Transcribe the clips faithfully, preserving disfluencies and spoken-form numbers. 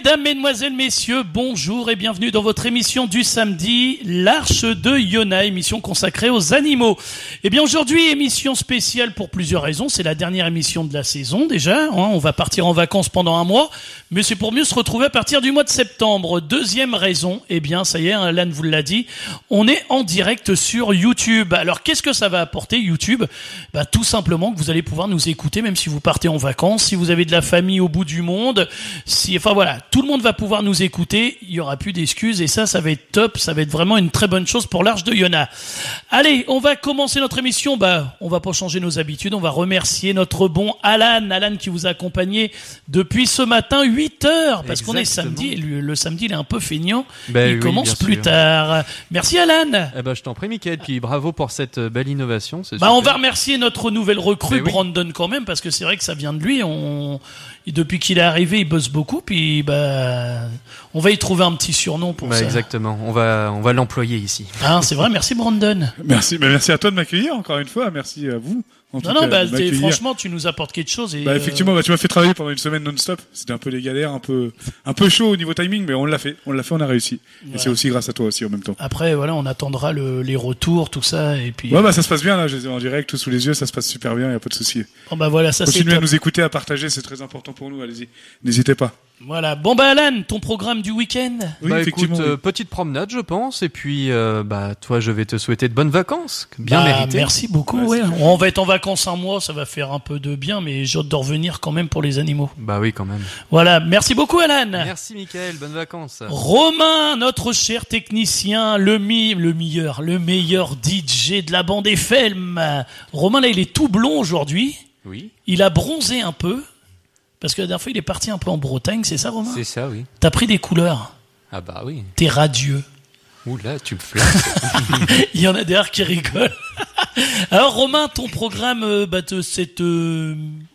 Mesdames, Mesdemoiselles, Messieurs, bonjour et bienvenue dans votre émission du samedi, l'Arche de Yona, émission consacrée aux animaux. Eh bien aujourd'hui, émission spéciale pour plusieurs raisons. C'est la dernière émission de la saison déjà, hein. On va partir en vacances pendant un mois, mais c'est pour mieux se retrouver à partir du mois de septembre. Deuxième raison, eh bien ça y est, Alan vous l'a dit, on est en direct sur YouTube. Alors qu'est-ce que ça va apporter YouTube ? Bah, tout simplement que vous allez pouvoir nous écouter même si vous partez en vacances, si vous avez de la famille au bout du monde, si, enfin voilà, tout le monde va pouvoir nous écouter, il y aura plus d'excuses et ça, ça va être top, ça va être vraiment une très bonne chose pour l'Arche de Yona. Allez, on va commencer notre émission, bah, on va pas changer nos habitudes, on va remercier notre bon Alan, Alan qui vous a accompagné depuis ce matin, huit heures, parce Exactement. qu'on est samedi, et le, le samedi il est un peu feignant, ben il oui, commence plus sûr. tard. Merci Alan. Eh ben, je t'en prie Mickaël, puis bravo pour cette belle innovation. C'est bah, super. on va remercier notre nouvelle recrue, oui. Brandon quand même, parce que c'est vrai que ça vient de lui, on... Et depuis qu'il est arrivé, il bosse beaucoup, puis bah, on va y trouver un petit surnom pour bah, ça. Exactement, on va, on va l'employer ici. Ah, c'est vrai, merci Brandon. Merci, bah, merci à toi de m'accueillir encore une fois, merci à vous. En non, non, bah, franchement, tu nous apportes quelque chose. Et bah, effectivement, bah, tu m'as fait travailler pendant une semaine non-stop. C'était un peu les galères, un peu, un peu chaud au niveau timing, mais on l'a fait. On l'a fait, on a réussi. Voilà. Et c'est aussi grâce à toi aussi en même temps. Après, voilà, on attendra le, les retours, tout ça, et puis. Ouais, bah, ça se passe bien, là. Je les ai en direct, tout sous les yeux, ça se passe super bien, y a pas de souci. Bon, bah, voilà, ça Continuez c'est à nous écouter, à partager, c'est très important pour nous, allez-y. N'hésitez pas. Voilà. Bon, bah, Alan, ton programme du week-end? Oui, bah, effectivement. Écoute, oui. euh, petite promenade, je pense, et puis, euh, bah, toi, je vais te souhaiter de bonnes vacances. Bien bah, méritées. Merci beaucoup, ouais. ouais. On va être en vacances un mois, ça va faire un peu de bien, mais j'ai hâte de revenir quand même pour les animaux. Bah oui, quand même. Voilà. Merci beaucoup, Alan. Merci, Mickaël. Bonnes vacances. Romain, notre cher technicien, le mi, le meilleur, le meilleur D J de la bande F M. Romain, là, il est tout blond aujourd'hui. Oui. Il a bronzé un peu. Parce que la dernière fois, il est parti un peu en Bretagne, c'est ça, Romain ? C'est ça, oui. T'as pris des couleurs. Ah bah oui. T'es radieux. Oula, tu me flattes. Il y en a derrière qui rigolent. Alors, Romain, ton programme euh, bah, de cette, euh,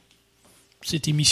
cette émission ?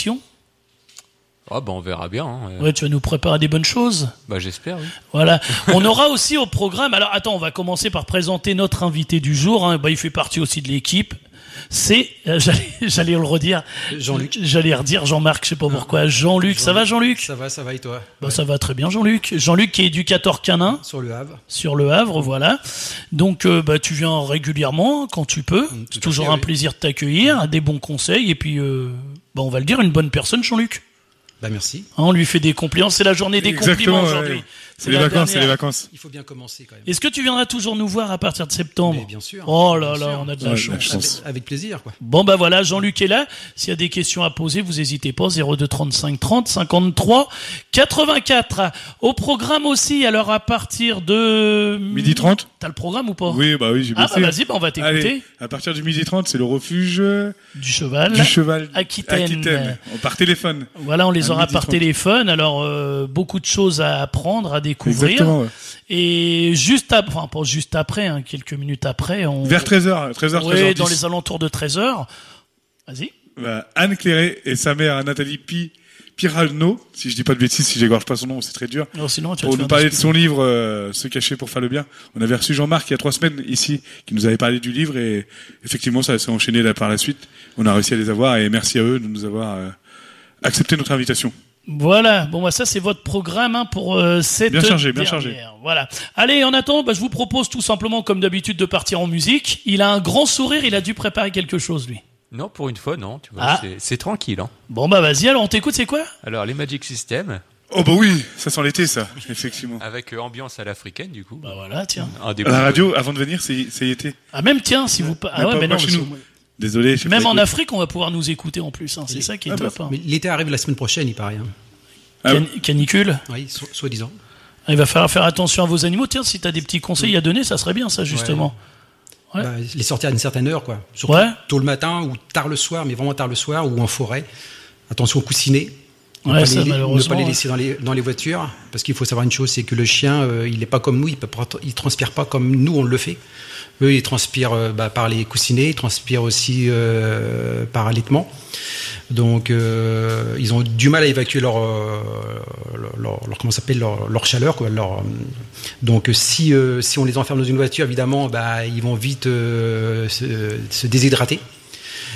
Ah bah on verra bien. Hein. Ouais, tu vas nous préparer des bonnes choses. Bah j'espère, oui. Voilà. On aura aussi au programme... Alors, attends, on va commencer par présenter notre invité du jour. Hein. Bah, il fait partie aussi de l'équipe. C'est, euh, j'allais, j'allais le redire. Jean-Luc. J'allais redire Jean-Marc, je sais pas pourquoi. Jean-Luc, Jean-Luc. ça va Jean-Luc ? Ça va, ça va et toi ? Bah, ouais. Ça va très bien Jean-Luc. Jean-Luc qui est éducateur canin. Sur le Havre. Sur le Havre, voilà. Donc, euh, bah, tu viens régulièrement quand tu peux. Mmh, C'est toujours fait, un oui. plaisir de t'accueillir, des bons conseils et puis, euh, bah, on va le dire, une bonne personne Jean-Luc. Bah merci. Hein, on lui fait des compliments. C'est la journée des Exactement, compliments aujourd'hui. Ouais. C'est, c'est les vacances, dernière. c'est les vacances. Il faut bien commencer quand même. Est-ce que tu viendras toujours nous voir à partir de septembre ? Mais bien sûr. Oh là bien là, sûr. on a de la ouais, chance. chance. Avec, avec plaisir, quoi. Bon bah voilà, Jean-Luc est là. S'il y a des questions à poser, vous n'hésitez pas. zéro deux trente-cinq trente cinquante-trois quatre-vingt-quatre. Au programme aussi. Alors à partir de midi trente. T'as le programme ou pas ? Oui, bah oui, j'ai Ah bah vas-y, bah on va t'écouter. Allez, à partir du midi trente, c'est le refuge du cheval. Du cheval Aquitaine. Aquitaine. Par téléphone. Voilà, on les à aura par trente. Téléphone. Alors euh, beaucoup de choses à apprendre, à découvrir. Exactement, ouais. Et juste après, enfin pas juste après, hein, quelques minutes après, on... vers treize heures, treize heures, oui, treize heures dix. Dans les alentours de treize heures. Vas-y. Bah, Anne Cléré et sa mère Nathalie Pi Piralno, si je dis pas de bêtises, si j'égorge pas son nom, c'est très dur. Non, sinon, tu pour nous parler de son livre euh, Se cacher pour faire le bien. On avait reçu Jean-Marc il y a trois semaines ici, qui nous avait parlé du livre et effectivement ça s'est enchaîné là par la suite. On a réussi à les avoir et merci à eux de nous avoir euh, accepté notre invitation. Voilà, bon bah ça c'est votre programme hein, pour euh, cette bien chargé, dernière. bien chargé. Voilà. Allez, en attendant, bah, je vous propose tout simplement comme d'habitude de partir en musique. Il a un grand sourire, il a dû préparer quelque chose lui. Non, pour une fois non, tu vois, ah. c'est, c'est tranquille. Hein. Bon bah vas-y, alors on t'écoute, c'est quoi ? Alors les Magic System. Oh bah oui, ça sent l'été ça, effectivement. Avec euh, ambiance à l'africaine du coup. Bah voilà, tiens. Un des à la radio, de... avant de venir, c'est, c'est été. Ah même tiens, si vous... Ah ouais, mais non, chez nous. mais... Désolé. Je même en Afrique, on va pouvoir nous écouter en plus, hein. C'est Et... ça qui est ah top. bah, hein. Mais l'été arrive la semaine prochaine, il paraît. Hein. Ah Can- canicule. Oui, so- soi-disant. Il va falloir faire attention à vos animaux. Tiens, si t'as des petits conseils oui. à donner, ça serait bien ça justement. Ouais. Ouais. Bah, les sortir à une certaine heure, quoi. Surtout ouais. tôt le matin ou tard le soir, mais vraiment tard le soir ou en forêt. Attention aux coussinets. Ne ouais, pas, ça, les, malheureusement, ne pas les ouais. laisser dans les, dans les voitures, parce qu'il faut savoir une chose, c'est que le chien, euh, il n'est pas comme nous, il ne il transpire pas comme nous on le fait. Eux, ils transpirent euh, bah, par les coussinets, ils transpirent aussi euh, par allaitement. Donc, euh, ils ont du mal à évacuer leur, euh, leur, leur comment ça s'appelle, leur, leur chaleur, quoi. Leur, donc, si euh, si on les enferme dans une voiture, évidemment, bah, ils vont vite euh, se, se déshydrater.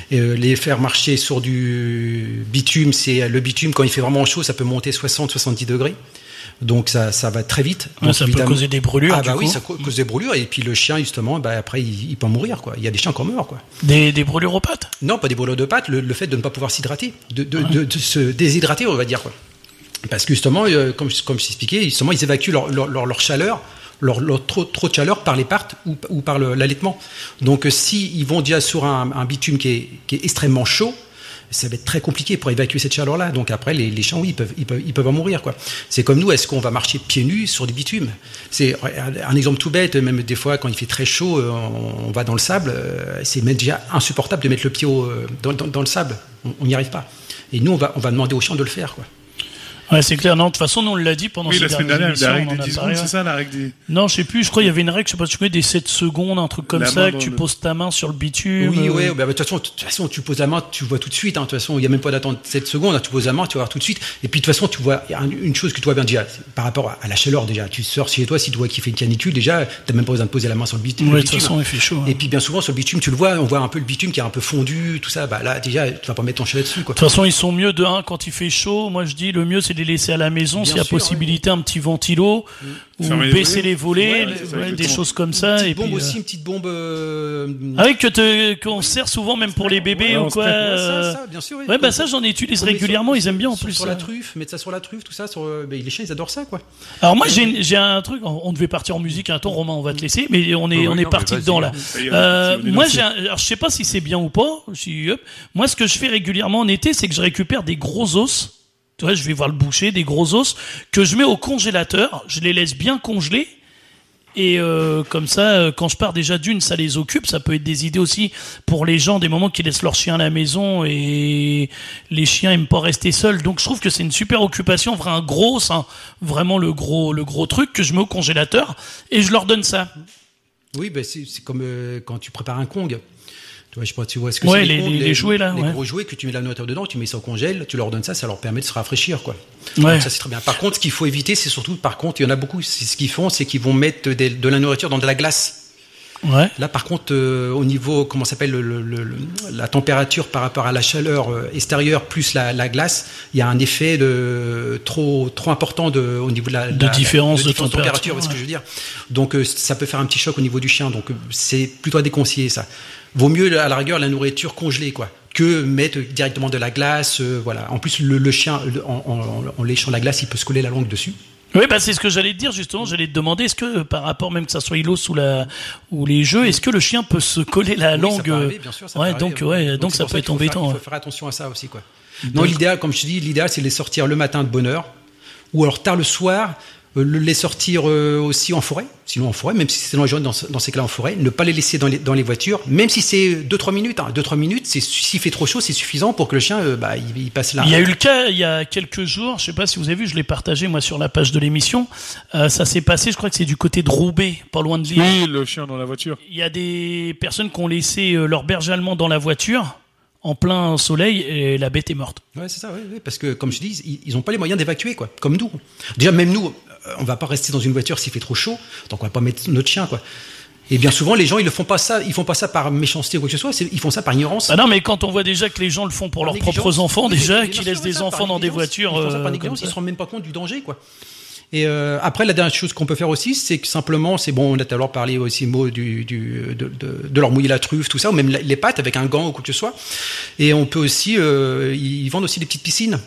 Et, euh, les faire marcher sur du bitume, c'est le bitume quand il fait vraiment chaud, ça peut monter soixante à soixante-dix degrés. Donc ça, ça va très vite. Ouais, Donc, ça peut causer des brûlures. Ah bah du oui, coup. ça cause des brûlures. Et puis le chien, justement, bah après, il, il peut en mourir, quoi. Il y a des chiens qui en meurent, quoi. Des, des brûlures aux pattes. Non, pas des brûlures de pattes. Le, le fait de ne pas pouvoir s'hydrater, de, de, ouais. de, de se déshydrater, on va dire, quoi. Parce que justement, euh, comme, comme je t'expliquais, justement, ils évacuent leur, leur, leur, leur chaleur, leur, leur trop, trop de chaleur par les parts ou, ou par le, l'allaitement. Donc, euh, si ils vont déjà sur un, un bitume qui est, qui est extrêmement chaud, ça va être très compliqué pour évacuer cette chaleur-là. Donc après, les, les chiens, oui, ils peuvent, ils peuvent, ils peuvent en mourir, quoi. C'est comme nous, est-ce qu'on va marcher pieds nus sur des bitumes? C'est un exemple tout bête. Même des fois, quand il fait très chaud, on, on va dans le sable. C'est même déjà insupportable de mettre le pied au, dans, dans, dans le sable. On n'y arrive pas. Et nous, on va, on va demander aux chiens de le faire, quoi. Ouais, c'est clair. Non, de toute façon, nous, on l'a dit pendant oui, ces la semaine dernières dernière, la émissions. règle des dix secondes, c'est ça, la règle des... Non, je sais plus, je crois qu'il y avait une règle, je sais pas, tu connais, des sept secondes, un truc comme La ça, main que tu le... poses ta main sur le bitume. Oui, euh... ouais, bah, de toute façon, de toute façon, tu poses la main, tu vois tout de suite, hein. De toute façon, il y a même pas d'attente sept secondes, hein. Tu poses la main, tu vas voir tout de suite. Et puis, de toute façon, tu vois, une chose que tu vois bien déjà, par rapport à la chaleur, déjà, tu sors chez toi, si tu vois qu'il fait une canicule, déjà, t'as même pas besoin de poser la main sur le bitume. Oui, de toute façon, il fait chaud. Hein. Et puis, bien souvent, sur le bitume, tu le vois, on voit un peu le bitume qui est un peu fondu, tout ça, bah, là, déjà, tu vas pas mettre ton chalet dessus, quoi. De toute façon, ils sont mieux de un quand il fait chaud. Moi, je dis, le mieux, c'est de les laisser à la maison, s'il y a sûr, possibilité. Un petit ventilo mmh. ou Fermer baisser les volets, ouais, ouais, ouais, ça, des choses comme ça. Une petite et bombe puis, aussi, euh... une petite bombe. Euh... Ah oui, que te, qu'on sert souvent même pour les bébés ouais, ou quoi. Ouais, euh... ça, ça, bien sûr. Oui. Ouais, bah ça, j'en utilise régulièrement. Sur, ils aiment bien en sur, plus. Sur ça. la truffe, mettre ça sur la truffe, tout ça. Sur, bah, les chiens, ils adorent ça, quoi. Alors moi, j'ai, j'ai un truc. On devait partir en musique un temps, Romain. On va te laisser, mais on est, oui, on est non, parti dedans là. Euh, moi, j'ai. Un, alors, je sais pas si c'est bien ou pas. Si, hop. Moi, ce que je fais régulièrement en été, c'est que je récupère des gros os. Tu vois, je vais voir le boucher, des gros os que je mets au congélateur. Je les laisse bien congeler. Et euh, comme ça, quand je pars déjà d'une, ça les occupe. Ça peut être des idées aussi pour les gens, des moments qui laissent leurs chiens à la maison et les chiens aiment pas rester seuls. Donc je trouve que c'est une super occupation, vraiment un gros, hein, vraiment le gros, le gros truc que je mets au congélateur et je leur donne ça. Oui, ben c'est, c'est comme euh, quand tu prépares un Kong. Tu vois, je sais pas, tu vois ce que ouais, c'est. Les, les, les, les jouets là, les ouais. gros jouets que tu mets la nourriture dedans, tu mets ça au congèle, tu leur donnes ça, ça leur permet de se rafraîchir, quoi. Ouais. Donc ça c'est très bien. Par contre, ce qu'il faut éviter, c'est surtout, par contre, il y en a beaucoup, c'est ce qu'ils font, c'est qu'ils vont mettre de, de la nourriture dans de la glace. Ouais. Là, par contre, euh, au niveau, comment ça s'appelle, le, le, le, la température par rapport à la chaleur euh, extérieure plus la, la glace, il y a un effet de trop trop important de au niveau de la, de la différence de, de, de température, température, ouais. C'est ce que je veux dire. Donc, euh, ça peut faire un petit choc au niveau du chien. Donc, euh, c'est plutôt à déconseiller ça. Vaut mieux à la rigueur la nourriture congelée, quoi, que mettre directement de la glace. Euh, voilà. En plus, le, le chien, le, en, en, en léchant la glace, il peut se coller la langue dessus. Oui, bah c'est ce que j'allais te dire justement. J'allais te demander, est-ce que par rapport même que ça soit l'os ou la ou les jeux, est-ce que le chien peut se coller la oui, langue? Ça peut arriver, bien sûr, ça ouais, peut donc arriver, ouais, donc, donc ça peut être embêtant. Il faut, ouais. faire attention à ça aussi, quoi. Non, l'idéal, comme je te dis, l'idéal c'est de les sortir le matin de bonne heure, ou alors tard le soir. Euh, les sortir euh, aussi en forêt, sinon en forêt, même si c'est dans les journées, dans, dans ces cas-là en forêt, ne pas les laisser dans les, dans les voitures, même si c'est deux trois minutes. Hein, deux trois minutes, c'est, s'il fait trop chaud, c'est suffisant pour que le chien, euh, bah, il, il passe là. Il y a eu le cas il y a quelques jours, je sais pas si vous avez vu, je l'ai partagé moi sur la page de l'émission. Euh, ça s'est passé, je crois que c'est du côté de Roubaix, pas loin de Lille. Oui, le chien dans la voiture. Il y a des personnes qui ont laissé euh, leur berger allemand dans la voiture. En plein soleil et la bête est morte. Ouais, c'est ça, ouais, ouais, parce que comme je dis, ils, ils ont pas les moyens d'évacuer, quoi. Comme nous. Déjà, même nous, on va pas rester dans une voiture s'il fait trop chaud, donc on va pas mettre notre chien, quoi. Et bien souvent, les gens, ils le font pas ça, ils font pas ça par méchanceté ou quoi que ce soit, c'est, ils font ça par ignorance. Ah non, mais quand on voit déjà que les gens le font pour par leurs propres enfants, oui, déjà, mais, qui mais laissent des ça, enfants dans des voitures, ils font ça euh, par négligence, comme ça. ils se rendent même pas compte du danger, quoi. Et euh, après, la dernière chose qu'on peut faire aussi, c'est que simplement, c'est bon, on a tout à l'heure parlé aussi mot du, du de, de, de leur mouiller la truffe, tout ça, ou même les pattes avec un gant ou quoi que ce soit. Et on peut aussi, euh, ils vendent aussi des petites piscines.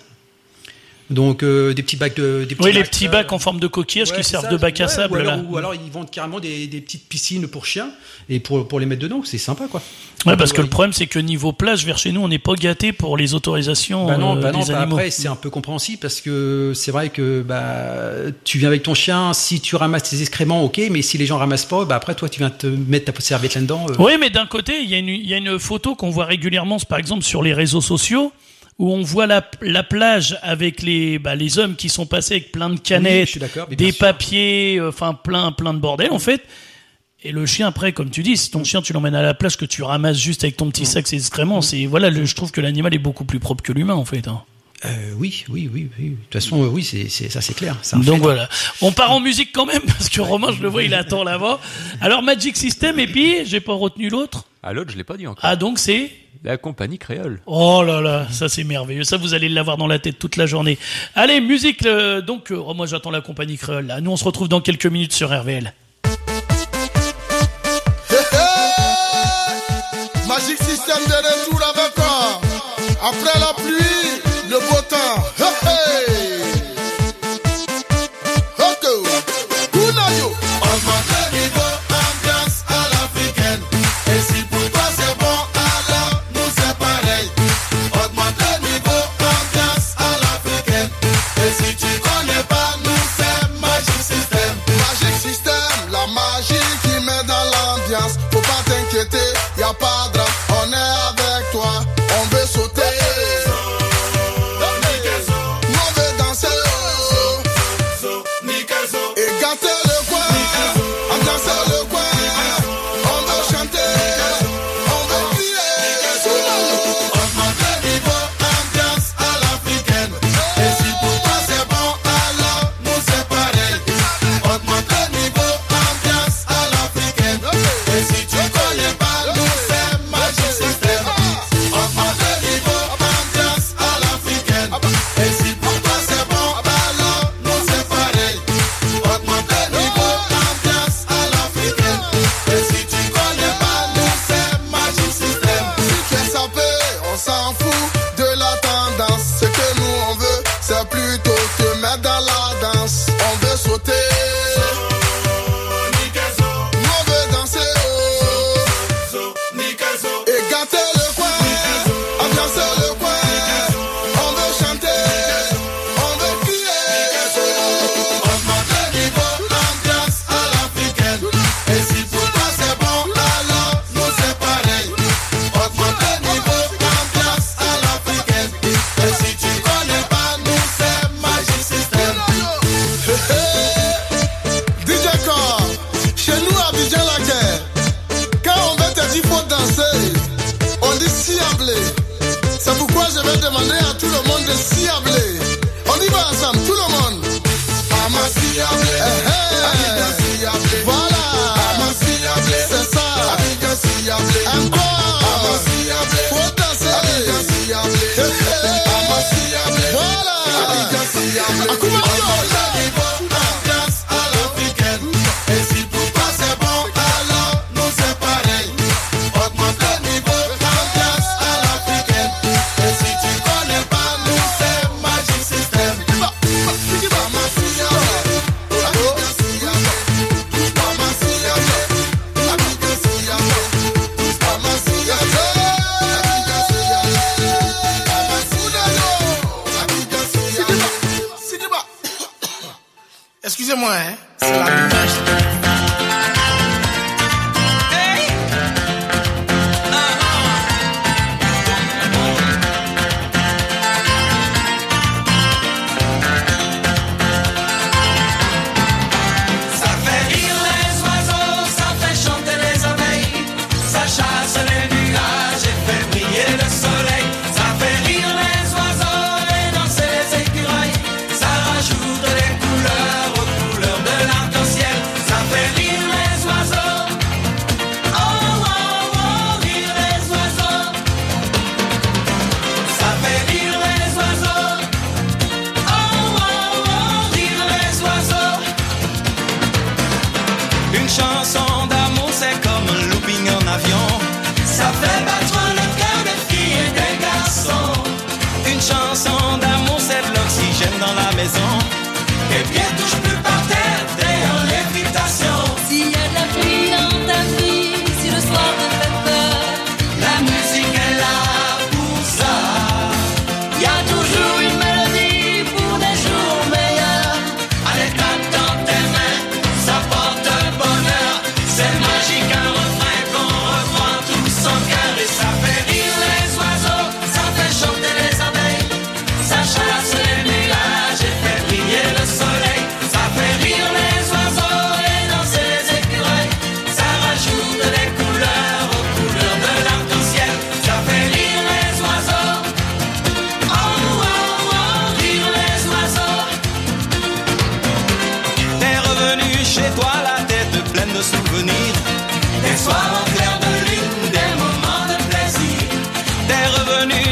Donc euh, des petits bacs de, des petits oui, bacs, les petits euh, bacs en forme de coquillage ouais, qui servent ça, de bac à ouais, sable ou alors, là. Ou alors ils vendent carrément des, des petites piscines pour chiens et pour pour les mettre dedans, c'est sympa, quoi. Ouais, parce que ouais. le problème c'est que niveau plage vers chez nous, on n'est pas gâté pour les autorisations bah non, euh, bah non, des bah animaux. après c'est un peu compréhensible parce que c'est vrai que bah tu viens avec ton chien, si tu ramasses tes excréments, ok, mais si les gens ramassent pas, bah après toi tu viens te mettre ta serviette là-dedans. Euh... Oui, mais d'un côté il y a une il y a une photo qu'on voit régulièrement, par exemple sur les réseaux sociaux, où on voit la, la plage avec les bah, les hommes qui sont passés avec plein de canettes, oui, je suis d'accord, mais des bien sûr. papiers, enfin plein plein de bordel en fait. Et le chien après, comme tu dis, si ton chien tu l'emmènes à la plage que tu ramasses juste avec ton petit sac ses excréments, c'est voilà, le, je trouve que l'animal est beaucoup plus propre que l'humain en fait. Hein. Euh, oui, oui, oui, oui. De toute façon, euh, oui, c'est, c'est ça, c'est clair. C'est un Donc fait. voilà. On part en musique quand même parce que Romain, je le vois, il attend là-bas. Alors Magic System et puis j'ai pas retenu l'autre. Ah, l'autre, je l'ai pas dit encore. Ah donc c'est la compagnie créole. Oh là là, ça c'est merveilleux. Ça, vous allez l'avoir dans la tête toute la journée. Allez, musique. euh, donc, euh, moi j'attends la compagnie créole. Là. Nous, on se retrouve dans quelques minutes sur R V L. Hey, hey Magic System de retour avec toi. Après la pluie, le beau temps. Hey, hey. Okay. Kunayo. Augmente le niveau, ambiance à l'africaine. Et si pour toi c'est bon, alors nous c'est pareil. Augmente le niveau, ambiance à l'africaine. Et si tu connais pas, nous c'est Magic System. Magic System, la magie qui met dans l'ambiance. Faut pas t'inquiéter, y a pas de drame. On est avec toi, on veut sauter. On veut danser. Et gâter le coin. Ambiancer le coin. On veut chanter. On veut crier. Augmente le niveau, ambiance à l'africaine. Et si pour toi c'est bon, alors nous c'est pareil. Augmente le niveau, ambiance à l'africaine. Et si tu connais pas, nous c'est Magic System. Augmente le niveau, ambiance à l'africaine. Et si pour toi c'est bon, alors nous c'est pareil. Augmente le niveau, ambiance à l'africaine. Et si tu connais pas, nous c'est Magic System. Si tu es sapé, on s'en fout de la tendance. Ce que nous on veut, c'est plutôt te mettre dans la danse. On veut sauter. Nous on veut danser. Et gâter le coin. Ambiancer le coin. On veut chanter. On veut crier. Augmente le niveau, ambiance à l'africaine. Et si pour toi c'est bon, alors nous c'est pareil. Augmente le niveau, ambiance à l'africaine. Et si tu connais pas, nous c'est Magic System. Hey, hey. D J Core, chez nous à Abidjan la guerre. Quand on veut te dire faut danser, on dit ciablé. C'est pourquoi je vais demander à tout le monde de ciabler. On y va ensemble, tout le monde. Ama ciablé, eh, eh. Abidjan ciablé. Voilà. Ama ciablé, c'est ça. Abidjan ciablé. Encore. Ama ciablé. Faut danser. Abidjan ciablé. Eh, eh. Ama ciablé. Voilà. Abidjan ciablé. Akuma Augmente le niveau, ambiance à l'africaine. Et si pour toi c'est bon, alors nous c'est pareil. Augmente le niveau, ambiance à l'africaine. Et si tu connais pas, nous c'est Magic System. Ama ciablé. Abidjan ciablé. Ama ciablé. Abidjan ciablé. Ama ciablé. Abidjan ciablé. Ama ciablé. Abidjan ciablé. Sidiba. Excusez-moi, hein. C'est la image. Ça fait rire les oiseaux, ça fait chanter les abeilles, ça chasse les nuages et fait briller le soleil. Ça fait rire les oiseaux et danser les écureuils, ça rajoute des couleurs aux couleurs de l'arc-en-ciel. Ça fait rire les oiseaux, oh oh oh, rire les oiseaux. Ça fait rire les oiseaux, oh oh oh, rire les oiseaux. Une chanson d'amour, c'est comme un looping en avion. Ça fait battre le cœur des filles et des garçons. Une chanson d'amour, c'est de l'oxygène dans la maison. Et pieds touchent plus par terre, t'es en lévitation. S'il y a de la pluie dans ta vie, si le soir te fait peur, La musique est là pour ça. y a toujours une mélodie pour des jours meilleurs. Allez, tape dans tes mains, ça porte bonheur. C'est magique, un refrain qu'on reprend tous en cœur. Et ça fait rire les oiseaux, ça fait chanter les abeilles, ça chasse les nuages et fait briller le soleil.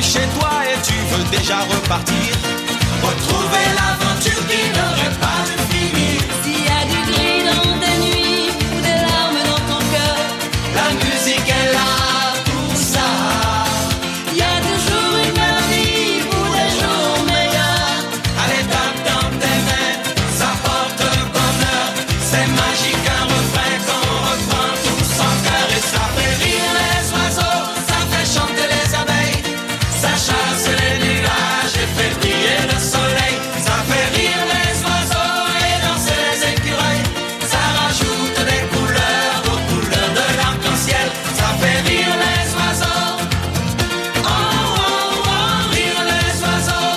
chez toi et tu veux déjà repartir. Retrouver l'aventure qui n'aurait pas de finir. S'il y a du gris dans tes nuits ou des larmes dans ton cœur, La musique est là pour ça. il y a toujours une mélodie pour des jours meilleurs. Allez, tape dans tes mains, ça porte le bonheur. C'est magique un refrain qu'on reprend tous en cœur. Et ça fait rire les oiseaux, ça fait chanter les abeilles, ça chasse les nuages et fait briller le soleil. Ça fait rire les oiseaux et danser les écureuils, ça rajoute des couleurs aux couleurs de l'arc-en-ciel. Ça fait rire les oiseaux, oh oh oh, rire les oiseaux.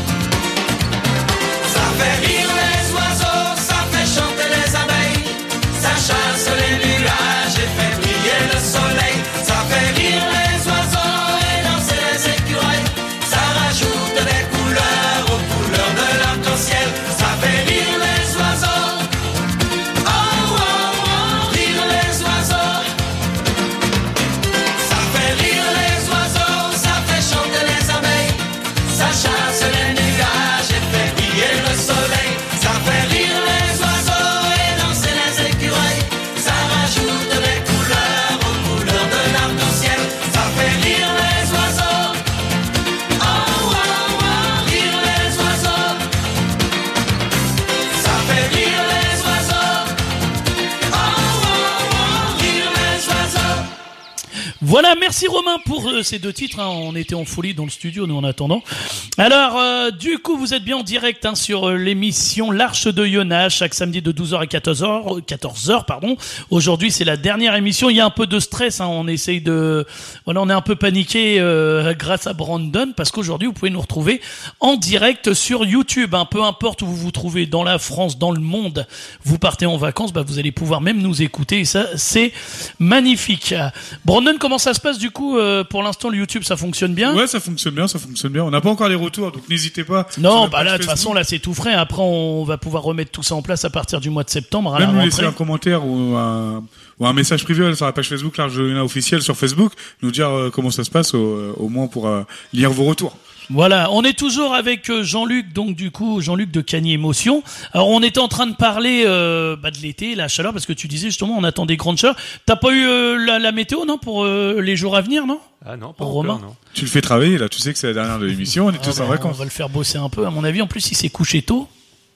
Ça fait rire les oiseaux, ça fait chanter les abeilles, ça chasse les nuages et fait briller le soleil. Ça fait rire les oiseaux et danser les écureuils, ça rajoute des couleurs aux couleurs de l'arc-en-ciel. Ça fait rire les oiseaux, oh oh oh, rire les oiseaux. Ça fait rire les oiseaux, ça fait chanter les abeilles, ça chasse les nuages et fait briller le soleil. Ça fait rire les oiseaux et danser les écureuils, ça rajoute des couleurs aux couleurs de l'arc-en-ciel. Ça fait rire les oiseaux, oh oh oh, rire les oiseaux. Ça fait rire les oiseaux, oh oh oh, rire les oiseaux. Voilà, merci Romain pour euh, ces deux titres. Hein. On était en folie dans le studio, nous, en attendant. Alors, euh, du coup, vous êtes bien en direct hein, sur euh, l'émission L'Arche de Yona, chaque samedi de douze heures à quatorze heures. quatorze heures, pardon. Aujourd'hui, c'est la dernière émission. Il y a un peu de stress. Hein. On essaye de... Voilà, on est un peu paniqué euh, grâce à Brandon, parce qu'aujourd'hui, vous pouvez nous retrouver en direct sur YouTube. Hein. Peu importe où vous vous trouvez, dans la France, dans le monde, vous partez en vacances, bah, vous allez pouvoir même nous écouter. Et ça, c'est magnifique. Brandon, comment ça se passe du coup euh, pour l'instant le YouTube, ça fonctionne bien? Ouais, ça fonctionne bien, ça fonctionne bien. On n'a pas encore les retours, donc n'hésitez pas. sur Non, notre bah page là de toute Facebook. façon là c'est tout frais. Après on va pouvoir remettre tout ça en place à partir du mois de septembre à Même la nous rentrée. laisser un commentaire ou un, ou un message privé sur la page Facebook L'Arche de Yona officielle sur Facebook, nous dire euh, comment ça se passe, au, au moins pour euh, lire vos retours. Voilà, on est toujours avec euh, Jean-Luc, donc du coup Jean-Luc de Cagny Émotion. Alors on était en train de parler euh, bah, de l'été, la chaleur, parce que tu disais justement on attend des grandes chaleurs. T'as pas eu euh, la, la météo non pour euh, les jours à venir non? Ah non, pas Pour encore, Romain. non. Tu le fais travailler là, tu sais que c'est la dernière de l'émission, on est Ah tous bah, en on vacances. va le faire bosser un peu à mon avis. En plus il s'est couché tôt.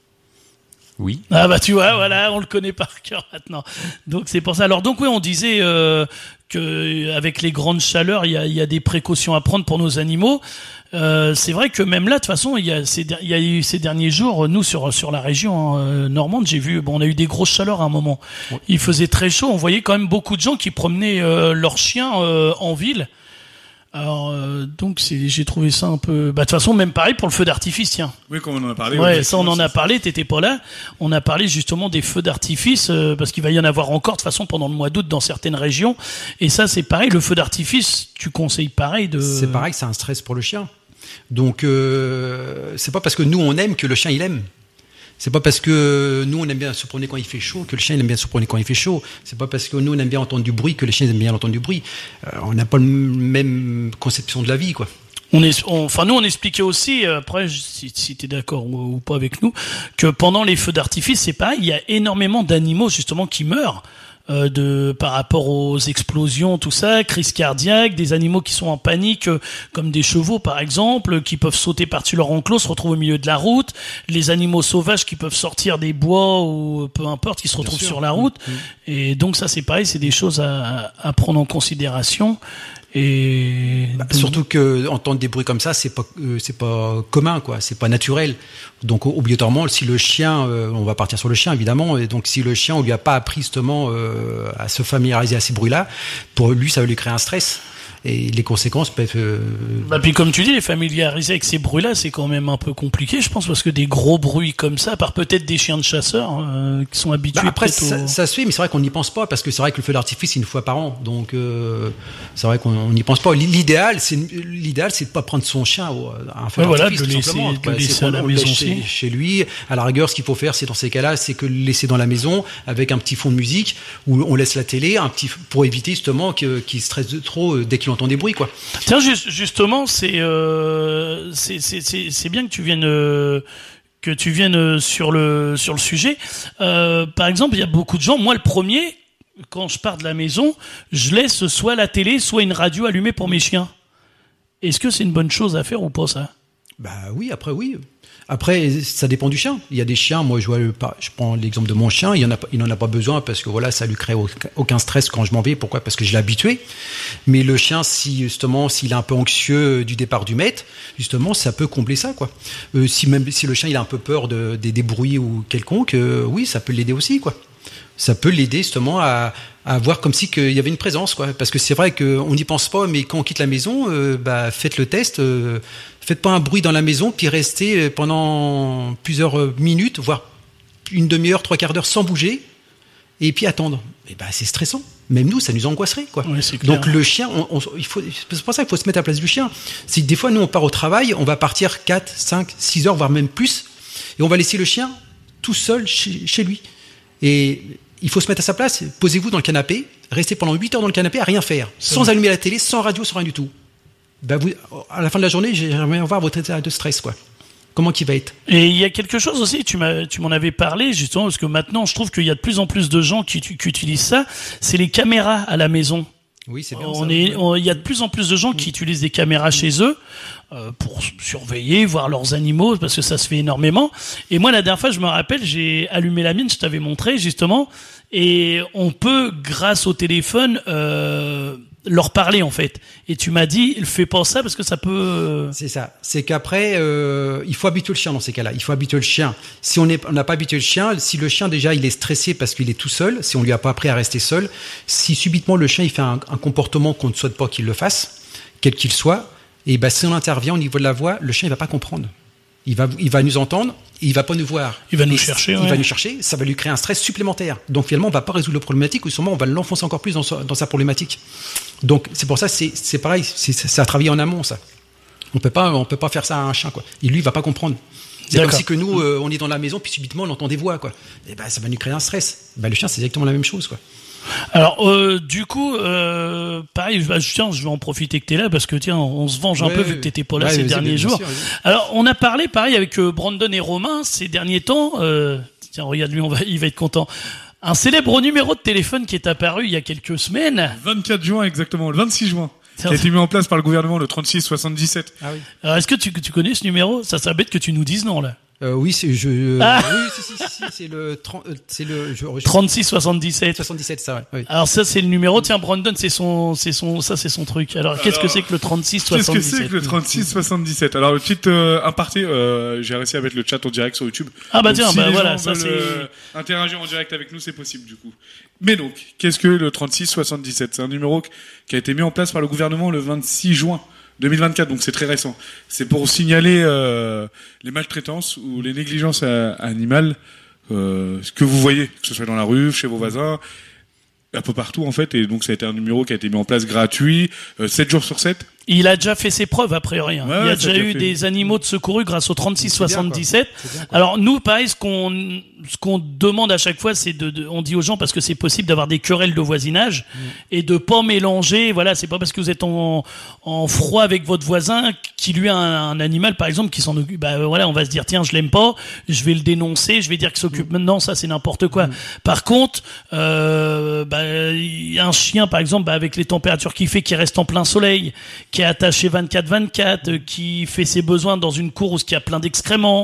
Oui. Ah bah tu vois, voilà, on le connaît par cœur maintenant. Donc c'est pour ça. Alors donc oui, on disait euh, que avec les grandes chaleurs, il y a, il y a des précautions à prendre pour nos animaux. Euh, c'est vrai que même là, de toute façon, il y a ces, il y a eu ces derniers jours, nous sur sur la région euh, normande, j'ai vu, bon, on a eu des grosses chaleurs à un moment. Il faisait très chaud. On voyait quand même beaucoup de gens qui promenaient euh, leurs chiens euh, en ville. Alors euh, donc c'est, j'ai trouvé ça un peu. Bah de toute façon, même pareil pour le feu d'artifice, tiens. Oui, comme on en a parlé. Ouais, ça on en a c'est- parlé, t'étais pas là. On a parlé justement des feux d'artifice euh, parce qu'il va y en avoir encore de toute façon pendant le mois d'août dans certaines régions. Et ça c'est pareil, le feu d'artifice, tu conseilles pareil de. C'est pareil, c'est un stress pour le chien. Donc euh, c'est pas parce que nous on aime que le chien il aime. C'est pas parce que nous on aime bien se promener quand il fait chaud que le chien il aime bien se promener quand il fait chaud. C'est pas parce que nous on aime bien entendre du bruit que le chien aime bien entendre du bruit. Euh, on n'a pas la même conception de la vie, quoi. On est, on- enfin nous on expliquait aussi, euh, après je- si, si t'es d'accord ou, ou pas avec nous, que pendant les feux d'artifice c'est pareil, il y a énormément d'animaux justement qui meurent. Euh, de par rapport aux explosions, tout ça, crise cardiaque, des animaux qui sont en panique, euh, comme des chevaux par exemple, qui peuvent sauter par-dessus leur enclos, se retrouvent au milieu de la route, les animaux sauvages qui peuvent sortir des bois ou peu importe, qui se retrouvent sûr. sur la route. Et donc ça c'est pareil, c'est des choses à, à prendre en considération. Et Bah, surtout que entendre des bruits comme ça, c'est pas euh, c'est pas commun, quoi. C'est pas naturel. Donc obligatoirement, si le chien, euh, on va partir sur le chien évidemment, et donc si le chien on lui a pas appris justement euh, à se familiariser à ces bruits-là, pour lui ça va lui créer un stress. Et les conséquences peuvent. Euh, Bah puis comme tu dis, les familiariser avec ces bruits-là, c'est quand même un peu compliqué, je pense, parce que des gros bruits comme ça, à part peut-être des chiens de chasseurs euh, qui sont habitués Bah après, peut-être ça, au... ça se fait, mais c'est vrai qu'on n'y pense pas parce que c'est vrai que le feu d'artifice c'est une fois par an, donc euh, c'est vrai qu'on n'y pense pas. L'idéal, c'est l'idéal, c'est de pas prendre son chien au, à un feu Ouais, voilà, d'artifice, de tout laisser- simplement. de Quoi. laisser C'est à qu'on- la on le laisse maison chez, aussi. chez lui. À la rigueur, ce qu'il faut faire, c'est dans ces cas-là, c'est que le laisser dans la maison avec un petit fond de musique où on laisse la télé, un petit pour éviter justement que- qu'il stresse de trop euh, dès qu'il qu'il entend des bruits, quoi. Tiens, juste, justement, c'est, euh, c'est, c'est, c'est, c'est bien que tu viennes, euh, que tu viennes euh, sur le, sur le sujet. Euh, par exemple, il y a beaucoup de gens, moi le premier, quand je pars de la maison, je laisse soit la télé, soit une radio allumée pour mes chiens. Est-ce que c'est une bonne chose à faire ou pas, ça? Bah oui, après oui. Après, ça dépend du chien. Il y a des chiens, moi je vois, je prends l'exemple de mon chien, il en a, il n'en a pas besoin parce que voilà, ça lui crée aucun stress quand je m'en vais. Pourquoi? Parce que je l'ai habitué. Mais le chien, si justement, s'il est un peu anxieux du départ du maître, justement, ça peut combler ça, quoi. Euh, si même si le chien il a un peu peur de, des, des bruits ou quelconque, euh, oui, ça peut l'aider aussi, quoi. Ça peut l'aider justement à, à voir comme si qu'il y avait une présence, quoi. Parce que c'est vrai qu'on n'y pense pas, mais quand on quitte la maison, euh, bah, faites le test, euh, faites pas un bruit dans la maison, puis restez pendant plusieurs minutes, voire une demi-heure, trois quarts d'heure sans bouger, et puis attendre. Et bah, c'est stressant. Même nous, ça nous angoisserait, quoi. Ouais, c'est clair. Donc le chien, on, on, il faut, c'est pour ça qu'il faut se mettre à la place du chien. C'est que des fois, nous, on part au travail, on va partir quatre, cinq, six heures, voire même plus, et on va laisser le chien tout seul chez, chez lui. Et il faut se mettre à sa place, posez-vous dans le canapé, restez pendant huit heures dans le canapé à rien faire, C'est sans vrai. allumer la télé, sans radio, sans rien du tout. Ben vous, à la fin de la journée, j'aimerais voir votre état de stress, quoi. Comment qu'il va être. Et il y a quelque chose aussi, tu m'as, tu m'en avais parlé justement, parce que maintenant je trouve qu'il y a de plus en plus de gens qui, qui utilisent ça, c'est les caméras à la maison. Oui, c'est bien. On ça, est, ouais. on- il y a de plus en plus de gens qui utilisent des caméras chez eux euh, pour surveiller, voir leurs animaux, parce que ça se fait énormément. Et moi, la dernière fois, je me rappelle, j'ai allumé la mienne, je t'avais montré justement, et on peut, grâce au téléphone, euh, leur parler en fait. Et tu m'as dit, fais pas ça parce que ça peut. euh, C'est ça. C'est qu'après, euh, il faut habituer le chien dans ces cas-là. Il faut habituer le chien. Si on n'est- on n'a pas habitué le chien, si le chien déjà il est stressé parce qu'il est tout seul, si on lui a pas appris à rester seul, si subitement le chien il fait un, un comportement qu'on ne souhaite pas qu'il le fasse, quel qu'il soit, et ben si on intervient au niveau de la voix, le chien il va pas comprendre. Il va, il va nous entendre, et il va pas nous voir. Il va nous Et chercher, Il ouais. va nous chercher, ça va lui créer un stress supplémentaire. Donc finalement, on va pas résoudre le problématique, ou sûrement on va l'enfoncer encore plus dans sa, dans sa problématique. Donc c'est pour ça, c'est, c'est pareil, c'est, c'est à travailler en amont, ça. On peut pas, on peut pas faire ça à un chien, quoi. Et lui, il va pas comprendre. C'est D'accord. comme si que nous, euh, on est dans la maison, puis subitement, on entend des voix, quoi. Et ben, ça va nous créer un stress. Ben, le chien, c'est exactement la même chose, quoi. Alors, euh, du coup, euh, pareil, bah, tiens, je vais en profiter que t'es là parce que tiens, on se venge un Ouais, peu ouais. vu que t'étais pas là Ouais, ces vas-y, derniers bien jours. sûr, vas-y. Alors, on a parlé, pareil, avec euh, Brandon et Romain ces derniers temps. Euh, tiens, regarde lui, on va, il va être content. Un célèbre numéro de téléphone qui est apparu il y a quelques semaines. vingt-quatre juin exactement, le vingt-six juin, qui Tiens. a été mis en place par le gouvernement, le trente-six soixante-dix-sept. Ah oui. Alors, est-ce que tu, tu connais ce numéro? Ça serait bête que tu nous dises non là. Euh, oui, c'est, je, euh, Ah. oui, si, si, si, si, c'est le, trente, euh, c'est le, je, je- trente-six soixante-dix-sept. soixante-dix-sept, ça, ouais. Oui. Alors ça c'est le numéro. Tiens, Brandon, c'est son, c'est son, ça c'est son truc. Alors, qu'est-ce que Alors, c'est que le trente-six Qu'est-ce que soixante-dix-sept? c'est que le trente-six soixante-dix-sept? Alors, le petit euh, aparté, euh, j'ai réussi à mettre le chat en direct sur YouTube. Ah bah Donc, tiens, si bah les voilà, gens ça veulent, c'est. euh, interagir en direct avec nous, c'est possible du coup. Mais donc, qu'est-ce que le trente-six soixante-dix-sept? C'est un numéro qui a été mis en place par le gouvernement le vingt-six juin deux mille vingt-quatre, donc c'est très récent. C'est pour signaler euh, les maltraitances ou les négligences euh, animales euh, que vous voyez, que ce soit dans la rue, chez vos voisins, un peu partout en fait. Et donc ça a été un numéro qui a été mis en place gratuit, euh, sept jours sur sept. Il a déjà fait ses preuves, a priori. hein. Ouais, Il y a ouais, déjà ça a eu déjà fait. des animaux de secouru grâce au trente-six soixante-dix-sept. C'est bien, quoi. Alors nous, pareil, ce qu'on ce qu'on demande à chaque fois, c'est de, de, on dit aux gens parce que c'est possible d'avoir des querelles de voisinage et de pas mélanger. Voilà, c'est pas parce que vous êtes en, en froid avec votre voisin qui lui a un, un animal, par exemple, qui s'en occupe. Bah voilà, on va se dire tiens, je l'aime pas, je vais le dénoncer, je vais dire qu'il s'occupe maintenant. Ça, c'est n'importe quoi. Par contre, euh, bah, il y a un chien, par exemple, bah, avec les températures qu'il fait, qui reste en plein soleil, qui est attaché vingt-quatre vingt-quatre, euh, qui fait ses besoins dans une cour où il y a plein d'excréments,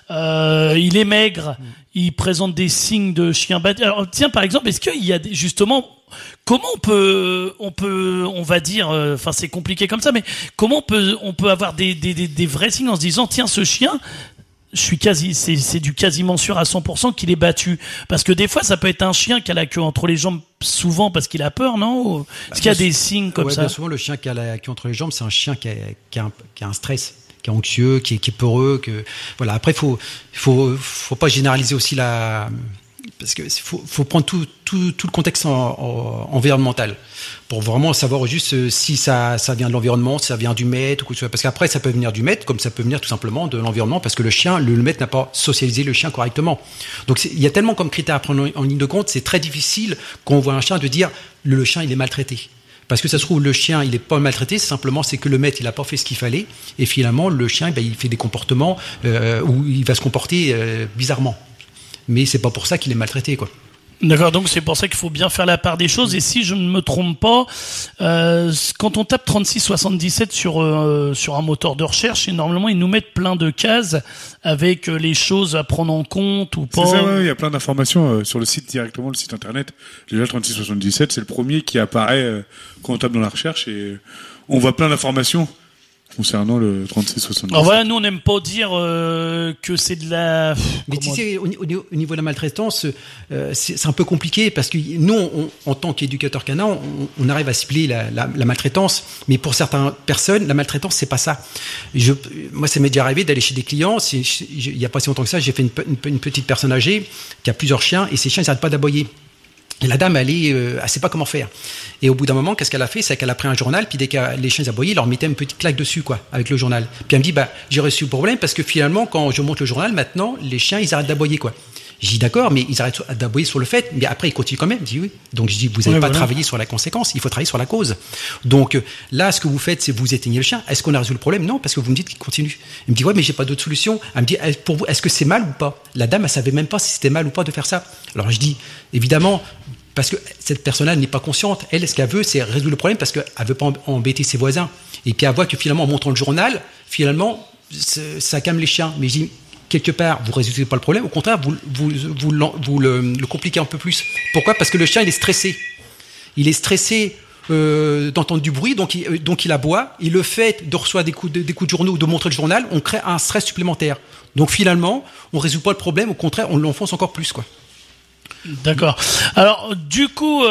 euh, il est maigre, il présente des signes de chien battu. Alors tiens, par exemple, est-ce qu'il y a des, justement, comment on peut, on peut, on va dire, euh, enfin c'est compliqué comme ça, mais comment on peut, on peut avoir des, des, des, des vrais signes en se disant tiens, ce chien, je suis quasi, c'est, c'est du quasiment sûr à cent pour cent qu'il est battu. Parce que des fois, ça peut être un chien qui a la queue entre les jambes souvent parce qu'il a peur, non? Est-ce qu'il y a bien des signes comme Ouais, ça? bien souvent, le chien qui a la queue entre les jambes, c'est un chien qui a, qui a, un, qui a un stress, qui est anxieux, qui est, qui est peureux. Que, voilà. Après, faut, faut, faut pas généraliser aussi la, parce que faut, faut prendre tout, tout, tout le contexte en, en, environnemental pour vraiment savoir juste si ça, ça vient de l'environnement, si ça vient du maître ou quoi que ce soit. Parce qu'après, ça peut venir du maître, comme ça peut venir tout simplement de l'environnement, parce que le chien, le, le maître n'a pas socialisé le chien correctement. Donc, c'est, il y a tellement comme critères à prendre en, en ligne de compte, c'est très difficile quand on voit un chien de dire le, le chien il est maltraité. Parce que ça se trouve, le chien, il est pas maltraité, c'est simplement c'est que le maître, il a pas fait ce qu'il fallait, et finalement, le chien, ben, il fait des comportements euh, où il va se comporter euh, bizarrement. Mais c'est pas pour ça qu'il est maltraité, quoi. D'accord, donc c'est pour ça qu'il faut bien faire la part des choses. Et si je ne me trompe pas, euh, quand on tape trente-six soixante-dix-sept sur euh, sur un moteur de recherche, et normalement ils nous mettent plein de cases avec euh, les choses à prendre en compte ou pas. C'est ça, ouais, il y a plein d'informations euh, sur le site directement, le site internet. Déjà, le trente-six soixante-dix-sept, c'est le premier qui apparaît euh, quand on tape dans la recherche et on voit plein d'informations concernant le trente-six soixante-dix-sept. Alors voilà, nous on n'aime pas dire euh, que c'est de la... Mais tu comment- sais, au, au- au niveau de la maltraitance, euh, c'est c'est un peu compliqué parce que nous, on, en tant qu'éducateur canin, on, on arrive à cibler la, la, la maltraitance, mais pour certaines personnes, la maltraitance, c'est pas ça. Je, moi, ça m'est déjà arrivé d'aller chez des clients. c'est- je- Il y a pas si longtemps que ça, j'ai fait une, pe- une, pe- une petite personne âgée qui a plusieurs chiens et ces chiens, ils n'arrêtent pas d'aboyer. Et la dame, elle est, euh, elle sait pas comment faire. Et au bout d'un moment, qu'est-ce qu'elle a fait? C'est qu'elle a pris un journal, puis dès que les chiens aboyaient, elle leur mettait une petite claque dessus, quoi, avec le journal. Puis elle me dit, bah, j'ai reçu le problème parce que finalement, quand je monte le journal, maintenant, les chiens, ils arrêtent d'aboyer, quoi. J'ai dit, d'accord, mais ils arrêtent d'aboyer sur le fait, mais après, ils continuent quand même. Je dis, oui. Donc, je dis, vous n'avez Ouais, pas voilà. travaillé sur la conséquence, il faut travailler sur la cause. Donc, euh, là, ce que vous faites, c'est vous éteignez le chien. Est-ce qu'on a résolu le problème? Non, parce que vous me dites qu'il continue. Il me dit, ouais, mais j'ai pas d'autre solution. Elle me dit, eh, pour vous, est-ce que c'est mal ou pas? La dame, elle savait même pas si c'était mal ou pas de faire ça. Alors, je dis, évidemment, parce que cette personne-là n'est pas consciente. Elle, ce qu'elle veut, c'est résoudre le problème parce qu'elle veut pas embêter ses voisins. Et puis elle voit que finalement, en montrant le journal, finalement, c'est- ça calme les chiens. Mais je dis, quelque part, vous résolvez pas le problème. Au contraire, vous, vous, vous, l'en- vous le, le compliquez un peu plus. Pourquoi? Parce que le chien, il est stressé. Il est stressé euh, d'entendre du bruit, donc il, euh, donc il aboie. Et le fait de recevoir des coups de, des coups de journaux ou de montrer le journal, on crée un stress supplémentaire. Donc finalement, on résout pas le problème. Au contraire, on l'enfonce encore plus, quoi. D'accord. Alors, du coup,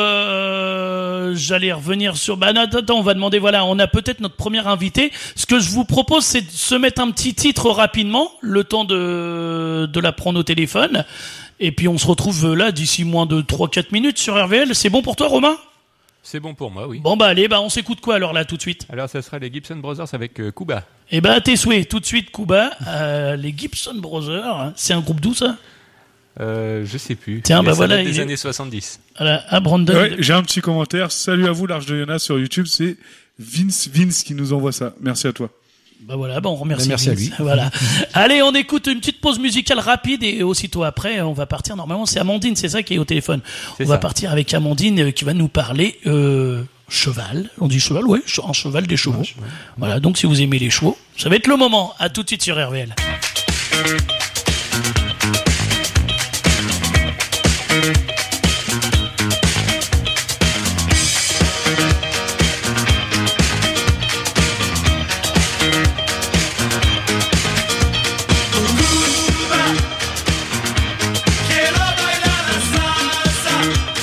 euh, j'allais revenir sur... Bah, non, attends, on va demander, voilà, on a peut-être notre premier invité. Ce que je vous propose, c'est de se mettre un petit titre rapidement, le temps de, de la prendre au téléphone. Et puis, on se retrouve là d'ici moins de trois quatre minutes sur R V L. C'est bon pour toi, Romain? C'est bon pour moi, oui. Bon, bah, allez, bah, on s'écoute quoi, alors, là, tout de suite? Alors, ça sera les Gibson Brothers avec euh, Kuba. Eh ben, à tes souhaits, tout de suite, Kuba. Euh, les Gibson Brothers, hein. C'est un groupe d'où, ça? Euh, je sais plus. Tiens, Mais bah ça voilà, date il des est- années soixante-dix. Voilà, à Brandon. Ouais, j'ai un petit commentaire. Salut à vous, l'Arche de Yona sur YouTube. C'est Vince Vince qui nous envoie ça. Merci à toi. Bah voilà, bah on remercie. Bah merci à Vince. lui. Voilà. Allez, on écoute une petite pause musicale rapide et aussitôt après, on va partir. Normalement, c'est Amandine, c'est ça qui est au téléphone. C'est On va ça. partir avec Amandine euh, qui va nous parler euh, cheval. On dit cheval, ouais, ch- un cheval des chevaux. Voilà, donc si vous aimez les chevaux, ça va être le moment. À tout de suite sur R V L. Quiero bailar la salsa.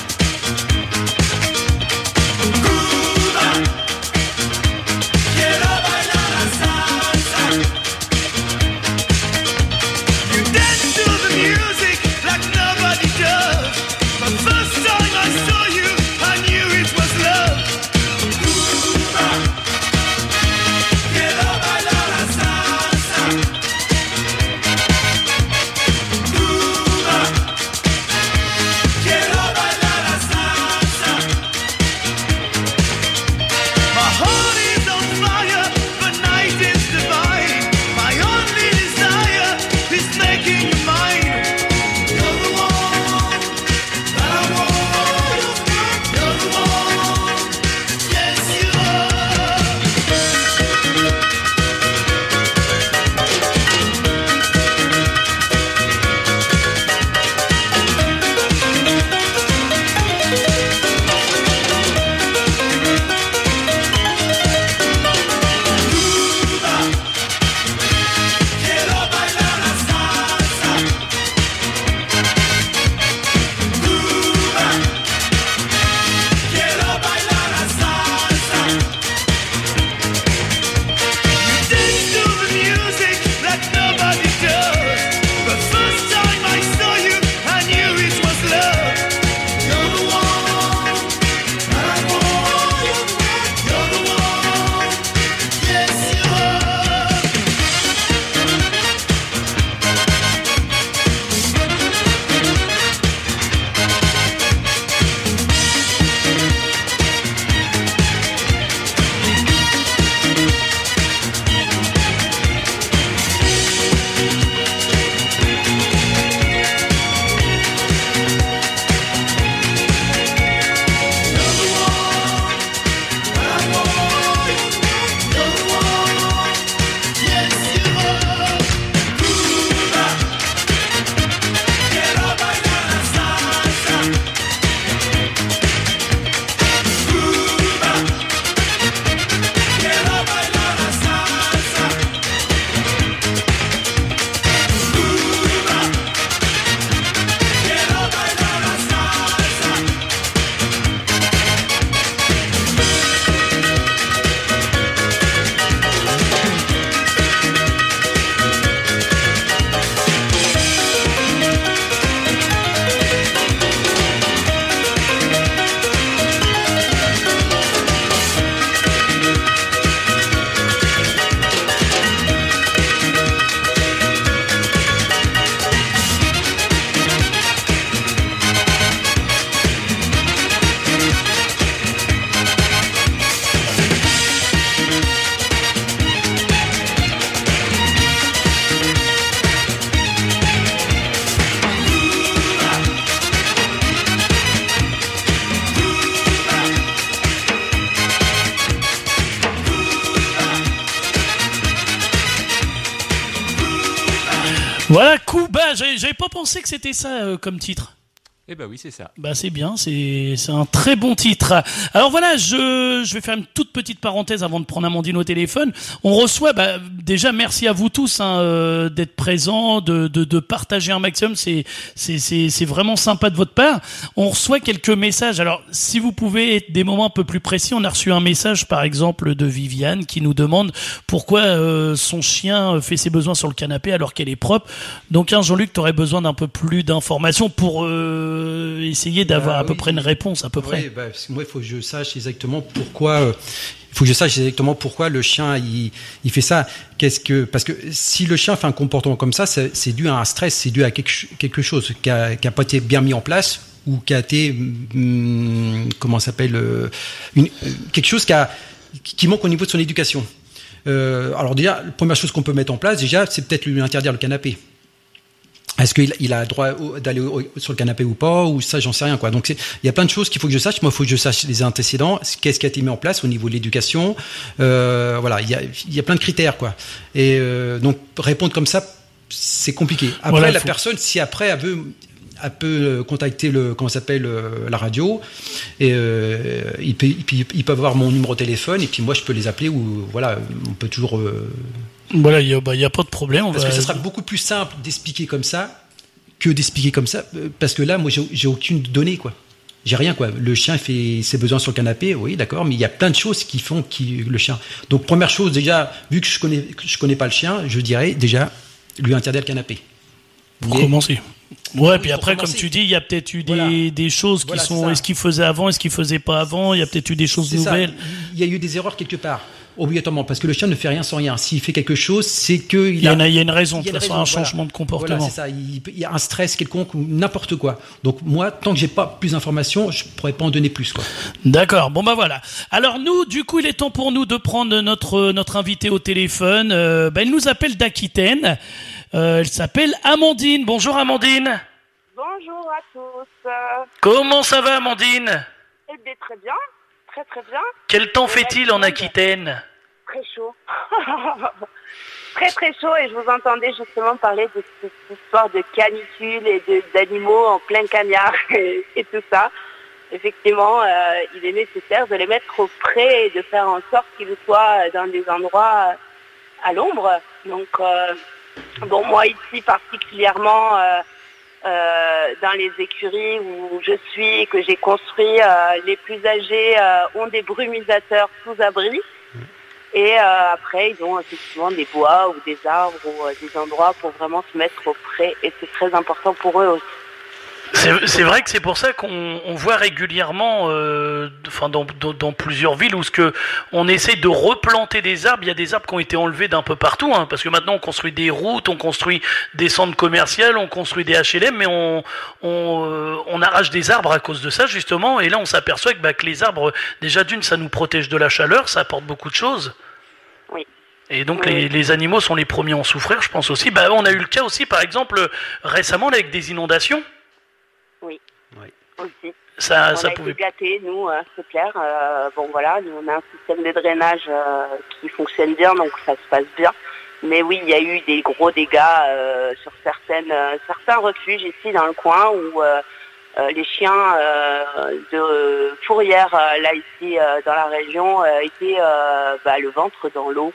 Cuba. Quiero bailar la salsa. You dance to Voilà, Kuba, j'avais, j'avais pas pensé que c'était ça euh, comme titre. Eh ben oui, c'est ça. Bah c'est bien, c'est c'est un très bon titre. Alors voilà, je je vais faire une toute petite parenthèse avant de prendre Amandine au téléphone. On reçoit bah, déjà merci à vous tous hein, euh, d'être présents, de de de partager un maximum, c'est c'est c'est c'est vraiment sympa de votre part. On reçoit quelques messages. Alors si vous pouvez être des moments un peu plus précis, on a reçu un message par exemple de Viviane qui nous demande pourquoi euh, son chien fait ses besoins sur le canapé alors qu'elle est propre. Donc hein, Jean-Luc, tu aurais besoin d'un peu plus d'informations pour euh, essayer d'avoir Ah, à peu oui. près une réponse à peu près. Oui, bah, parce que moi, il faut que je sache exactement pourquoi. euh, Il faut que je sache exactement pourquoi le chien il, il fait ça. Qu'est-ce que parce que si le chien fait un comportement comme ça, c'est, c'est dû à un stress, c'est dû à quelque, ch- quelque chose qui a, qui a pas été bien mis en place ou qui a été hum, comment ça s'appelle euh, une, euh, quelque chose qui a qui manque au niveau de son éducation. Euh, alors déjà, la première chose qu'on peut mettre en place déjà, c'est peut-être lui interdire le canapé. Est-ce qu'il il a droit au- d'aller au- sur le canapé ou pas, ou ça, j'en sais rien, quoi. Donc, c'est- il y a plein de choses qu'il faut que je sache. Moi, il faut que je sache les antécédents, qu'est-ce qui a été mis en place au niveau de l'éducation. Euh, voilà, il y a, il y a plein de critères, quoi. Et euh, donc, répondre comme ça, c'est compliqué. Après, Voilà, la faut- personne, si après elle veut, elle peut contacter le, comment ça s'appelle, euh, la radio, et euh, il peut, il peut, il peut avoir mon numéro de téléphone, et puis moi, je peux les appeler, ou voilà, on peut toujours. Euh, Voilà, il y a bah il y a pas de problème. On parce va... que ça sera beaucoup plus simple d'expliquer comme ça que d'expliquer comme ça. euh, Parce que là, moi, j'ai, j'ai aucune donnée, quoi. J'ai rien, quoi. Le chien fait ses besoins sur le canapé, oui, d'accord, mais il y a plein de choses qui font qui, le chien. Donc, première chose, déjà, vu que je connais, que je connais pas le chien, je dirais déjà lui interdire le canapé. Pour Mais- commencer. Ouais, puis pour après, commencer. comme tu dis, il y a peut-être eu des, Voilà. des choses qui Voilà, c'est sont. ça. Est-ce qu'il faisait avant, est-ce qu'il faisait pas avant? Il y a peut-être eu des choses C'est ça. nouvelles. Il y a eu des erreurs quelque part, obligatoirement, parce que le chien ne fait rien sans rien. S'il fait quelque chose, c'est que Il y, en a, il y a une raison, il y a de une toute façon, raison, un voilà. changement de comportement. Voilà, c'est ça. Il, il y a un stress quelconque ou n'importe quoi. Donc moi, tant que j'ai pas plus d'informations, je pourrais pas en donner plus, quoi. D'accord, bon bah voilà. Alors nous, du coup, il est temps pour nous de prendre notre notre invité au téléphone. Euh, bah, elle nous appelle d'Aquitaine. Euh, elle s'appelle Amandine. Bonjour Amandine. Bonjour à tous. Euh, Comment ça va Amandine? eh bien, très bien, très très bien. Quel temps fait-il en Aquitaine? Très chaud. très très chaud et je vous entendais justement parler de cette histoire de canicule et de, d'animaux en plein cagnard et, et tout ça. Effectivement, euh, il est nécessaire de les mettre au frais et de faire en sorte qu'ils soient dans des endroits à l'ombre. Donc, euh, bon, moi ici particulièrement... Euh, Euh, dans les écuries où je suis, que j'ai construit, euh, les plus âgés euh, ont des brumisateurs sous abri. Et euh, après, ils ont effectivement des bois ou des arbres ou euh, des endroits pour vraiment se mettre au frais. Et c'est très important pour eux aussi. C'est, c'est vrai que c'est pour ça qu'on on voit régulièrement, euh, enfin dans, dans, dans plusieurs villes où ce que on essaie de replanter des arbres. Il y a des arbres qui ont été enlevés d'un peu partout, hein, parce que maintenant on construit des routes, on construit des centres commerciaux, on construit des H L M, mais on on, euh, on arrache des arbres à cause de ça justement. Et là on s'aperçoit que, bah, que les arbres, déjà d'une, ça nous protège de la chaleur, ça apporte beaucoup de choses. Oui. Et donc Oui. les, les animaux sont les premiers à en souffrir, je pense aussi. Bah on a eu le cas aussi, par exemple, récemment là, avec des inondations. Oui, Oui. aussi. Ça, on ça a pouvait. été gâtés, nous, hein, c'est clair. Euh, bon, voilà, nous, on a un système de drainage euh, qui fonctionne bien, donc ça se passe bien. Mais oui, il y a eu des gros dégâts euh, sur certaines, euh, certains refuges ici dans le coin où euh, euh, les chiens euh, de fourrière, euh, là, ici, euh, dans la région, euh, étaient euh, bah, le ventre dans l'eau.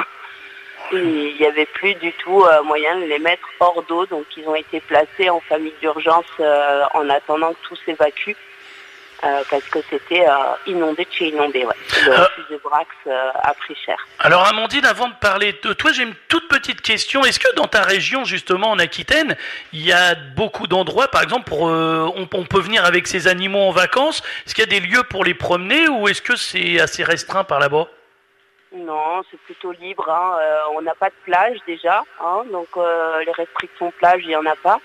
Il n'y avait plus du tout euh, moyen de les mettre hors d'eau, donc ils ont été placés en famille d'urgence euh, en attendant que tout s'évacue, euh, parce que c'était euh, inondé de chez inondé. Ouais. Le Euh. refuge de Brax euh, a pris cher. Alors Amandine, avant de parler de toi, j'ai une toute petite question. Est-ce que dans ta région, justement en Aquitaine, il y a beaucoup d'endroits, par exemple, pour euh, on, on peut venir avec ses animaux en vacances? Est-ce qu'il y a des lieux pour les promener ou est-ce que c'est assez restreint par là-bas? Non, c'est plutôt libre. Hein. Euh, on n'a pas de plage déjà, hein, donc euh, les restrictions plage, il n'y en a pas.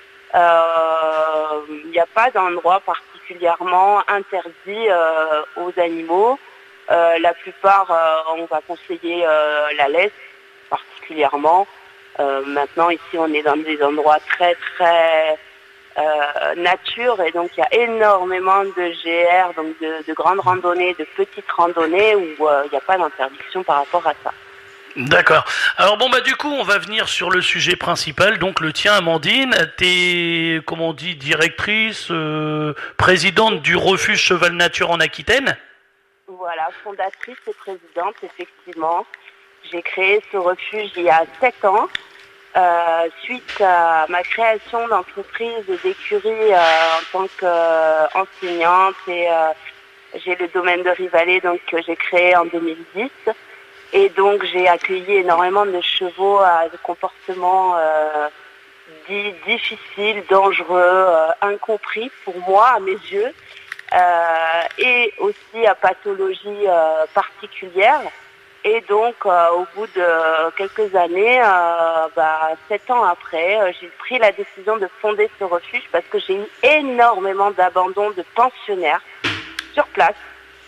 Euh, Il n'y a pas d'endroit particulièrement interdit euh, aux animaux. Euh, la plupart, euh, on va conseiller euh, la laisse particulièrement. Euh, maintenant, ici, on est dans des endroits très, très euh, nature et donc il y a énormément de G R, donc de, de grandes randonnées, de petites randonnées où euh, il n'y a pas d'interdiction par rapport à ça. D'accord. Alors bon bah du coup on va venir sur le sujet principal, donc le tien Amandine, t'es comment on dit directrice, euh, présidente du refuge Cheval Nature en Aquitaine. Voilà, fondatrice et présidente, effectivement. J'ai créé ce refuge il y a sept ans, euh, suite à ma création d'entreprise et d'écurie euh, en tant qu'enseignante et euh, j'ai le domaine de Rivalet donc que j'ai créé en deux mille dix. Et donc j'ai accueilli énormément de chevaux à des comportements euh, dits difficiles, dangereux, euh, incompris pour moi, à mes yeux, euh, et aussi à pathologie euh, particulière. Et donc euh, au bout de quelques années, euh, bah, sept ans après, euh, j'ai pris la décision de fonder ce refuge parce que j'ai eu énormément d'abandon de pensionnaires sur place.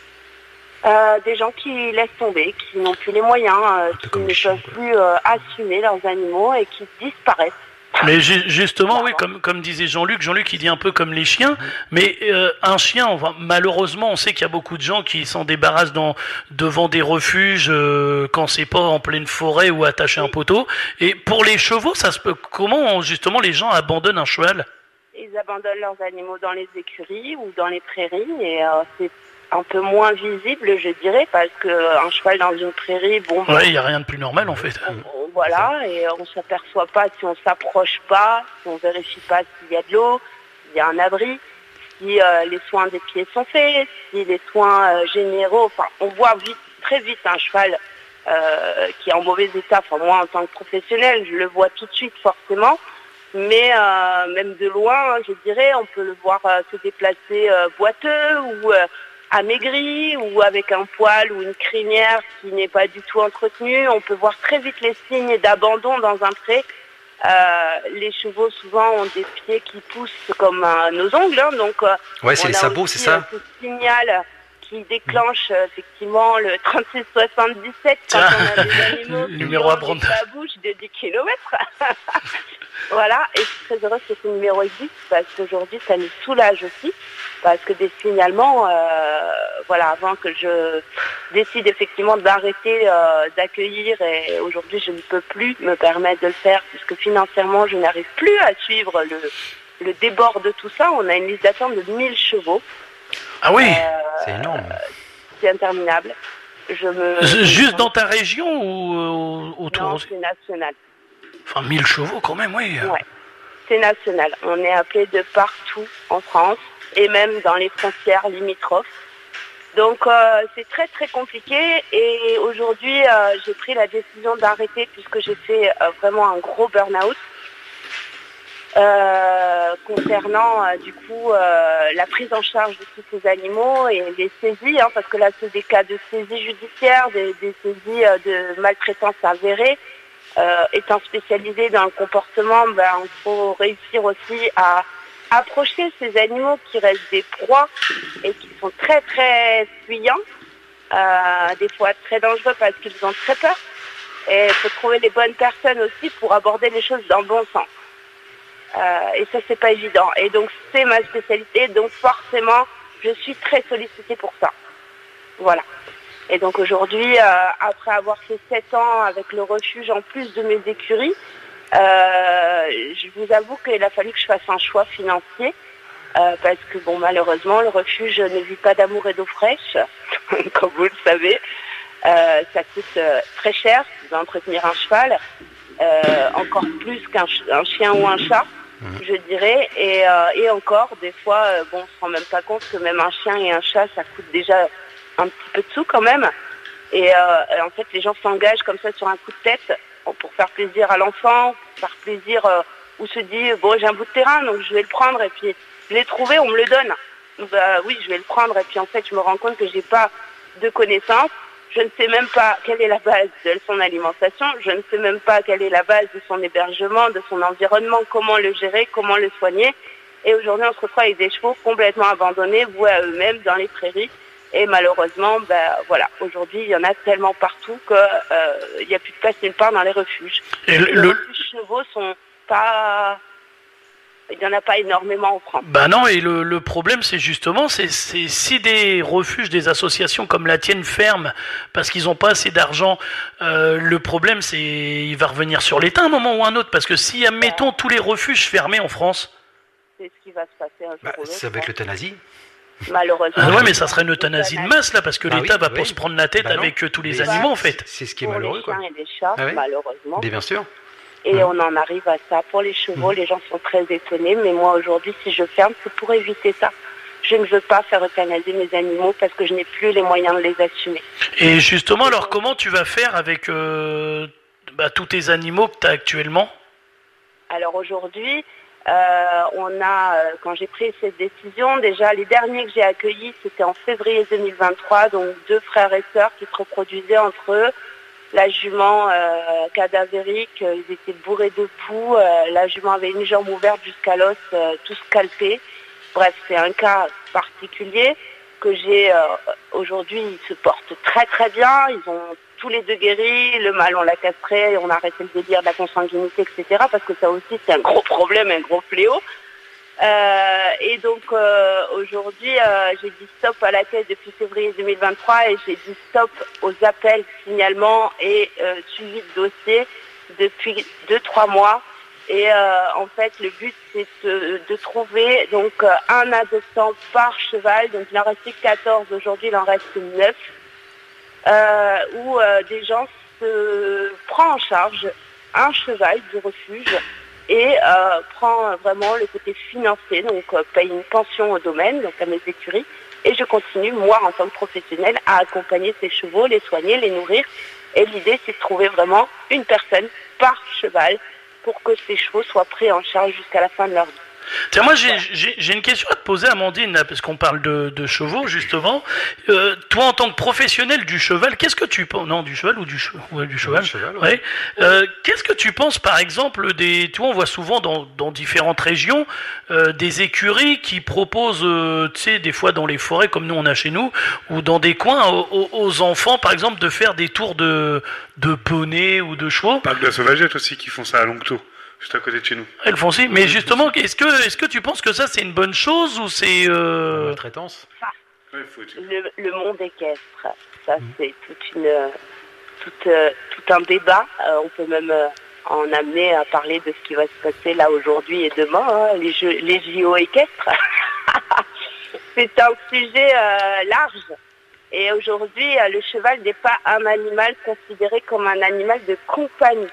Euh, des gens qui laissent tomber, qui n'ont plus les moyens, euh, qui ne peuvent plus euh, assumer leurs animaux et qui disparaissent. Mais ju- justement, oui, comme, comme disait Jean-Luc, Jean-Luc il dit un peu comme les chiens, mais euh, un chien, on va, malheureusement, on sait qu'il y a beaucoup de gens qui s'en débarrassent dans, devant des refuges euh, quand c'est pas en pleine forêt ou attaché à un poteau. Et pour les chevaux, ça se peut, comment justement les gens abandonnent un cheval? Ils abandonnent leurs animaux dans les écuries ou dans les prairies et euh, c'est un peu moins visible, je dirais, parce qu'un cheval dans une prairie, bon... Ouais, il n'y a rien de plus normal, en fait. On, on- voilà, et on s'aperçoit pas si on s'approche pas, si on vérifie pas s'il y a de l'eau, s'il y a un abri, si euh, les soins des pieds sont faits, si les soins euh, généraux... Enfin, on voit vite, très vite un cheval euh, qui est en mauvais état. Enfin, moi, en tant que professionnel, je le vois tout de suite, forcément. Mais euh, même de loin, je dirais, on peut le voir euh, se déplacer euh, boiteux ou... euh, amaigri ou avec un poil ou une crinière qui n'est pas du tout entretenue. On peut voir très vite les signes d'abandon dans un pré. Euh, les chevaux souvent ont des pieds qui poussent comme euh, nos ongles, hein, donc euh, Ouais, c'est on les a sabots, aussi, c'est ça euh, ce signal qui déclenche euh, effectivement le trente-six soixante-dix-sept quand Tiens, on a des animaux le qui numéro ont à prendre. la bouche de dix kilomètres. Voilà, et je suis très heureuse que ce numéro existe parce qu'aujourd'hui ça nous soulage aussi, parce que des signalements, euh, voilà, avant que je décide effectivement d'arrêter euh, d'accueillir, et aujourd'hui je ne peux plus me permettre de le faire puisque financièrement je n'arrive plus à suivre le, le débord de tout ça. On a une liste d'attente de mille chevaux. Ah oui, Euh, C'est énorme. C'est interminable. Je me... juste dans ta région ou euh, autour Non, aussi? c'est national. Enfin, mille chevaux quand même, oui. Ouais, c'est national. On est appelé de partout en France et même dans les frontières limitrophes. Donc euh, c'est très très compliqué et aujourd'hui euh, j'ai pris la décision d'arrêter puisque j'ai fait euh, vraiment un gros burn-out euh, concernant euh, du coup euh, la prise en charge de tous ces animaux et les saisies, hein, parce que là c'est des cas de saisie judiciaire, des, des saisies euh, de maltraitance avérée. Euh, étant spécialisé dans le comportement, ben, il faut réussir aussi à approcher ces animaux qui restent des proies et qui sont très très fuyants, euh, des fois très dangereux parce qu'ils ont très peur. Et il faut trouver les bonnes personnes aussi pour aborder les choses dans le bon sens. Euh, et ça, c'est pas évident. Et donc, c'est ma spécialité. Donc, forcément, je suis très sollicitée pour ça. Voilà. Et donc aujourd'hui, euh, après avoir fait sept ans avec le refuge en plus de mes écuries, euh, je vous avoue qu'il a fallu que je fasse un choix financier euh, parce que bon, malheureusement, le refuge ne vit pas d'amour et d'eau fraîche, comme vous le savez. Euh, ça coûte euh, très cher d'entretenir un cheval, euh, encore plus qu'un ch- un chien ou un chat, je dirais. Et, euh, et encore, des fois, euh, bon, on se rend même pas compte que même un chien et un chat, ça coûte déjà un petit peu de sous quand même. Et euh, en fait, les gens s'engagent comme ça sur un coup de tête pour faire plaisir à l'enfant, pour faire plaisir, euh, ou se dit, bon, j'ai un bout de terrain, donc je vais le prendre, et puis je l'ai trouvé, on me le donne. Donc, bah, oui, je vais le prendre, et puis en fait, je me rends compte que j'ai pas de connaissances. Je ne sais même pas quelle est la base de son alimentation, je ne sais même pas quelle est la base de son hébergement, de son environnement, comment le gérer, comment le soigner. Et aujourd'hui, on se retrouve avec des chevaux complètement abandonnés, voués à eux-mêmes dans les prairies. Et malheureusement, ben voilà, aujourd'hui, il y en a tellement partout qu'il euh, n'y a plus de place nulle part dans les refuges. Et le, Les le- refuges chevaux sont pas il n'y en a pas énormément en France. Bah non, et le, le problème, c'est justement, c'est, c'est si des refuges, des associations comme la tienne ferment parce qu'ils n'ont pas assez d'argent, euh, le problème, c'est il va revenir sur l'État un moment ou un autre. Parce que si, admettons, tous les refuges fermés en France... C'est ce qui va se passer un jour Bah, ou l'autre, c'est avec hein. l'euthanasie. Malheureusement. Ah ouais, mais ça serait une euthanasie de masse, là, parce que Bah l'État oui, va pas oui. se prendre la tête Bah non. avec euh, tous les Mais animaux, en fait. C'est ce qui est Pour malheureux, les quoi. chiens et les chats, Ah ouais. malheureusement. Mais bien sûr. Et Mhm. on en arrive à ça. Pour les chevaux, les gens sont très étonnés. Mais moi, aujourd'hui, si je ferme, c'est pour éviter ça. Je ne veux pas faire euthanasier mes animaux parce que je n'ai plus les moyens de les assumer. Et justement, alors, comment tu vas faire avec euh, bah, tous tes animaux que tu as actuellement? Alors aujourd'hui, euh, on a, euh, quand j'ai pris cette décision, déjà les derniers que j'ai accueillis, c'était en février deux mille vingt-trois, donc deux frères et sœurs qui se reproduisaient entre eux. La jument euh, cadavérique, euh, ils étaient bourrés de poux, euh, la jument avait une jambe ouverte jusqu'à l'os, euh, tout scalpé. Bref, c'est un cas particulier que j'ai euh, aujourd'hui, ils se portent très très bien, ils ont tous les deux guéri, le mâle on l'a castré, on a arrêté le délire de la consanguinité, et cetera. Parce que ça aussi c'est un gros problème, un gros fléau. Euh, et donc euh, aujourd'hui euh, j'ai dit stop à la tête depuis février deux mille vingt-trois et j'ai dit stop aux appels, signalements et euh, suivi de dossiers depuis deux trois mois. Et euh, en fait le but c'est de, de trouver donc euh, un adoptant par cheval, donc il en restait quatorze, aujourd'hui il en reste neuf. Euh, où euh, des gens se prennent en charge un cheval du refuge et euh, prend vraiment le côté financier, donc euh, paye une pension au domaine, donc à mes écuries, et je continue, moi, en tant que professionnelle, à accompagner ces chevaux, les soigner, les nourrir, et l'idée, c'est de trouver vraiment une personne par cheval pour que ces chevaux soient pris en charge jusqu'à la fin de leur vie. Tiens, moi, j'ai, j'ai, j'ai une question à te poser, Amandine, là, parce qu'on parle de, de chevaux, justement. Euh, toi, en tant que professionnel du cheval, qu'est-ce que tu penses... Non, du cheval ou du, che... ouais, du cheval, Du cheval, ouais. ouais. Euh, qu'est-ce que tu penses, par exemple, des... Tu vois, on voit souvent dans, dans différentes régions euh, des écuries qui proposent, euh, tu sais, des fois dans les forêts, comme nous on a chez nous, ou dans des coins, aux, aux enfants, par exemple, de faire des tours de, de poney ou de chevaux. Parc de la Sauvagette aussi qui font ça à Longto, juste à côté de chez nous. Elles font si. Mais justement, est-ce que, est-ce que tu penses que ça, c'est une bonne chose ou c'est... La Euh... maltraitance. Ouais, faut être- Le, le monde équestre, ça c'est toute une, toute, euh, tout un débat. Euh, on peut même euh, en amener à parler de ce qui va se passer là aujourd'hui et demain, hein, les, jeux, les J O équestres. C'est un sujet euh, large. Et aujourd'hui, euh, le cheval n'est pas un animal considéré comme un animal de compagnie.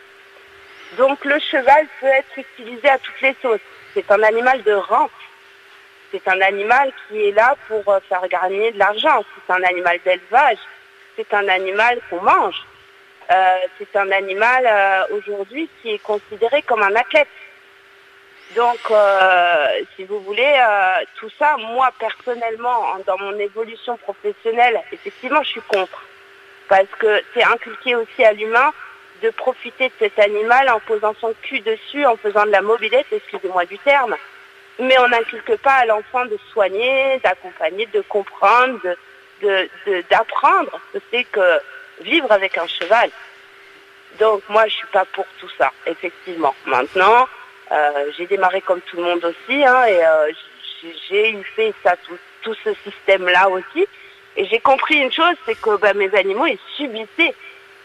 Donc le cheval peut être utilisé à toutes les sauces. C'est un animal de rente. C'est un animal qui est là pour euh, faire gagner de l'argent. C'est un animal d'élevage. C'est un animal qu'on mange. Euh, c'est un animal euh, aujourd'hui qui est considéré comme un athlète. Donc, euh, si vous voulez, euh, tout ça, moi personnellement, en- dans mon évolution professionnelle, effectivement, je suis contre. Parce que c'est inculqué aussi à l'humain de profiter de cet animal en posant son cul dessus, en faisant de la mobilette, excusez-moi du terme. Mais on n'inculque pas à l'enfant de soigner, d'accompagner, de comprendre, de, de, de- d'apprendre ce que c'est que vivre avec un cheval. Donc moi, je suis pas pour tout ça, effectivement. Maintenant, euh, j'ai démarré comme tout le monde aussi, hein, et euh, j'ai, j'ai eu fait ça, tout, tout ce système-là aussi. Et j'ai compris une chose, c'est que bah, mes animaux, ils subissaient.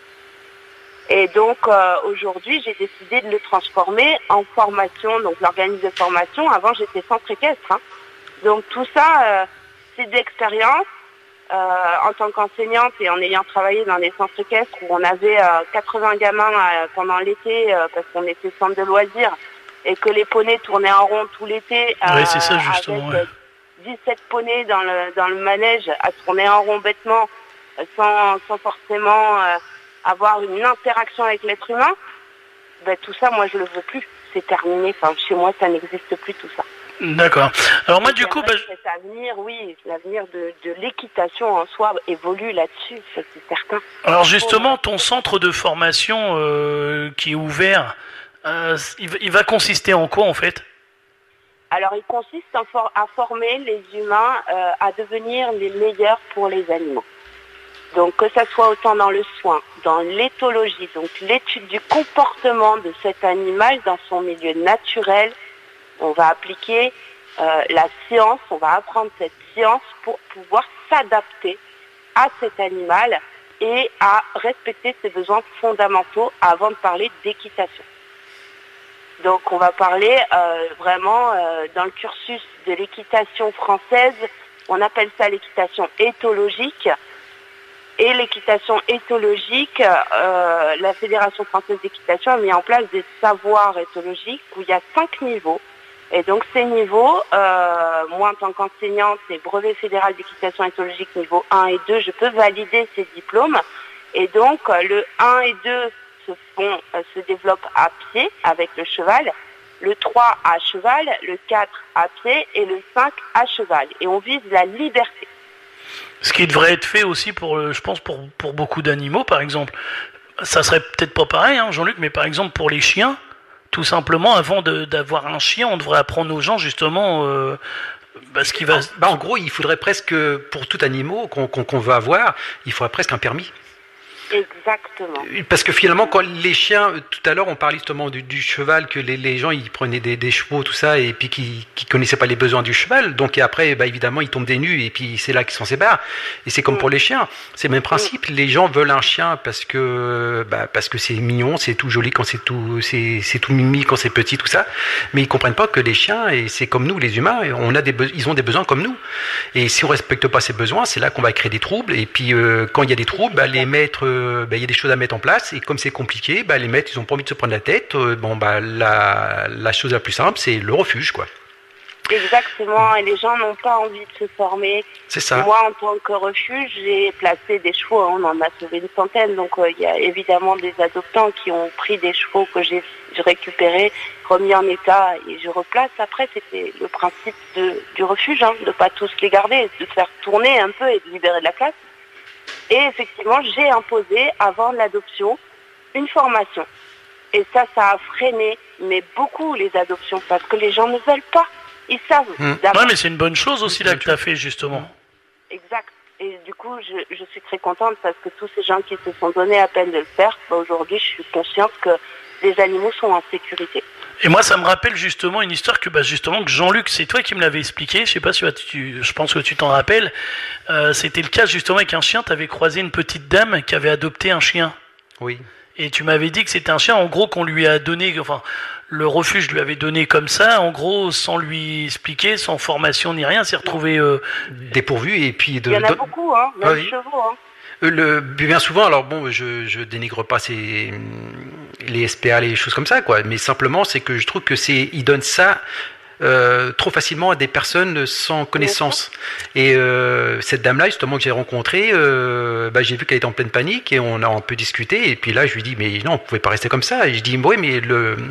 Et donc euh, aujourd'hui, j'ai décidé de le transformer en formation, donc l'organisme de formation. Avant, j'étais centre équestre. Hein. Donc tout ça, euh, c'est d'expérience. Euh, en tant qu'enseignante et en ayant travaillé dans des centres équestres où on avait euh, quatre-vingts gamins euh, pendant l'été euh, parce qu'on était centre de loisirs et que les poneys tournaient en rond tout l'été euh, Oui, c'est ça, justement, avec ouais. euh, dix-sept poneys dans le, dans le manège à tourner en rond bêtement euh, sans, sans forcément euh, avoir une interaction avec l'être humain, ben, tout ça, moi, je le veux plus. C'est terminé. Enfin, chez moi, ça n'existe plus, tout ça. D'accord. Alors moi, du coup, bah, Cet avenir, oui, l'avenir de, de l'équitation en soi évolue là-dessus, ça, c'est certain. alors justement, ton centre de formation euh, qui est ouvert, euh, il, va- il va consister en quoi en fait? Alors, il consiste en for- à former les humains euh, à devenir les meilleurs pour les animaux. Donc, que ça soit autant dans le soin, dans l'éthologie, donc l'étude du comportement de cet animal dans son milieu naturel, On va appliquer euh, la science, on va apprendre cette science pour pouvoir s'adapter à cet animal et à respecter ses besoins fondamentaux avant de parler d'équitation. Donc on va parler euh, vraiment euh, dans le cursus de l'équitation française, on appelle ça l'équitation éthologique. Et l'équitation éthologique, euh, la Fédération française d'équitation a mis en place des savoirs éthologiques où il y a cinq niveaux. Et donc ces niveaux, euh, moi en tant qu'enseignante, c'est brevet fédéral d'équitation éthologique niveau un et deux, je peux valider ces diplômes. Et donc le un et deux se font, euh, se développent à pied avec le cheval, le trois à cheval, le quatre à pied et le cinq à cheval. Et on vise la liberté. Ce qui devrait être fait aussi pour, euh, je pense, pour, pour beaucoup d'animaux, par exemple. Ça serait peut-être pas pareil, hein, Jean-Luc, mais par exemple pour les chiens, tout simplement, avant de, d'avoir un chien, on devrait apprendre aux gens justement euh, bah, ce qui va. Bah, en gros, il faudrait presque, pour tout animal qu'on, qu'on, qu'on veut avoir, il faudrait presque un permis. Exactement. Parce que finalement, quand les chiens, tout à l'heure, on parlait justement du, du cheval, que les, les gens ils prenaient des, des chevaux, tout ça, et puis qui qui connaissaient pas les besoins du cheval, donc et après, bah évidemment, ils tombent des nues, et puis c'est là qu'ils s'en séparent. Et c'est comme pour les chiens, c'est le même principe. Les gens veulent un chien parce que bah parce que c'est mignon, c'est tout joli quand c'est tout, c'est c'est tout mimi quand c'est petit, tout ça. Mais ils comprennent pas que les chiens, et c'est comme nous, les humains, on a des be- ils ont des besoins comme nous. Et si on respecte pas ces besoins, c'est là qu'on va créer des troubles. Et puis euh, quand il y a des troubles, bah, les maîtres bah, il y a des choses à mettre en place, et comme c'est compliqué, bah, les maîtres, ils ont pas envie de se prendre la tête. Euh, bon, bah, la, la chose la plus simple, c'est le refuge, quoi. Exactement, et les gens n'ont pas envie de se former. C'est ça. Moi, en tant que refuge, j'ai placé des chevaux, hein, on en a sauvé une centaine, donc euh, il y a évidemment des adoptants qui ont pris des chevaux que j'ai récupérés, remis en état, et je replace. Après, c'était le principe de, du refuge, hein, de ne pas tous les garder, de faire tourner un peu et de libérer de la place. Et effectivement, j'ai imposé, avant l'adoption, une formation. Et ça, ça a freiné, mais beaucoup, les adoptions, parce que les gens ne veulent pas. Ils savent. Mmh. d'abord. Ouais, mais c'est une bonne chose aussi là que tu as fait, justement. Exact. Et du coup, je, je suis très contente parce que tous ces gens qui se sont donné à peine de le faire, bah, aujourd'hui, je suis consciente que les animaux sont en sécurité. Et moi, ça me rappelle justement une histoire que, bah, justement, que Jean-Luc, c'est toi qui me l'avais expliqué. Je sais pas si tu, je pense que tu t'en rappelles. Euh, c'était le cas justement avec un chien. Tu avais croisé une petite dame qui avait adopté un chien. Oui. Et tu m'avais dit que c'était un chien, en gros, qu'on lui a donné, enfin, le refuge lui avait donné comme ça, en gros, sans lui expliquer, sans formation ni rien, s'est retrouvé euh... dépourvu. Et puis de, il y en a de... beaucoup, hein, même oui. chevaux. Hein. Le, bien souvent, alors bon, je, je dénigre pas ces, les S P A, les choses comme ça, quoi. Mais simplement, c'est que je trouve que c'est, ils donnent ça euh, trop facilement à des personnes sans connaissance. Et euh, cette dame-là, justement, que j'ai rencontrée, euh, bah, j'ai vu qu'elle était en pleine panique et on a un peu discuté. Et puis là, je lui dis, mais non, vous pouvez pas rester comme ça. Et je dis, oui, mais le, euh,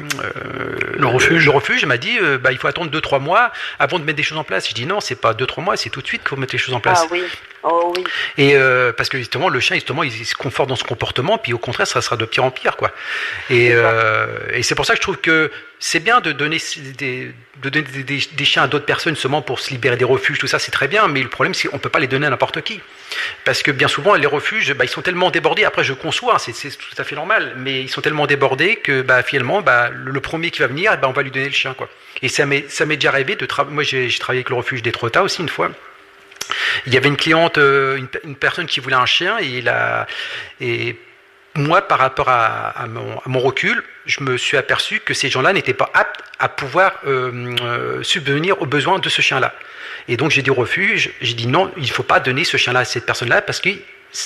le refuge, le refuge, elle m'a dit, euh, bah, il faut attendre deux trois mois avant de mettre des choses en place. Je dis, non, c'est pas deux trois mois, c'est tout de suite qu'il faut mettre les choses en place. Ah oui. Oh oui. Et euh, parce que justement le chien justement il se conforte dans ce comportement, puis au contraire ça sera de pire en pire, quoi. Et, euh, et c'est pour ça que je trouve que c'est bien de donner des, de donner des, des, des chiens à d'autres personnes seulement pour se libérer des refuges, tout ça c'est très bien, mais le problème c'est qu'on peut pas les donner à n'importe qui, parce que bien souvent les refuges bah, ils sont tellement débordés. Après je conçois, hein, c'est, c'est tout à fait normal, mais ils sont tellement débordés que bah, finalement bah, le, le premier qui va venir, bah, on va lui donner le chien, quoi. Et ça m'est, ça m'est déjà arrivé de travailler. Moi j'ai, j'ai travaillé avec le refuge d'Étretat aussi une fois. Il y avait une cliente, une, une personne qui voulait un chien, et, il a, et moi, par rapport à, à, mon, à mon recul, je me suis aperçu que ces gens-là n'étaient pas aptes à pouvoir euh, euh, subvenir aux besoins de ce chien-là. Et donc j'ai dit au refuge, j'ai dit non, il ne faut pas donner ce chien-là à cette personne-là parce que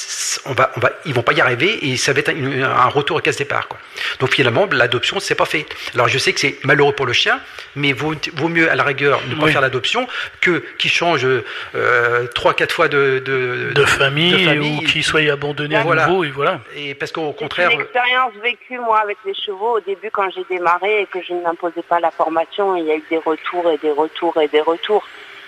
on va, on va, ils vont pas y arriver et ça va être un, un retour au casse-départ, quoi. Donc finalement, l'adoption, c'est pas fait. Alors je sais que c'est malheureux pour le chien, mais vaut, vaut mieux à la rigueur ne pas oui. faire l'adoption que qu'il change trois, quatre fois de de, de famille, de famille ou qu'il soit abandonné à voilà. nouveau, et voilà. Et parce qu'au contraire, c'est une expérience vécue moi avec les chevaux au début quand j'ai démarré et que je n'imposais pas la formation. Il y a eu des retours et des retours et des retours.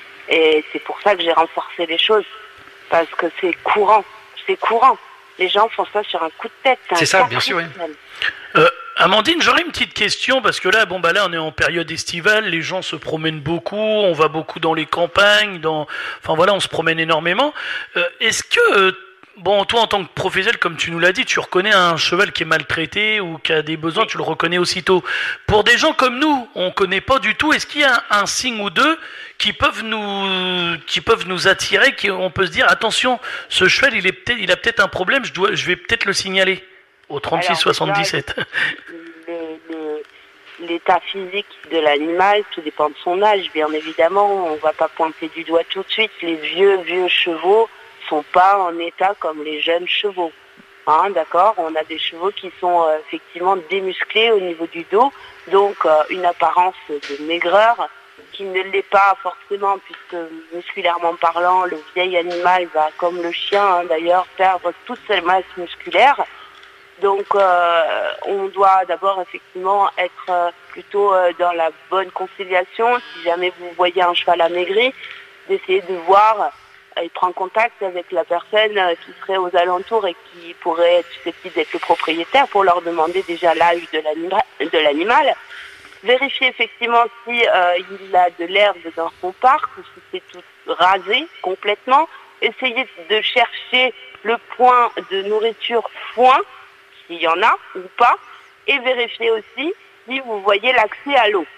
Et c'est pour ça que j'ai renforcé les choses parce que c'est courant. C'est courant. Les gens font ça sur un coup de tête. C'est ça, bien sûr, oui. Euh, Amandine, j'aurais une petite question, parce que là, bon, bah là, on est en période estivale, les gens se promènent beaucoup, on va beaucoup dans les campagnes, dans, enfin voilà, on se promène énormément. Euh, est-ce que, euh, bon, toi en tant que professionnel, comme tu nous l'as dit, tu reconnais un cheval qui est maltraité ou qui a des besoins, tu le reconnais aussitôt. Pour des gens comme nous, on connaît pas du tout. Est-ce qu'il y a un, un signe ou deux qui peuvent nous, qui peuvent nous attirer, qui on peut se dire attention, ce cheval, il est peut-être, il a peut-être un problème, je dois, je vais peut-être le signaler au trente-six soixante-dix-sept. Les- les- L'état physique de l'animal, tout dépend de son âge, bien évidemment. On va pas pointer du doigt tout de suite. Les vieux, vieux chevaux sont pas en état comme les jeunes chevaux. Hein, d'accord? On a des chevaux qui sont euh, effectivement démusclés au niveau du dos, donc euh, une apparence de maigreur qui ne l'est pas forcément, puisque musculairement parlant, le vieil animal va, comme le chien hein, d'ailleurs, perdre toute sa masse musculaire. Donc euh, on doit d'abord effectivement être euh, plutôt euh, dans la bonne conciliation. Si jamais vous voyez un cheval amaigri, d'essayer de voir euh, et prendre contact avec la personne euh, qui serait aux alentours et qui pourrait être susceptible d'être le propriétaire pour leur demander déjà l'âge de l'anima- de l'animal. Vérifier effectivement si euh, il a de l'herbe dans son parc ou si c'est tout rasé complètement. Essayer de chercher le point de nourriture foin, s'il y en a ou pas, et vérifier aussi si vous voyez l'accès à l'eau.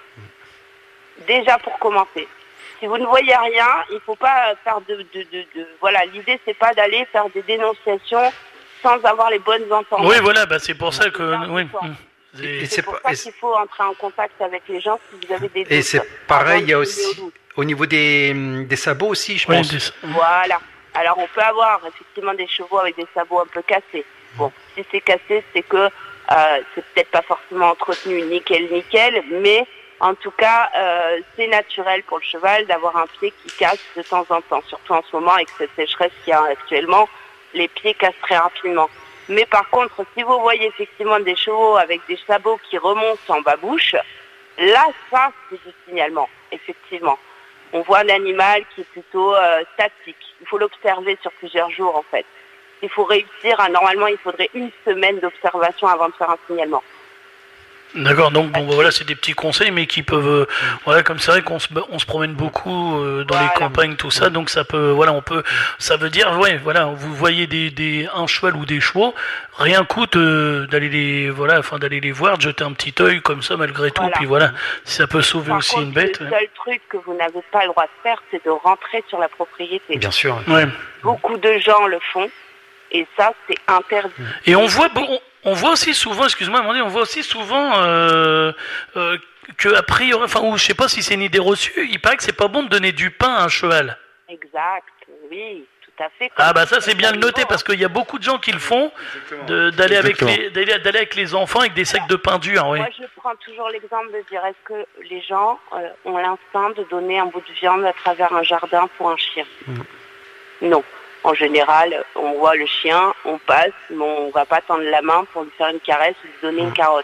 Déjà pour commencer. Si vous ne voyez rien, il ne faut pas faire de, de, de, de... Voilà, l'idée c'est pas d'aller faire des dénonciations sans avoir les bonnes ententes. Oui, voilà, bah c'est pour ça que, oui. Et C'est- C'est c'est pour pas- ça et qu'il faut entrer en contact avec les gens si vous avez des doutes. Et c'est pareil, il y a Avant de aussi donner au doute. au niveau des, des sabots aussi, je Oui, pense. c'est- Voilà. Alors on peut avoir effectivement des chevaux avec des sabots un peu cassés. Bon, si c'est cassé, c'est que euh, c'est peut-être pas forcément entretenu nickel nickel, mais en tout cas euh, c'est naturel pour le cheval d'avoir un pied qui casse de temps en temps, surtout en ce moment avec cette sécheresse qu'il y a actuellement, les pieds cassent très rapidement. Mais par contre, si vous voyez effectivement des chevaux avec des sabots qui remontent en bas-bouche, là, ça, c'est du signalement, effectivement. On voit un animal qui est plutôt euh, statique. Il faut l'observer sur plusieurs jours, en fait. Il faut réussir, à, normalement, il faudrait une semaine d'observation avant de faire un signalement. D'accord, donc bon, bah, voilà, c'est des petits conseils, mais qui peuvent, euh, voilà, comme c'est vrai qu'on se, on se promène beaucoup euh, dans Voilà. les campagnes, tout ça, donc ça peut, voilà, on peut, ça veut dire, ouais, voilà, vous voyez des, des, un cheval ou des chevaux, rien coûte euh, d'aller les, voilà, enfin d'aller les voir, de jeter un petit œil comme ça malgré tout, Voilà. puis voilà, si ça peut sauver Par aussi contre, une bête. le Ouais. seul truc que vous n'avez pas le droit de faire, c'est de rentrer sur la propriété. Bien sûr. Ouais. Beaucoup de gens le font, et ça, c'est interdit. Et on voit, bon, on voit aussi souvent, excuse-moi, Amandine, on voit aussi souvent euh, euh, que a priori, enfin, ou je sais pas si c'est une idée reçue, il paraît que c'est pas bon de donner du pain à un cheval. Exact, oui, tout à fait. Ah bah ça c'est bien de noter parce qu'il y a beaucoup de gens qui le font, de- d'aller avec Exactement. les d'aller d'aller avec les enfants avec des sacs de pain dur, oui. Moi, je prends toujours l'exemple de dire est-ce que les gens euh, ont l'instinct de donner un bout de viande à travers un jardin pour un chien? Non. En général, on voit le chien, on passe, mais on va pas tendre la main pour lui faire une caresse ou lui donner une carotte.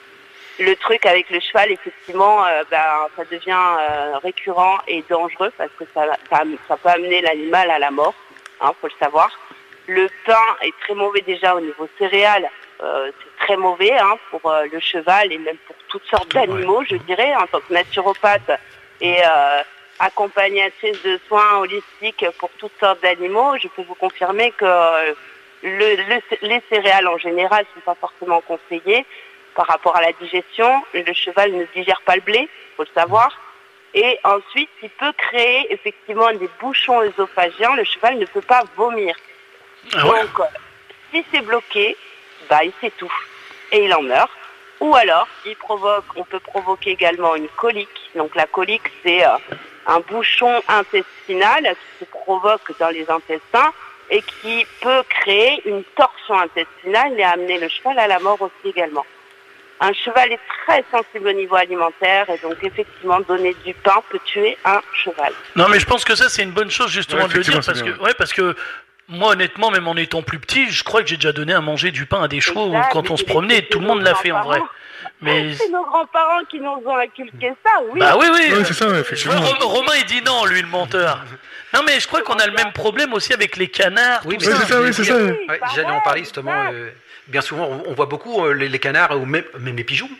Le truc avec le cheval, effectivement, euh, ben, ça devient euh, récurrent et dangereux parce que ça, ça, ça peut amener l'animal à la mort, hein, faut le savoir. Le pain est très mauvais déjà au niveau céréales, euh, c'est très mauvais hein, pour euh, le cheval et même pour toutes sortes d'animaux, je dirais, en tant que naturopathe et euh, accompagnatrice de soins holistiques pour toutes sortes d'animaux. Je peux vous confirmer que euh, le, le- les céréales en général ne sont pas forcément conseillées par rapport à la digestion. Le cheval ne digère pas le blé, faut le savoir. Et ensuite, il peut créer effectivement des bouchons œsophagiens. Le cheval ne peut pas vomir. Ah ouais. Donc, euh, si c'est bloqué, bah, il s'étouffe et il en meurt. Ou alors, il provoque, on peut provoquer également une colique. Donc la colique, c'est euh, un bouchon intestinal qui se provoque dans les intestins et qui peut créer une torsion intestinale et amener le cheval à la mort aussi également. Un cheval est très sensible au niveau alimentaire et donc effectivement donner du pain peut tuer un cheval. Non mais je pense que ça c'est une bonne chose justement Ouais, de le dire effectivement, parce c'est que bien. ouais parce que moi honnêtement même en étant plus petit, je crois que j'ai déjà donné à manger du pain à des chevaux Exact, quand mais on se c'est- promenait, c'est tout le nos monde l'a fait en vrai. grands-parents. Mais C'est nos grands-parents qui nous ont inculqué ça, oui. bah oui oui. Ouais, c'est ça, ouais, Ouais, effectivement. Rom- Romain il dit non lui le menteur. Non mais je crois qu'on a le même problème aussi avec les canards. Oui, tout mais Ouais, ça. c'est ça, oui, c'est ça. Oui, Ouais, pareil, j'allais en parler justement. exact. euh, bien souvent, on, on voit beaucoup euh, les, les canards ou même, même les pigeons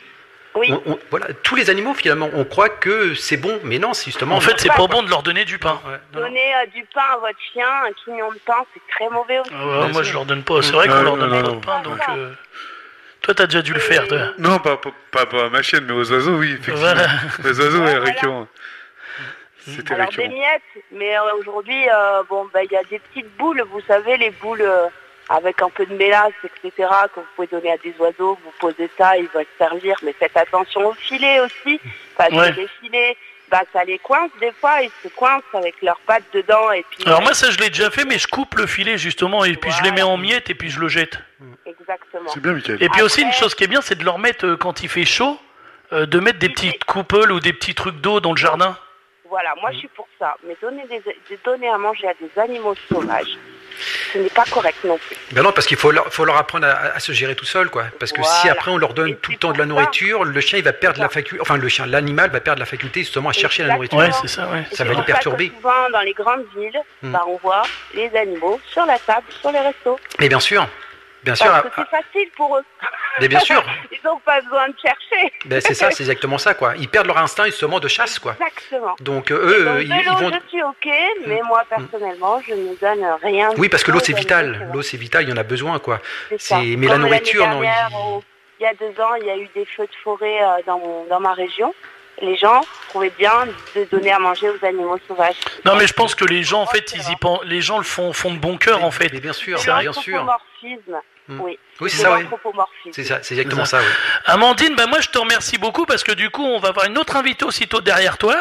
Oui. On- on- voilà, tous les animaux finalement, on croit que c'est bon, mais non, c'est justement. En fait, c'est pas bon de leur donner du pain. Ouais, non, non. Donner euh, du pain à votre chien, un quignon de pain, c'est très mauvais aussi. Ah ouais, moi, je leur donne pas. C'est vrai Non, qu'on leur non, donne non, pas non. de pain, donc. euh, Toi, t'as déjà dû le faire, toi. Non, pas, pas, pas, pas à ma chienne, mais aux oiseaux, oui, effectivement. Voilà. Les oiseaux, Ouais, est voilà. récurrent. C'était Alors des récurrent. miettes, mais euh, aujourd'hui, euh, bon, bah, il y a des petites boules, vous savez, les boules euh, avec un peu de mélasse, et cetera, que vous pouvez donner à des oiseaux, vous posez ça, ils vont se servir, mais faites attention aux filets aussi, parce Ouais. que les filets, bah, ça les coince des fois, ils se coincent avec leurs pattes dedans, et puis... Alors moi, ça, je l'ai déjà fait, mais je coupe le filet, justement, et puis je les mets Voilà. en miettes, et puis je le jette. Exactement. C'est bien, Michael. Et puis aussi, une Après- chose qui est bien, c'est de leur mettre, euh, quand il fait chaud, euh, de mettre des Oui, petites coupelles ou des petits trucs d'eau dans le jardin. Voilà, moi je suis pour ça, mais donner, des, de donner à manger à des animaux sauvages, ce n'est pas correct non plus. Ben non, parce qu'il faut leur, faut leur apprendre à, à se gérer tout seul, quoi. Parce que si Voilà. après on leur donne Et tout c'est le temps de la pour ça. nourriture, le chien il va perdre C'est la ça. faculté, enfin le chien, l'animal va perdre la faculté justement à chercher la nourriture. Ouais, c'est ça, ouais. Et Ça va c'est les pour que perturber. souvent, dans les grandes villes, Hmm. bah, on voit les animaux sur la table, sur les restos. Mais bien sûr, bien sûr, Parce que ah, c'est facile pour eux. mais bien sûr, Ils n'ont pas besoin de chercher. ben c'est ça, c'est exactement ça, quoi. Ils perdent leur instinct justement de chasse, quoi. Exactement. Donc euh, eux, Donc, euh, de ils, ils l'eau, vont. je suis ok, mais moi personnellement, je ne donne rien. Oui, parce que l'eau du c'est tout aux vital, animaux, l'eau c'est vital, il y en a besoin, quoi. c'est ça. c'est- mais la Comme nourriture, l'année non, dernière, il- au- Il y a deux ans, il y a eu des feux de forêt euh, dans, mon- dans ma région. Les gens trouvaient bien de donner à manger aux animaux sauvages. Non, mais je pense que les gens, en fait, ils y pensent, les gens le font, font de bon cœur, en fait. Mais bien sûr, C'est bien sûr. l'anthropomorphisme. Hmm. Oui, Oui, c'est c'est ça, oui. l'anthropomorphisme. C'est ça, c'est exactement ça, oui. Amandine, bah moi, je te remercie beaucoup parce que du coup, on va avoir une autre invitée aussitôt derrière toi.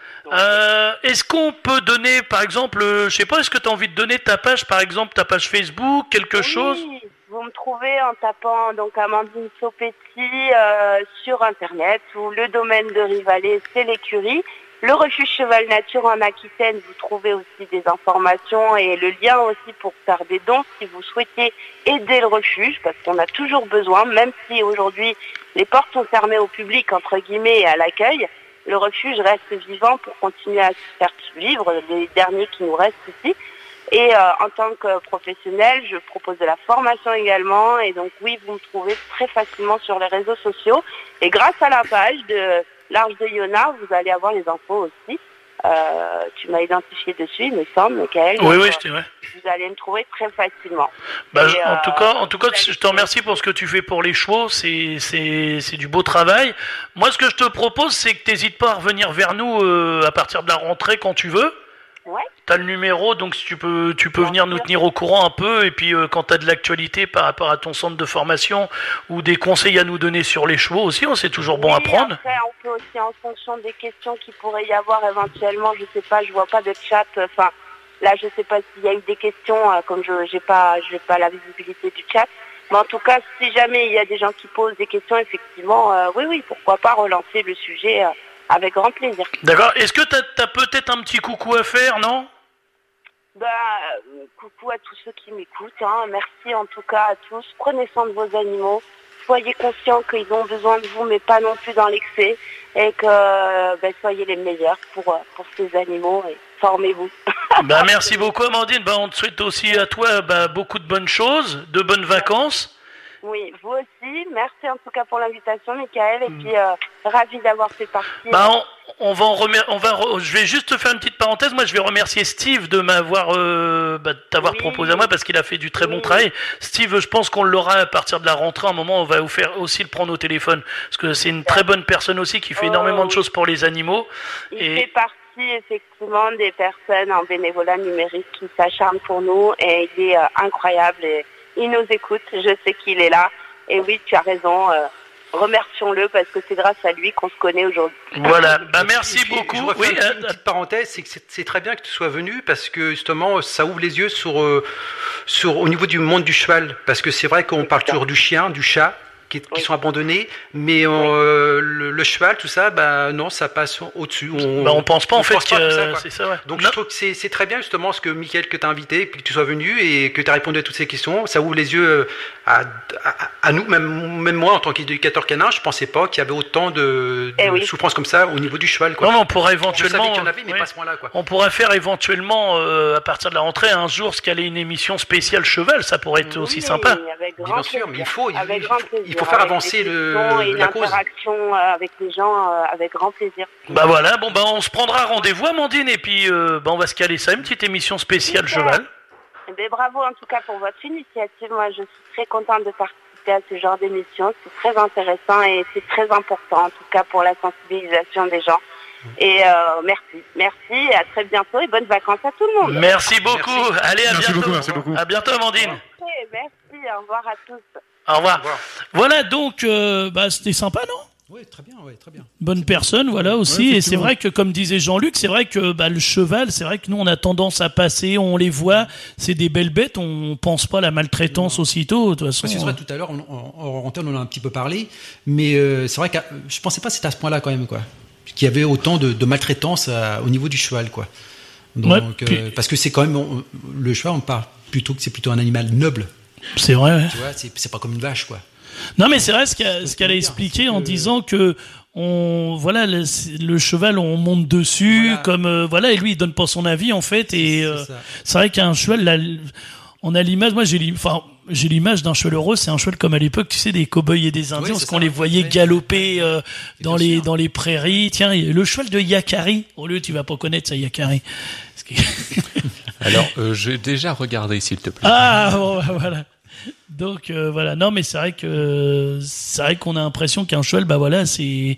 Euh, est-ce qu'on peut donner, par exemple, euh, je sais pas, est-ce que tu as envie de donner ta page, par exemple, ta page Facebook, quelque Oui, chose? vous me trouvez en tapant donc Amandine Sopetti euh, sur internet ou le domaine de Rivalet, c'est l'écurie. Le refuge Cheval Nature en Aquitaine, vous trouvez aussi des informations et le lien aussi pour faire des dons si vous souhaitez aider le refuge, parce qu'on a toujours besoin, même si aujourd'hui les portes sont fermées au public entre guillemets et à l'accueil. Le refuge reste vivant pour continuer à se faire vivre, les derniers qui nous restent ici. Et euh, en tant que professionnel, je propose de la formation également. Et donc oui, vous me trouvez très facilement sur les réseaux sociaux. Et grâce à la page de l'Arche de Iona, vous allez avoir les infos aussi. Euh, tu m'as identifié dessus, il me semble, Michael. Oui, Donc, oui, euh, je t'ai, ouais. vous allez me trouver très facilement. Bah, Et, je- en euh, tout cas, en tout cas, vous allez je te remercie pour ce que tu fais pour les chevaux. C'est, c'est, c'est du beau travail. Moi, ce que je te propose, c'est que t'hésites pas à revenir vers nous euh, à partir de la rentrée quand tu veux. Ouais. T'as le numéro, donc si tu peux, tu peux Bien venir nous sûr. tenir au courant un peu. Et puis, euh, quand t'as de l'actualité par rapport à ton centre de formation ou des conseils à nous donner sur les chevaux aussi, on c'est toujours bon à Oui, prendre. Après, on peut aussi, en fonction des questions qu'il pourrait y avoir éventuellement, je sais pas, je vois pas de chat. Enfin, là, je sais pas s'il y a eu des questions, euh, comme je j'ai pas, j'ai pas la visibilité du chat. Mais en tout cas, si jamais il y a des gens qui posent des questions, effectivement, euh, oui, oui, pourquoi pas relancer le sujet euh, avec grand plaisir. D'accord. Est-ce que t'as, t'as peut-être un petit coucou à faire, non? Bah, euh, coucou à tous ceux qui m'écoutent. Hein. Merci en tout cas à tous. Prenez soin de vos animaux. Soyez conscients qu'ils ont besoin de vous, mais pas non plus dans l'excès. Et que euh, bah, soyez les meilleurs pour, euh, pour ces animaux et formez-vous. Bah, merci beaucoup, Amandine. Bah, on te souhaite aussi à toi bah, beaucoup de bonnes choses, de bonnes vacances. Oui, vous aussi. Merci en tout cas pour l'invitation, Michael. Et puis, euh, ravi d'avoir fait partie. Bah, on, on va en remer- on va re- je vais juste te faire une petite parenthèse. Moi, je vais remercier Steve de m'avoir, euh, bah, de t'avoir Oui. proposé à moi parce qu'il a fait du très bon Oui. travail. Steve, je pense qu'on l'aura à partir de la rentrée. À un moment, on va vous faire aussi le prendre au téléphone parce que c'est une très bonne personne aussi qui fait Oh, énormément de oui. choses pour les animaux. Il Et- fait partie effectivement des personnes en bénévolat numérique qui s'acharnent pour nous et il est euh, incroyable et il nous écoute, je sais qu'il est là et oui tu as raison, euh, remercions-le parce que c'est grâce à lui qu'on se connaît aujourd'hui. Voilà. Bah, merci Et puis, beaucoup. Je refais Oui, une, petite- euh, une petite parenthèse, c'est que c'est c'est très bien que tu sois venu parce que justement ça ouvre les yeux sur, euh, sur au niveau du monde du cheval. Parce que c'est vrai qu'on parle toujours du chien, du chat, qui, qui Oui. sont abandonnés, mais euh, le, le cheval, tout ça, bah non, ça passe au-dessus. On, bah, on pense pas en fait pense pas que tout ça, quoi. c'est ça. Ouais. Donc Non. je trouve que c'est c'est très bien justement ce que Mickaël que tu as invité, puis que tu sois venu et que tu as répondu à toutes ces questions. Ça ouvre les yeux à, à, à nous, même, même moi en tant qu'éducateur canin, je pensais pas qu'il y avait autant de, de Eh oui. souffrance comme ça au niveau du cheval. Quoi. Non, mais on pourrait je savais éventuellement. qu'il y en avait, mais ouais. pas à ce point-là. Quoi. On pourrait faire éventuellement, euh, à partir de la rentrée, un jour, se caler une émission spéciale cheval. Ça pourrait être aussi Oui, sympa. avec Mais grand bien sûr, mais il plaisir. faut, il, Avec il grand faut, plaisir. il pour dire, faire avec avancer des le- questions et la cause. l'interaction euh, avec les gens euh, avec grand plaisir. Bah voilà, bon bah on se prendra rendez-vous Amandine et puis euh, bah on va se caler ça, une petite émission spéciale Super. cheval. Eh ben, bravo en tout cas pour votre initiative. Moi, je suis très contente de participer à ce genre d'émission. C'est très intéressant et c'est très important en tout cas pour la sensibilisation des gens. Et euh, merci, merci et à très bientôt et bonnes vacances à tout le monde. Merci beaucoup. Allez, à Merci bientôt. beaucoup, merci beaucoup. À bientôt Amandine. Ok, merci, au revoir à tous. Au revoir. Voilà donc euh, bah c'était sympa non? Oui, très bien, ouais, très bien. Bonne personne, voilà aussi. Ouais, et c'est effectivement. vrai que, comme disait Jean-Luc, c'est vrai que bah, le cheval, c'est vrai que nous, on a tendance à passer, on les voit, c'est des belles bêtes, on pense pas à la maltraitance aussitôt. De toute façon, Parce que c'est vrai, tout à l'heure, on, on, en antenne, on en a un petit peu parlé, mais euh, c'est vrai que je pensais pas que c'était à ce point-là quand même, quoi. Qu'il y avait autant de, de maltraitance à- au niveau du cheval, quoi. Donc, Ouais, euh, puis- parce que c'est quand même on- le cheval, on parle plutôt que c'est plutôt un animal noble. c'est vrai. Ouais. Tu vois, c'est, c'est pas comme une vache, quoi. Non, mais c'est vrai ce qu'elle, ce qu'elle a dire, expliqué c'est en que- disant que on voilà le, le cheval, on monte dessus, Voilà. comme euh, voilà, et lui il donne pas son avis en fait. Et C'est euh, ça. c'est vrai qu'un cheval, là, on a l'image. Moi, j'ai l'im- enfin. J'ai l'image d'un cheval heureux, c'est un cheval comme à l'époque, tu sais, des cow-boys et des Indiens, Oui, parce c'est qu'on ça. les voyait Ouais. galoper euh, dans bien les sûr. dans les prairies. Tiens, et le cheval de Yakari. Au lieu, tu vas pas connaître ça, Yakari. Parce que- Alors, euh, j'ai déjà regardé, s'il te plaît. Ah, bon, bah, voilà. Donc euh, voilà. Non, mais c'est vrai que c'est vrai qu'on a l'impression qu'un cheval, bah voilà, c'est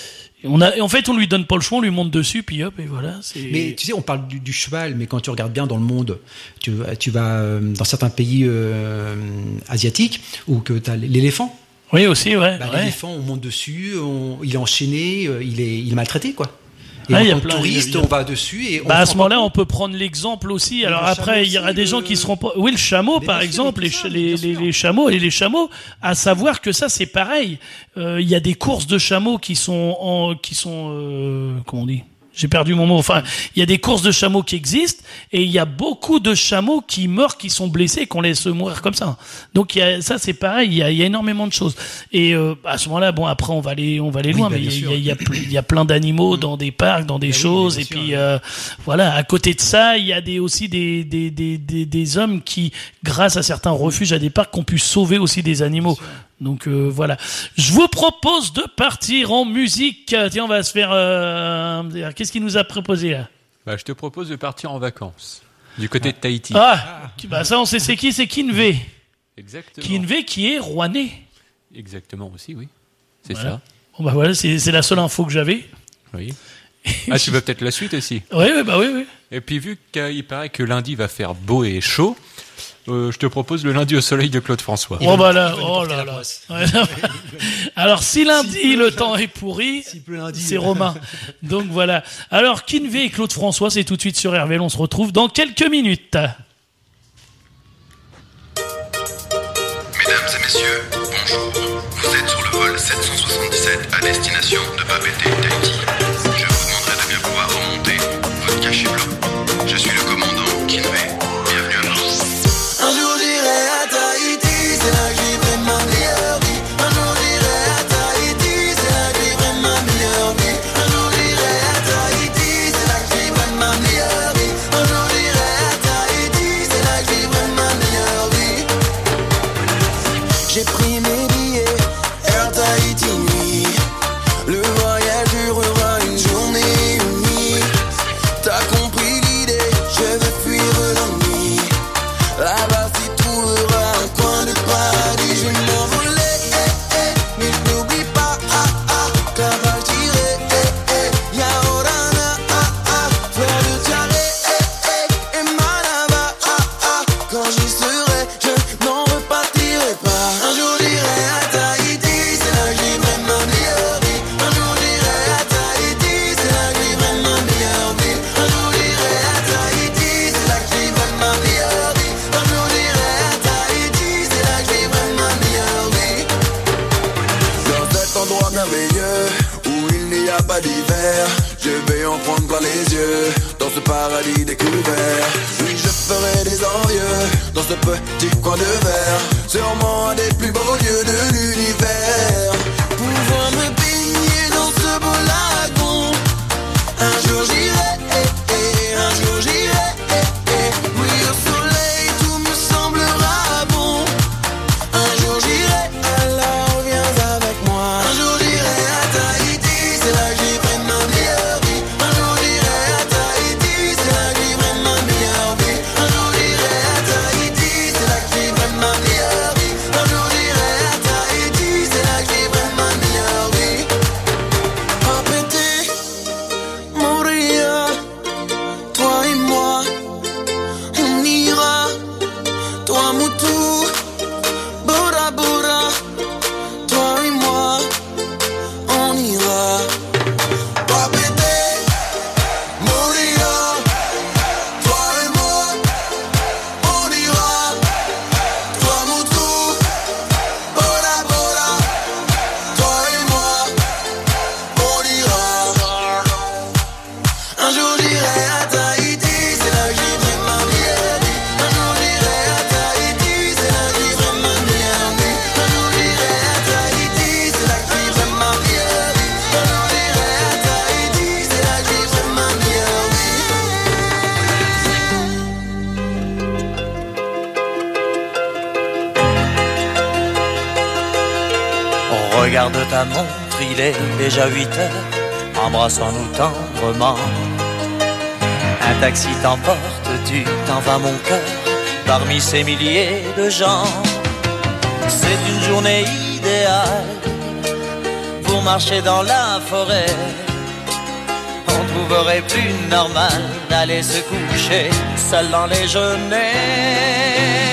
on a en fait on lui donne pas le choix, on lui monte dessus, puis hop et voilà. C'est Mais tu sais, on parle du, du cheval, mais quand tu regardes bien dans le monde, tu, tu vas euh, dans certains pays euh, asiatiques où que tu as l'éléphant. oui aussi, ouais. Bah, ouais. L'éléphant, on monte dessus, on- il est enchaîné, euh, il est, il est maltraité, quoi. Et Ah, en il y a tant que plein- touriste, il y a- on va dessus et on Bah à se ce rend moment-là, pas on peut prendre l'exemple aussi. Alors le après, chameau il y aura aussi, des gens le- qui seront pas. Oui, le chameau, Mais par bien sûr, exemple, mais les, tout ch- ça, les, bien les, sûr. les chameaux et les chameaux. À savoir que ça, c'est pareil. Euh, Il y a des courses de chameaux qui sont en, qui sont, euh, comment on dit? J'ai perdu mon mot. Enfin, il y a des courses de chameaux qui existent et il y a beaucoup de chameaux qui meurent, qui sont blessés, qu'on laisse mourir comme ça. Donc il y a, ça, c'est pareil. Il y a, il y a énormément de choses. Et euh, à ce moment-là, bon, après, on va aller, on va aller Oui, loin, bah, mais il bien y a, sûr. il y a, ple- il y a plein d'animaux dans des parcs, dans des Bah oui, choses. bien Et sûr, puis oui. euh, voilà. À côté de ça, il y a des aussi des des des des, des hommes qui, grâce à certains refuges, à des parcs, ont pu sauver aussi des animaux. Donc euh, voilà. Je vous propose de partir en musique. Tiens, on va se faire. Euh, qu'est-ce qu'il nous a proposé là? Bah, je te propose de partir en vacances. Du côté de Tahiti. Ah, bah ça, on sait c'est qui, c'est Kinvé. Exactement. Kinvé qui est rouennais. Exactement aussi, oui. C'est Voilà. Bon bah voilà, c'est c'est la seule info que j'avais. ça. Oui. Ah, tu veux peut-être la suite aussi. Oui, oui, bah oui, oui. Et puis, vu qu'il paraît que lundi va faire beau et chaud, euh, je te propose le lundi au soleil de Claude François. Oh bah là, il va nous oh porter là la là. poisse. Ouais, alors si lundi le temps est pourri, S'il pleut lundi, c'est euh. Romain. Donc voilà. Alors Kinvé et Claude François, c'est tout de suite sur R V L. On se retrouve dans quelques minutes. Mesdames et messieurs, bonjour. Vous êtes sur le vol sept cent soixante-dix-sept à destination de Papeete, Tahiti. Je vous demanderai de bien vouloir remonter votre cachet blanc. Je suis le commandant Kinvé. Bienvenue à bord. Un jour j'irai à Tahiti, c'est là que je vivrai ma meilleure vie. Un jour j'irai à Tahiti, c'est là que je vivrai ma meilleure vie. Un jour j'irai à Tahiti, c'est là que je vivrai ma meilleure vie. Un jour j'irai à Tahiti, c'est là que je vivrai ma meilleure vie. J'ai pris mes billets, Air Tahiti nuit. Le voyage durera une journée et une nuit. T'as compris l'idée, je veux fuir l'ennui. Là-bas s'y trouvera un coin de paradis. Je vais m'envoler, eh, eh, mais je n'oublie pas, ah, ah, que là-bas j'irai, eh, eh, Yaorana, ah, ah, fleur de Tiare, eh, eh, et Manava, ah, ah, quand j'y serai, je n'en repartirai pas. Un jour j'irai à Tahiti, c'est là que je vivrai ma meilleure vie. Un jour j'irai à Tahiti, c'est là que je vivrai ma meilleure vie. Un jour j'irai à Tahiti, c'est là que je vivrai ma meilleure vie. Un jour j'irai à Tahiti, c'est là que je vivrai ma meilleure vie. Dans cet endroit merveilleux où il n'y a pas d'hiver, je vais en prendre plein les yeux. Dans ce paradis découvert, oui je ferai des envieux. Dans ce petit coin de verre, sûrement un des plus beaux lieux de l'univers. Pouvoir me baigner dans ce beau lagon. Un jour j'irai, eh, eh, un jour j'irai, eh, eh. Oui au soleil tout me semblera bon. Un jour j'irai, alors viens Regarde ta montre, il est déjà huit heures. Embrassons-nous tendrement. Un taxi t'emporte, tu t'en vas mon cœur, parmi ces milliers de gens. C'est une journée idéale pour marcher dans la forêt. On trouverait plus normal d'aller se coucher seul dans les genêts.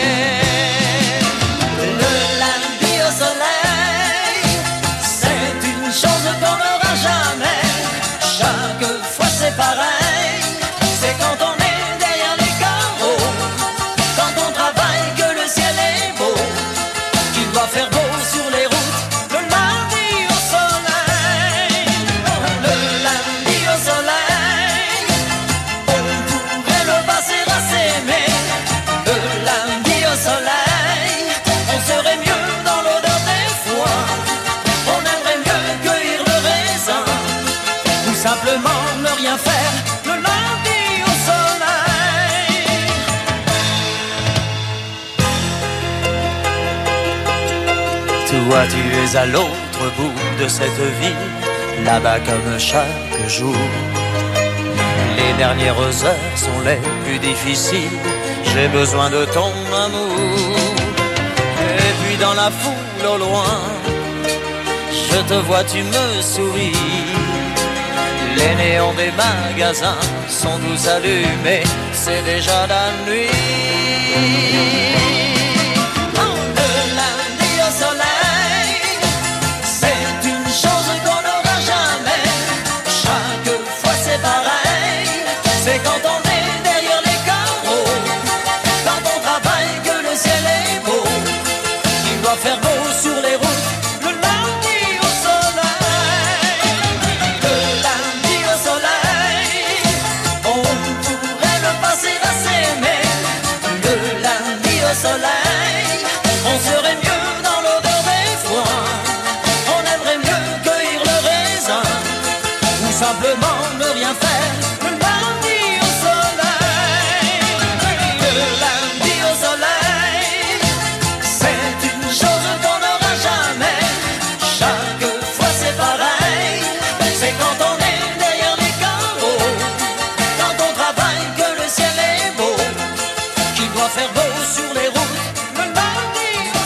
Le lundi au soleil, c'est une chose qu'on n'aura jamais. Chaque fois c'est pareil, c'est quand on est derrière les carreaux, quand on travaille que le ciel est beau, qu'il doit faire beau sur les routes. Le lundi au soleil, le lundi au soleil, on pourrait le passer à s'aimer. Le lundi au soleil, on serait mieux dans l'odeur des foins, on aimerait mieux cueillir le raisin, ou simplement ne rien faire. Le lundi au soleil. Toi tu es à l'autre bout de cette ville, là-bas comme chaque jour. Les dernières heures sont les plus difficiles, j'ai besoin de ton amour. Et puis dans la foule au loin, je te vois, tu me souris. Les néons des magasins sont tous allumés, c'est déjà la nuit. Oh, le lundi au soleil, c'est une chose qu'on n'aura jamais. Chaque fois c'est pareil, c'est quand on est derrière les carreaux, quand on travaille que le ciel est beau, qu'il doit faire beau sur les routes. Le lundi au soleil, le lundi au soleil, on pourrait le passer à s'aimer. Le lundi au soleil, on serait mieux dans l'odeur des foins, on aimerait mieux cueillir le raisin, ou simplement ne rien faire. Le lundi au soleil, le lundi au soleil, c'est une chose qu'on n'aura jamais. Chaque fois c'est pareil, c'est quand on est derrière les carreaux, quand on travaille que le ciel est beau, qu'il doit faire beau sur les routes. Le lundi au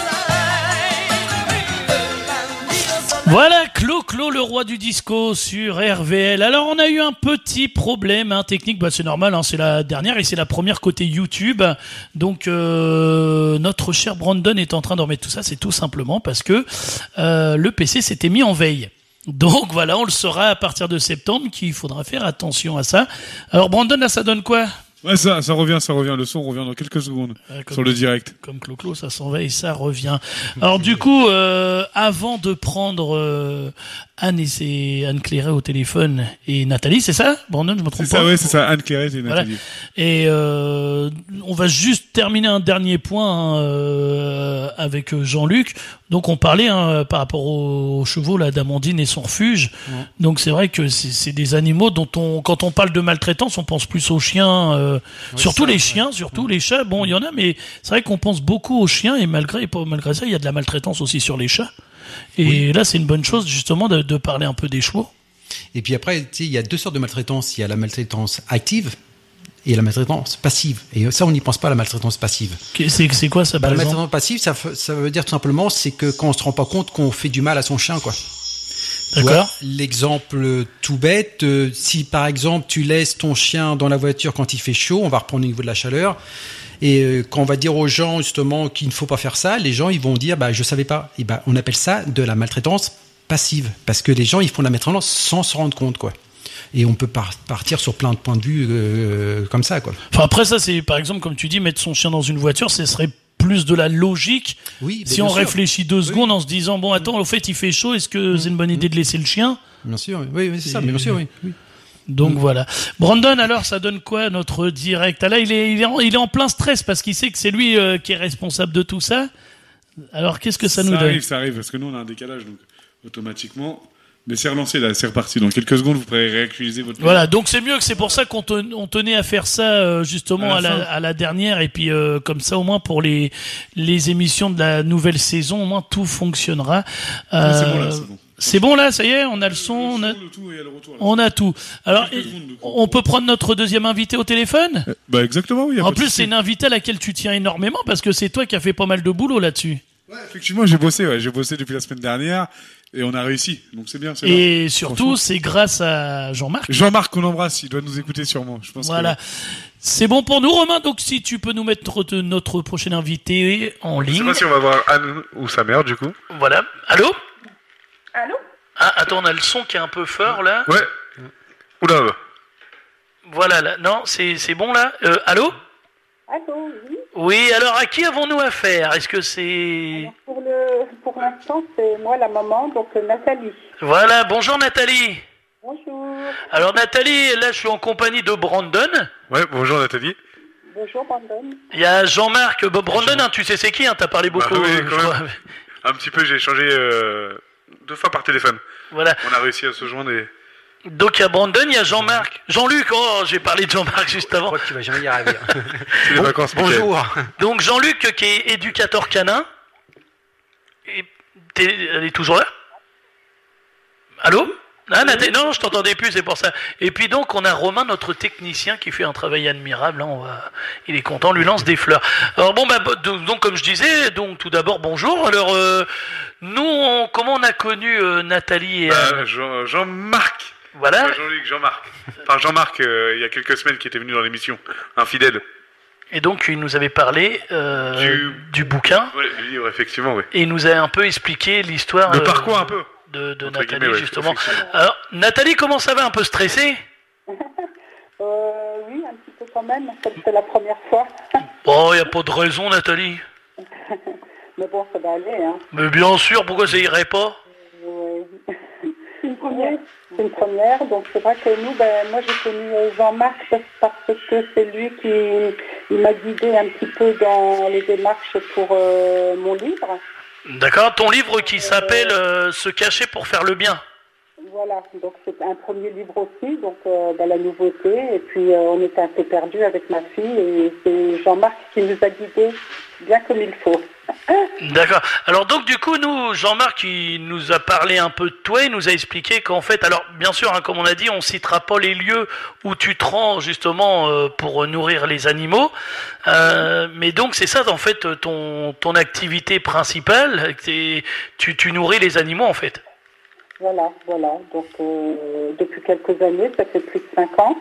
soleil, le lundi au soleil. Voilà, Clo-Clo, le roi du disco sur R V L. Alors, on a eu un petit problème hein, technique. Bah, c'est normal, hein, c'est la dernière et c'est la première côté YouTube. Donc, euh, notre cher Brandon est en train de remettre tout ça. C'est tout simplement parce que euh, le P C s'était mis en veille. Donc, voilà, on le saura à partir de septembre qu'il faudra faire attention à ça. Alors, Brandon, là, ça donne quoi ? Ouais, ça, ça revient, ça revient. Le son revient dans quelques secondes Ah, comme- sur le direct. Comme Clo-Clo, ça s'en va et ça revient. Alors du coup, euh, avant de prendre euh, Anne et c'est Anne Cléret au téléphone et Nathalie, c'est ça, Brandon, je me C'est trompe ça, pas. ouais, c'est ça. Anne Cléret et Voilà. Nathalie. Et euh, on va juste terminer un dernier point hein, euh, avec Jean-Luc. Donc on parlait hein, par rapport aux, aux chevaux là d'Amandine et son refuge. Ouais. Donc c'est vrai que c'est, c'est des animaux dont on, quand on parle de maltraitance, on pense plus aux chiens, euh, Ouais, surtout ça, les ouais. chiens, surtout les chats. Bon, il y en a, mais c'est vrai qu'on pense beaucoup aux chiens et malgré pas malgré ça, il y a de la maltraitance aussi sur les chats. Et là, c'est une bonne chose justement de, de parler un peu des chevaux. Et puis après, tu sais, il y a deux sortes de maltraitance. Il y a la maltraitance active et la maltraitance passive. Et ça, on n'y pense pas, la maltraitance passive. Qu'est- C'est, c'est quoi ça Bah, par la exemple maltraitance passive, ça, f- ça veut dire tout simplement, c'est que quand on se rend pas compte qu'on fait du mal à son chien, quoi. Tu vois, D'accord. l'exemple tout bête, euh, si par exemple tu laisses ton chien dans la voiture quand il fait chaud, on va reprendre au niveau de la chaleur, et euh, quand on va dire aux gens justement qu'il ne faut pas faire ça, les gens ils vont dire bah je savais pas. Et bah on appelle ça de la maltraitance passive, parce que les gens ils font de la maltraitance sans se rendre compte, quoi. Et on peut par- partir sur plein de points de vue euh, comme ça, quoi. Enfin après ça, c'est par exemple comme tu dis, mettre son chien dans une voiture, ce serait plus de la logique. Oui, Si bien on sûr. réfléchit deux Oui. secondes en se disant bon attends, au fait il fait chaud, est-ce que c'est une bonne idée de laisser le chien? Bien sûr, oui, oui c'est ça, mais bien sûr, oui. oui. Donc voilà. Brandon, alors ça donne quoi notre direct? Ah, là il est, il est, en, il est en plein stress parce qu'il sait que c'est lui euh, qui est responsable de tout ça. Alors qu'est-ce que ça, nous donne? arrive, ça arrive, parce que nous on a un décalage, donc automatiquement Mais c'est relancé là, c'est reparti. Dans quelques secondes, vous pourrez réactualiser votre. Voilà, donc c'est mieux que c'est pour ça qu'on ten- on tenait à faire ça euh, justement À à la la, fin. à la dernière et puis euh, comme ça au moins pour les les émissions de la nouvelle saison, au moins tout fonctionnera. Ah, c'est bon Euh, là, c'est bon. c'est bon là, ça y est, on a le son, on a, Le tout et le retour, là. on a tout. Alors, Quelques secondes, du coup. on peut prendre notre deuxième invité au téléphone. Euh, Bah exactement, oui. y a En pas de plus, souci. c'est une invitée à laquelle tu tiens énormément parce que c'est toi qui as fait pas mal de boulot là-dessus. Ouais, effectivement, j'ai bossé. Ouais, j'ai bossé depuis la semaine dernière et on a réussi. Donc c'est bien. C'est bien. Et surtout, Franchement. c'est grâce à Jean-Marc. Jean-Marc, qu'on embrasse, il doit nous écouter sûrement. Je pense. Voilà. Que... C'est bon pour nous, Romain. Donc, si tu peux nous mettre de notre prochain invité en Je sais ligne. pas si on va voir Anne ou sa mère du coup. Voilà. Allô? Allô? Ah, attends, on a le son qui est un peu fort là. Ouais. Oula. Voilà, là. Non, c'est c'est bon là. Euh, allô? Allô, oui. Oui. Alors, à qui avons-nous affaire? Est-ce que c'est Pour le, pour l'instant, c'est moi la maman, donc euh, Nathalie. voilà? Bonjour Nathalie. Bonjour. Alors Nathalie, là, je suis en compagnie de Brandon. Ouais. Bonjour Nathalie. Bonjour, Brandon. Il y a Jean-Marc. Bah, Brandon, hein, tu sais c'est qui? Hein, t'as parlé beaucoup. Bah oui, euh, quand je même. crois. Un petit peu, j'ai échangé euh, deux fois par téléphone. Voilà. On a réussi à se joindre et. Donc il y a Brandon, il y a Jean-Marc. Jean-Luc, oh, j'ai parlé de Jean-Marc juste Je avant. crois que tu vas jamais y arriver. C'est les vacances. Mickaël. Bonjour. Donc Jean-Luc qui est éducateur canin. Et t'es- elle est toujours là? Allô? Ah, Nathalie, non, je t'entendais plus, c'est pour ça. Et puis donc on a Romain, notre technicien, qui fait un travail admirable. Hein, on va... Il est content, on lui lance des fleurs. Alors bon, bah, bo- donc donc, comme je disais, donc tout d'abord bonjour. Alors euh, nous, on- comment on a connu euh, Nathalie et Anne? Bah, Jean- Jean-Marc. Voilà. Pas Jean-Luc, Jean-Marc. Enfin, Jean-Marc, euh, il y a quelques semaines, qui était venu dans l'émission. Un fidèle. Et donc il nous avait parlé euh, Du- du bouquin. Ouais, du livre, effectivement, oui. Et il nous a un peu expliqué l'histoire. Le euh, parcours, un peu. de, de Entre Nathalie, guillemets, ouais, justement. effectivement. Alors, Nathalie, comment ça va? Un peu stressée? Euh, oui, un petit peu quand même, comme c'est la première fois. Bon, il n'y a pas de raison, Nathalie. Mais bon, ça va aller, hein. Mais bien sûr, pourquoi ça irait pas? Ouais. C'est une première. C'est une première, donc c'est vrai que nous, ben, moi j'ai connu euh, Jean-Marc parce parce que c'est lui qui il m'a guidé un petit peu dans les démarches pour euh, mon livre. D'accord, ton livre qui s'appelle euh, Se cacher pour faire le bien. Voilà, donc c'est un premier livre aussi, donc euh, ben, la nouveauté, et puis euh, on était un peu perdus avec ma fille, et c'est Jean-Marc qui nous a guidés bien comme il faut. D'accord. Alors donc du coup, nous, Jean-Marc, il nous a parlé un peu de toi, il nous a expliqué qu'en fait, alors bien sûr, hein, comme on a dit, on citera pas les lieux où tu te rends justement euh, pour nourrir les animaux, euh, mais donc c'est ça en fait ton ton activité principale, c'est tu tu nourris les animaux en fait. Voilà, voilà, donc euh, depuis quelques années, ça fait plus de cinq ans.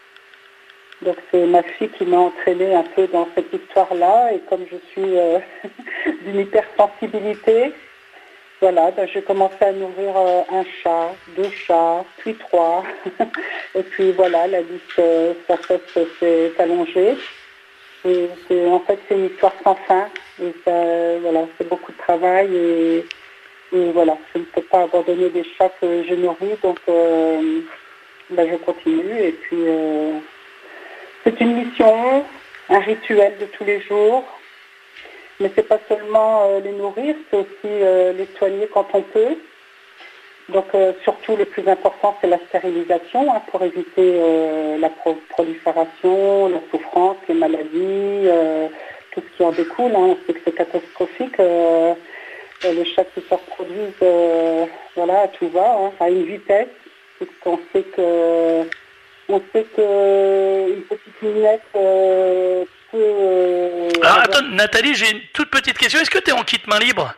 Donc c'est ma fille qui m'a entraînée un peu dans cette histoire-là, et comme je suis euh, d'une hypersensibilité, voilà, ben, j'ai commencé à nourrir euh, un chat, deux chats, puis trois, et puis voilà, la liste euh, ça fait, s'est allongée. Et c'est, en fait, c'est une histoire sans fin, et ça, voilà, c'est beaucoup de travail, et, et voilà, je ne peux pas abandonner des chats que je nourris, donc euh, ben, je continue, et puis... Euh, c'est une mission, un rituel de tous les jours, mais c'est pas seulement euh, les nourrir, c'est aussi euh, les soigner quand on peut. Donc euh, surtout le plus important, c'est la stérilisation, hein, pour éviter euh, la pro- prolifération, la souffrance, les maladies, euh, tout ce qui en découle. Hein. On sait que c'est catastrophique. Euh, les chats qui se reproduisent, euh, voilà, à tout va, hein, à une vitesse, puisqu'on sait que On sait que une petite minette euh, peut... Euh, Alors avoir- attends, Nathalie, j'ai une toute petite question. Est-ce que tu es en kit main libre?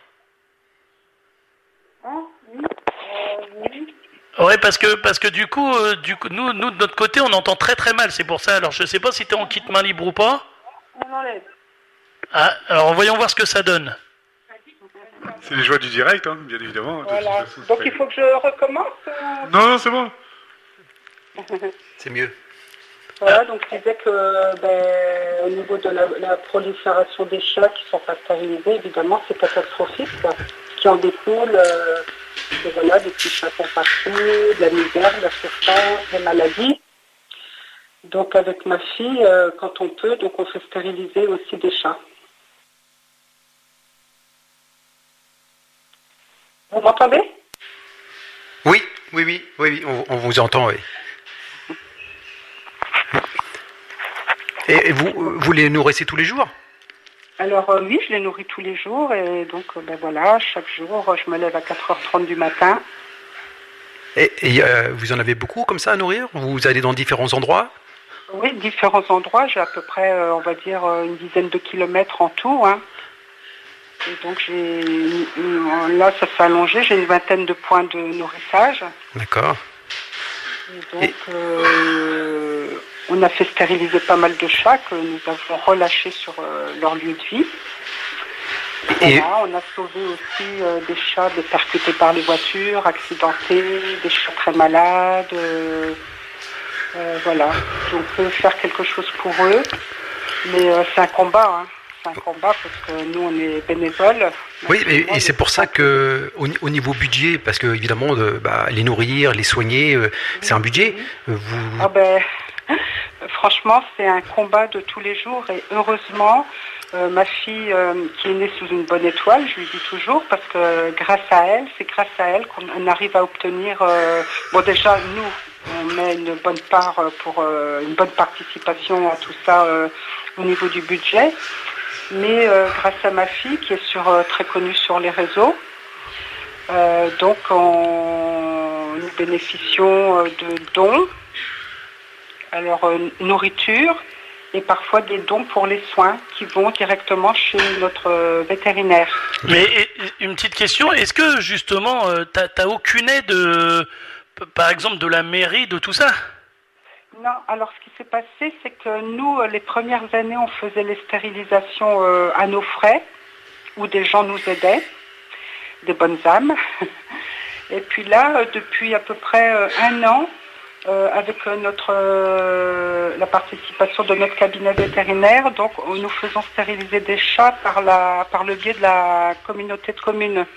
Ah, oui, euh, oui. Ouais, parce que parce que du coup, euh, du coup, nous, nous de notre côté, on entend très très mal. C'est pour ça. Alors, je sais pas si tu es en kit main libre ou pas. On enlève. Ah, alors voyons voir ce que ça donne. C'est les joies du direct, hein, bien évidemment. De Voilà. toute façon, c'est Donc pas- il faut que je recommence. euh, Non, non, c'est bon. C'est mieux. Voilà, donc je disais que ben, au niveau de la, la prolifération des chats qui sont pas stérilisés, évidemment, c'est catastrophique, quoi. Ce qui en découle, euh, et voilà, des petits chatons partout, de la misère, de la souffrance, des maladies. Donc avec ma fille, euh, quand on peut, donc on fait stériliser aussi des chats. Vous m'entendez? Oui. Oui, oui, oui, oui, on, on vous entend, oui. Et, et vous, vous les nourrissez tous les jours? Alors euh, oui, je les nourris tous les jours et donc euh, ben voilà, chaque jour euh, je me lève à quatre heures trente du matin. Et, et euh, vous en avez beaucoup comme ça à nourrir? Vous allez dans différents endroits? Oui, différents endroits, j'ai à peu près, euh, on va dire, euh, une dizaine de kilomètres en tout. Hein. Et donc j'ai, une- là ça s'est allongé, j'ai une vingtaine de points de nourrissage. D'accord. Et donc euh, on a fait stériliser pas mal de chats que nous avons relâchés sur euh, leur lieu de vie. Et- Voilà, on a sauvé aussi euh, des chats de percutés par les voitures, accidentés, des chats très malades. euh, euh, voilà, si on peut faire quelque chose pour eux, mais euh, c'est un combat, hein. C'est un combat parce que nous on est bénévoles. Oui, et, et c'est pour ça que au, au niveau budget, parce que évidemment, de, bah, les nourrir, les soigner, euh, c'est un budget. Euh, Vous, Ah ben, franchement, c'est un combat de tous les jours et heureusement, euh, ma fille euh, qui est née sous une bonne étoile, je lui dis toujours, parce que grâce à elle, c'est grâce à elle qu'on on arrive à obtenir. Euh, bon, déjà nous, on met une bonne part euh, pour euh, une bonne participation à tout ça euh, au niveau du budget, mais euh, grâce à ma fille qui est sur euh, très connue sur les réseaux. Euh, donc, on, nous bénéficions euh, de dons, alors euh, nourriture et parfois des dons pour les soins qui vont directement chez notre euh, vétérinaire. Mais et- et une petite question, est-ce que justement, euh, t'as t'as aucune aide, euh, p- par exemple, de la mairie, de tout ça? Non, alors ce qui s'est passé, c'est que nous, euh, les premières années, on faisait les stérilisations euh, à nos frais, où des gens nous aidaient, des bonnes âmes. Et puis là, euh, depuis à peu près euh, un an, euh, avec euh, notre euh, la participation de notre cabinet vétérinaire, donc euh, nous faisons stériliser des chats par la par le biais de la communauté de communes.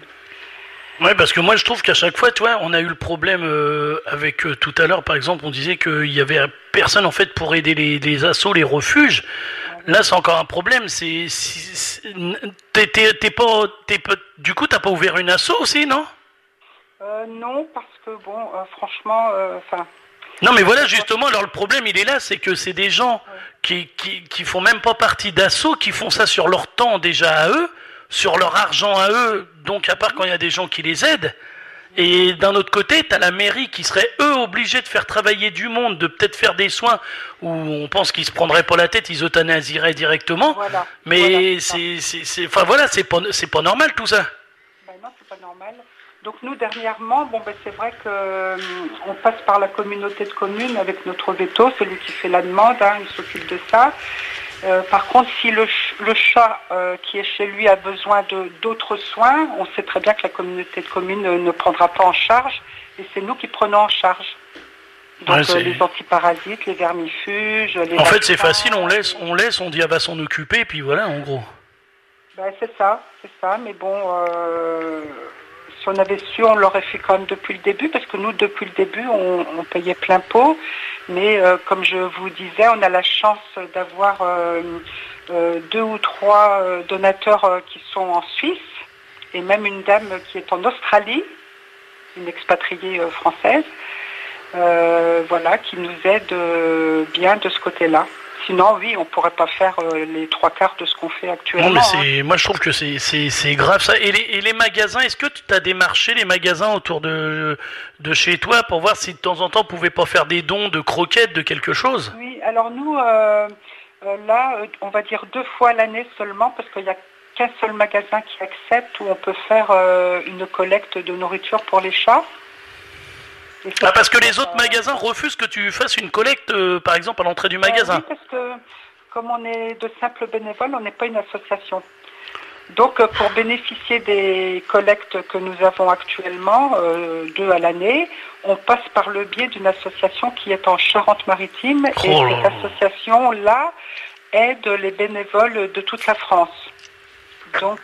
Ouais, parce que moi je trouve qu'à chaque fois, tu vois, on a eu le problème euh, avec euh, tout à l'heure, par exemple, on disait qu'il y avait personne en fait pour aider les, les assos, les refuges. Là, c'est encore un problème. C'est, c'est- c'est- t'es, t'es, t'es pas, t'es pas, du coup, t'as pas ouvert une asso aussi, non? Euh, non, parce que bon, euh, franchement, enfin. Non, mais voilà, justement, alors le problème, il est là, c'est que c'est des gens qui, qui, qui font même pas partie d'assaut, qui font ça sur leur temps déjà à eux, sur leur argent à eux, donc à part quand il y a des gens qui les aident. Et d'un autre côté, t'as la mairie qui serait, eux, obligés de faire travailler du monde, de peut-être faire des soins où on pense qu'ils se prendraient pas la tête, ils euthanasieraient directement. Voilà. Mais c'est, c'est, c'est, enfin voilà, c'est pas, c'est pas normal tout ça. Ben non, c'est pas normal. Donc nous, dernièrement, bon, ben, c'est vrai que euh, on passe par la communauté de communes avec notre veto, celui qui fait la demande, hein, il s'occupe de ça. Euh, par contre, si le, ch- le chat euh, qui est chez lui a besoin de d'autres soins, on sait très bien que la communauté de communes euh, ne prendra pas en charge, et c'est nous qui prenons en charge. Donc Ouais, c'est- euh, les antiparasites, les vermifuges, les En fait, c'est vaccins, facile, on laisse, on laisse, on dit elle va s'en occuper, et puis voilà, en gros. Ben, c'est ça, c'est ça, mais bon, euh, si on avait su, on l'aurait fait quand même depuis le début, parce que nous, depuis le début, on, on payait plein pot, mais euh, comme je vous disais, on a la chance d'avoir euh, euh, deux ou trois euh, donateurs euh, qui sont en Suisse, et même une dame qui est en Australie, une expatriée euh, française, euh, voilà, qui nous aide euh, bien de ce côté-là. Sinon, oui, on pourrait pas faire euh, les trois quarts de ce qu'on fait actuellement. Non, mais hein. c'est, moi je trouve que c'est, c'est, c'est grave ça. Et les, et les magasins, est-ce que tu as démarché les magasins autour de, de chez toi pour voir si de temps en temps on pouvait pas faire des dons de croquettes, de quelque chose? Oui, alors nous, euh, euh, là, euh, on va dire deux fois l'année seulement, parce qu'il n'y a qu'un seul magasin qui accepte où on peut faire euh, une collecte de nourriture pour les chats. Et ça, Ah, parce que ça, les autres euh, magasins refusent que tu fasses une collecte, euh, par exemple, à l'entrée du euh, magasin. oui, parce que comme on est de simples bénévoles, on n'est pas une association. Donc, euh, pour bénéficier des collectes que nous avons actuellement, euh, deux à l'année, on passe par le biais d'une association qui est en Charente-Maritime. Oh et là cette là. association-là aide les bénévoles de toute la France. Donc,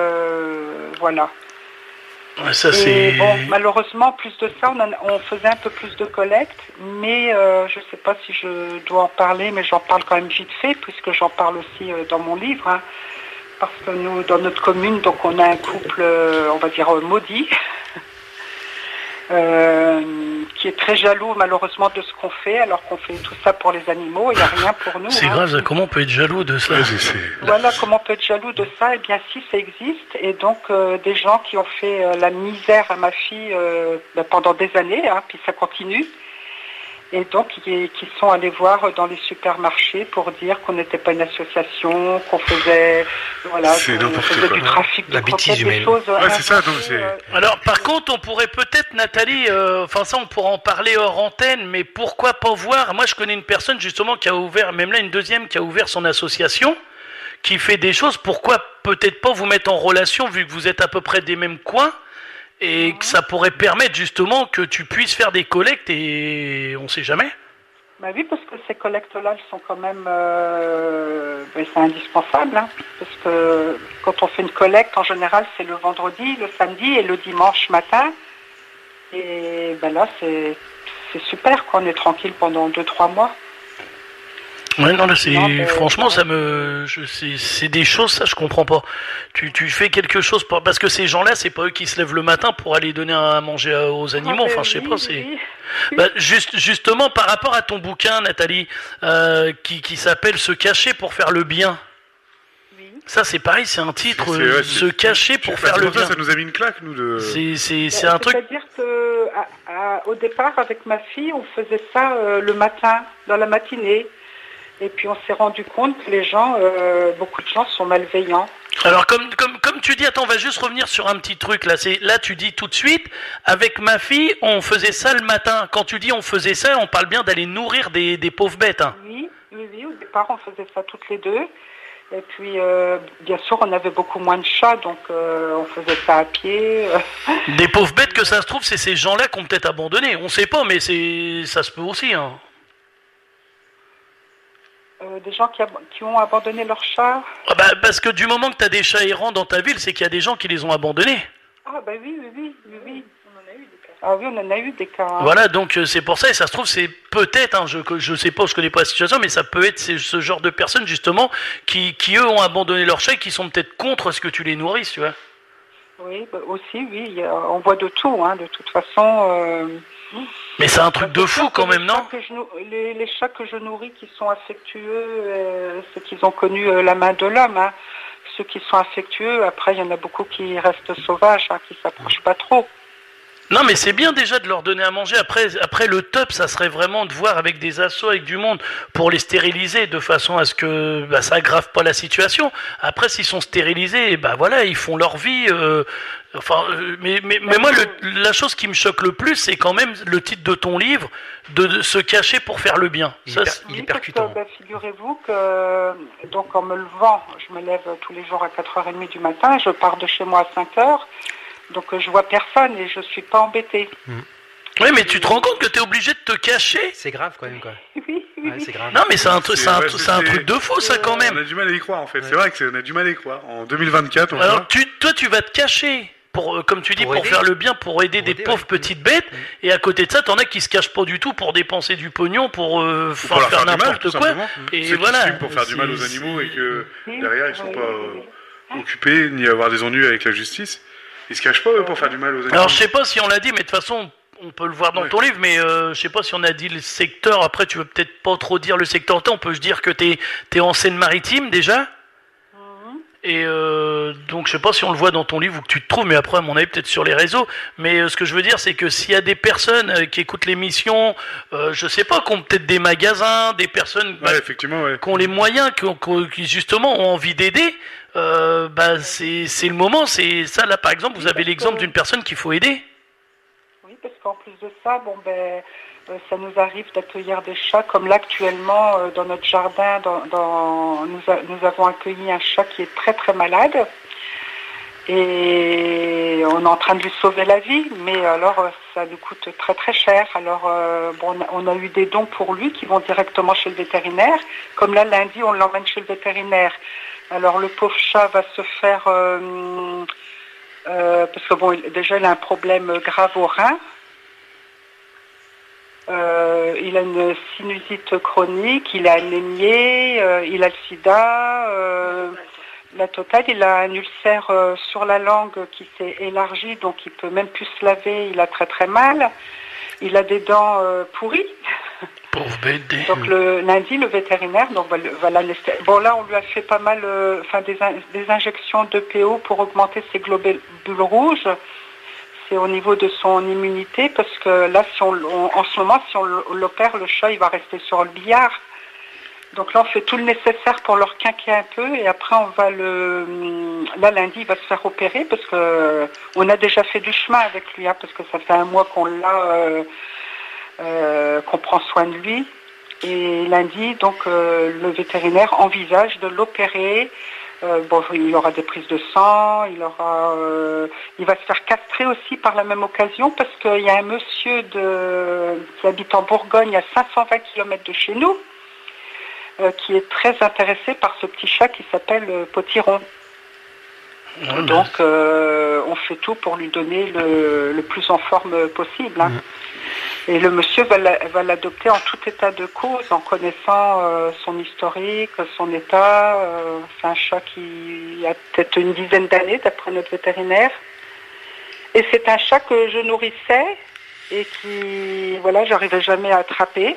euh, voilà. Ouais, ça Et c'est. bon, malheureusement, plus de ça, on, en- on faisait un peu plus de collecte, mais euh, je ne sais pas si je dois en parler, mais j'en parle quand même vite fait, puisque j'en parle aussi euh, dans mon livre, hein, parce que nous, dans notre commune, donc on a un couple, euh, on va dire, euh, maudit. euh, qui est très jaloux malheureusement de ce qu'on fait, alors qu'on fait tout ça pour les animaux, il n'y a rien pour nous. C'est hein. grave, comment on peut être jaloux de ça? Ouais, c'est- c'est- Voilà comment on peut être jaloux de ça. Eh bien, si, ça existe. Et donc, euh, des gens qui ont fait euh, la misère à ma fille euh, ben, pendant des années, hein, puis ça continue. Et donc, qui, qui sont allés voir dans les supermarchés pour dire qu'on n'était pas une association, qu'on faisait, voilà, C'est qu'on n'importe faisait quoi. du trafic de La bêtise coquettes, des humaine. choses. Ouais, c'est ça, inventées, donc c'est- euh, Alors, par contre, on pourrait peut-être, Nathalie, euh, enfin ça, on pourra en parler hors antenne, mais pourquoi pas voir? Moi, je connais une personne justement qui a ouvert, même là, une deuxième qui a ouvert son association, qui fait des choses. Pourquoi peut-être pas vous mettre en relation, vu que vous êtes à peu près des mêmes coins, et que ça pourrait permettre justement que tu puisses faire des collectes et on sait jamais. Bah oui, parce que ces collectes-là, elles sont quand même, euh, ben, c'est indispensable, hein, parce que quand on fait une collecte, en général, c'est le vendredi, le samedi et le dimanche matin. Et ben là, c'est c'est super, quoi. On est tranquille pendant deux, trois mois. Ouais, non, là, c'est, Non, mais- franchement, ça me, je, c'est, c'est des choses, ça, je comprends pas. Tu, tu fais quelque chose pour, parce que ces gens-là, c'est pas eux qui se lèvent le matin pour aller donner à manger à- aux animaux, Ah, enfin, ben je sais oui, pas, oui, c'est. oui. Bah, juste, justement, par rapport à ton bouquin, Nathalie, euh, qui, qui s'appelle Se cacher pour faire le bien. Oui. Ça, c'est pareil, c'est un titre, C'est- euh, ouais, c'est- Se cacher pour Bah, faire c'est le pour ça, bien. ça nous a mis une claque, nous, de... C'est, c'est, c'est Ben, un truc. C'est-à-dire que à- à- au départ, avec ma fille, on faisait ça euh, le matin, dans la matinée. Et puis on s'est rendu compte que les gens, euh, beaucoup de gens sont malveillants. Alors comme comme comme tu dis, attends, on va juste revenir sur un petit truc là. C'est là tu dis tout de suite. Avec ma fille, on faisait ça le matin. Quand tu dis on faisait ça, on parle bien d'aller nourrir des des pauvres bêtes. Hein. Oui, oui, oui, au départ on faisait ça toutes les deux. Et puis euh, bien sûr on avait beaucoup moins de chats, donc euh, on faisait ça à pied. Des pauvres bêtes que ça se trouve, c'est ces gens-là qui ont peut-être abandonné. On sait pas, mais c'est ça se peut aussi. Hein. Euh, des gens qui, ab- qui ont abandonné leurs chats. Ah bah, parce que du moment que tu as des chats errants dans ta ville, c'est qu'il y a des gens qui les ont abandonnés. Ah bah oui, oui, oui, oui, oui. On en a eu des cas. Ah oui, on en a eu des cas. hein. Voilà, donc euh, c'est pour ça, et ça se trouve, c'est peut-être, hein, je je sais pas, je connais pas la situation, mais ça peut être ce, ce genre de personnes, justement, qui, qui eux ont abandonné leurs chats et qui sont peut-être contre ce que tu les nourrisses, tu vois. Oui, bah aussi, oui. il y a- on voit de tout, hein, de toute façon. euh, Mais c'est un truc de fou quand même, les non? chats que je nou- les, les chats que je nourris qui sont affectueux, euh, c'est qu'ils ont connu euh, la main de l'homme. Hein. Ceux qui sont affectueux, après, il y en a beaucoup qui restent sauvages, hein, qui s'approchent pas trop. Non, mais c'est bien déjà de leur donner à manger. Après, après le top, ça serait vraiment de voir avec des assos, avec du monde, pour les stériliser de façon à ce que bah, ça aggrave pas la situation. Après, s'ils sont stérilisés, bah voilà, ils font leur vie. euh, enfin, euh, mais, mais, mais moi, le, la chose qui me choque le plus, c'est quand même le titre de ton livre, de, de se cacher pour faire le bien. Il Ça, est per- c'est- il est Oui, parce que, percutant. bah, figurez-vous que, donc, en me levant, je me lève tous les jours à quatre heures trente du matin, je pars de chez moi à cinq heures, donc euh, je vois personne et je suis pas embêtée. Oui, mais tu te rends compte que t'es obligé de te cacher? C'est grave quand même quoi. Oui, oui, Ouais, oui. c'est grave. Non, mais c'est un, truc- C'est- c'est un, ouais, c'est un c'est- truc de fou, ça, quand On même. a du mal à y croire, en fait. Ouais. C'est vrai qu'on a du mal à y croire. En deux mille vingt-quatre, on Alors, voit. tu, toi, tu vas te cacher, pour, euh, comme tu dis, Pour pour, aider. faire le bien, pour aider Pour des aider, pauvres ouais. petites bêtes. Et à côté de ça, t'en as qui se cachent pas du tout pour dépenser du pognon, pour, euh, Ou enfin, pour leur faire faire du mal, n'importe tout quoi. simplement. Et Ceux voilà. qui suivent pour faire du mal aux C'est- animaux et que Oui, derrière, ils sont oui, pas oui, euh, occupés ni avoir des ennuis avec la justice. Ils se cachent pas, eux, pour faire du mal aux animaux. Alors, je sais pas si on l'a dit, mais de toute façon, on peut le voir dans Ouais. ton livre, mais euh, je sais pas si on a dit le secteur. Après, tu veux peut-être pas trop dire le secteur. On peut se dire que t'es es en Seine-Maritime déjà. Et euh, donc je sais pas si on le voit dans ton livre ou que tu te trouves, mais après à mon avis peut-être sur les réseaux. Mais euh, ce que je veux dire c'est que s'il y a des personnes euh, qui écoutent l'émission, euh, je sais pas, qui ont peut-être des magasins, des personnes bah, Ouais, effectivement, ouais. qui ont les moyens, qui, ont- qui ont- qui, justement ont envie d'aider, euh, bah c'est c'est le moment. C'est ça là par exemple, vous avez l'exemple d'une personne qu'il faut aider. Oui, parce qu'en plus de ça, bon ben, euh, ça nous arrive d'accueillir des chats, comme là actuellement euh, dans notre jardin, dans, dans- nous, a- nous avons accueilli un chat qui est très très malade. Et on est en train de lui sauver la vie, mais alors euh, ça nous coûte très très cher. Alors euh, bon, on a, on a eu des dons pour lui qui vont directement chez le vétérinaire. Comme là lundi, on l'emmène chez le vétérinaire. Alors le pauvre chat va se faire, euh, euh, parce que bon, il- déjà il a un problème grave au rein. Euh, il a une sinusite chronique, il a anémie, euh, il a le sida. euh, La totale, il a un ulcère euh, sur la langue qui s'est élargi, donc il peut même plus se laver, il a très très mal. Il a des dents euh, pourries. Pauvre bébé. Donc le lundi, le vétérinaire donc va, le- va l'anesthésier. Bon là, on lui a fait pas mal, euh, enfin des, in- des injections de P O pour augmenter ses globules rouges. C'est au niveau de son immunité parce que là, si on, on- en ce moment, si on l'opère, le chat, il va rester sur le billard. Donc là, on fait tout le nécessaire pour le requinquer un peu et après, on va le... Là, lundi, il va se faire opérer parce que on a déjà fait du chemin avec lui, hein, parce que ça fait un mois qu'on l'a, euh, euh, qu'on prend soin de lui. Et lundi, donc, euh, le vétérinaire envisage de l'opérer. Euh, bon, il aura des prises de sang, il aura, euh, il va se faire castrer aussi par la même occasion parce qu'il y a un monsieur de, qui habite en Bourgogne à cinq cent vingt kilomètres de chez nous, euh, qui est très intéressé par ce petit chat qui s'appelle euh, Potiron. Ouais, Donc, euh, on fait tout pour lui donner le, le plus en forme possible. Hein. Et le monsieur va la- va l'adopter en tout état de cause, en connaissant euh, son historique, son état. Euh, c'est un chat qui a peut-être une dizaine d'années, d'après notre vétérinaire. Et c'est un chat que je nourrissais et qui, voilà, j'arrivais jamais à attraper.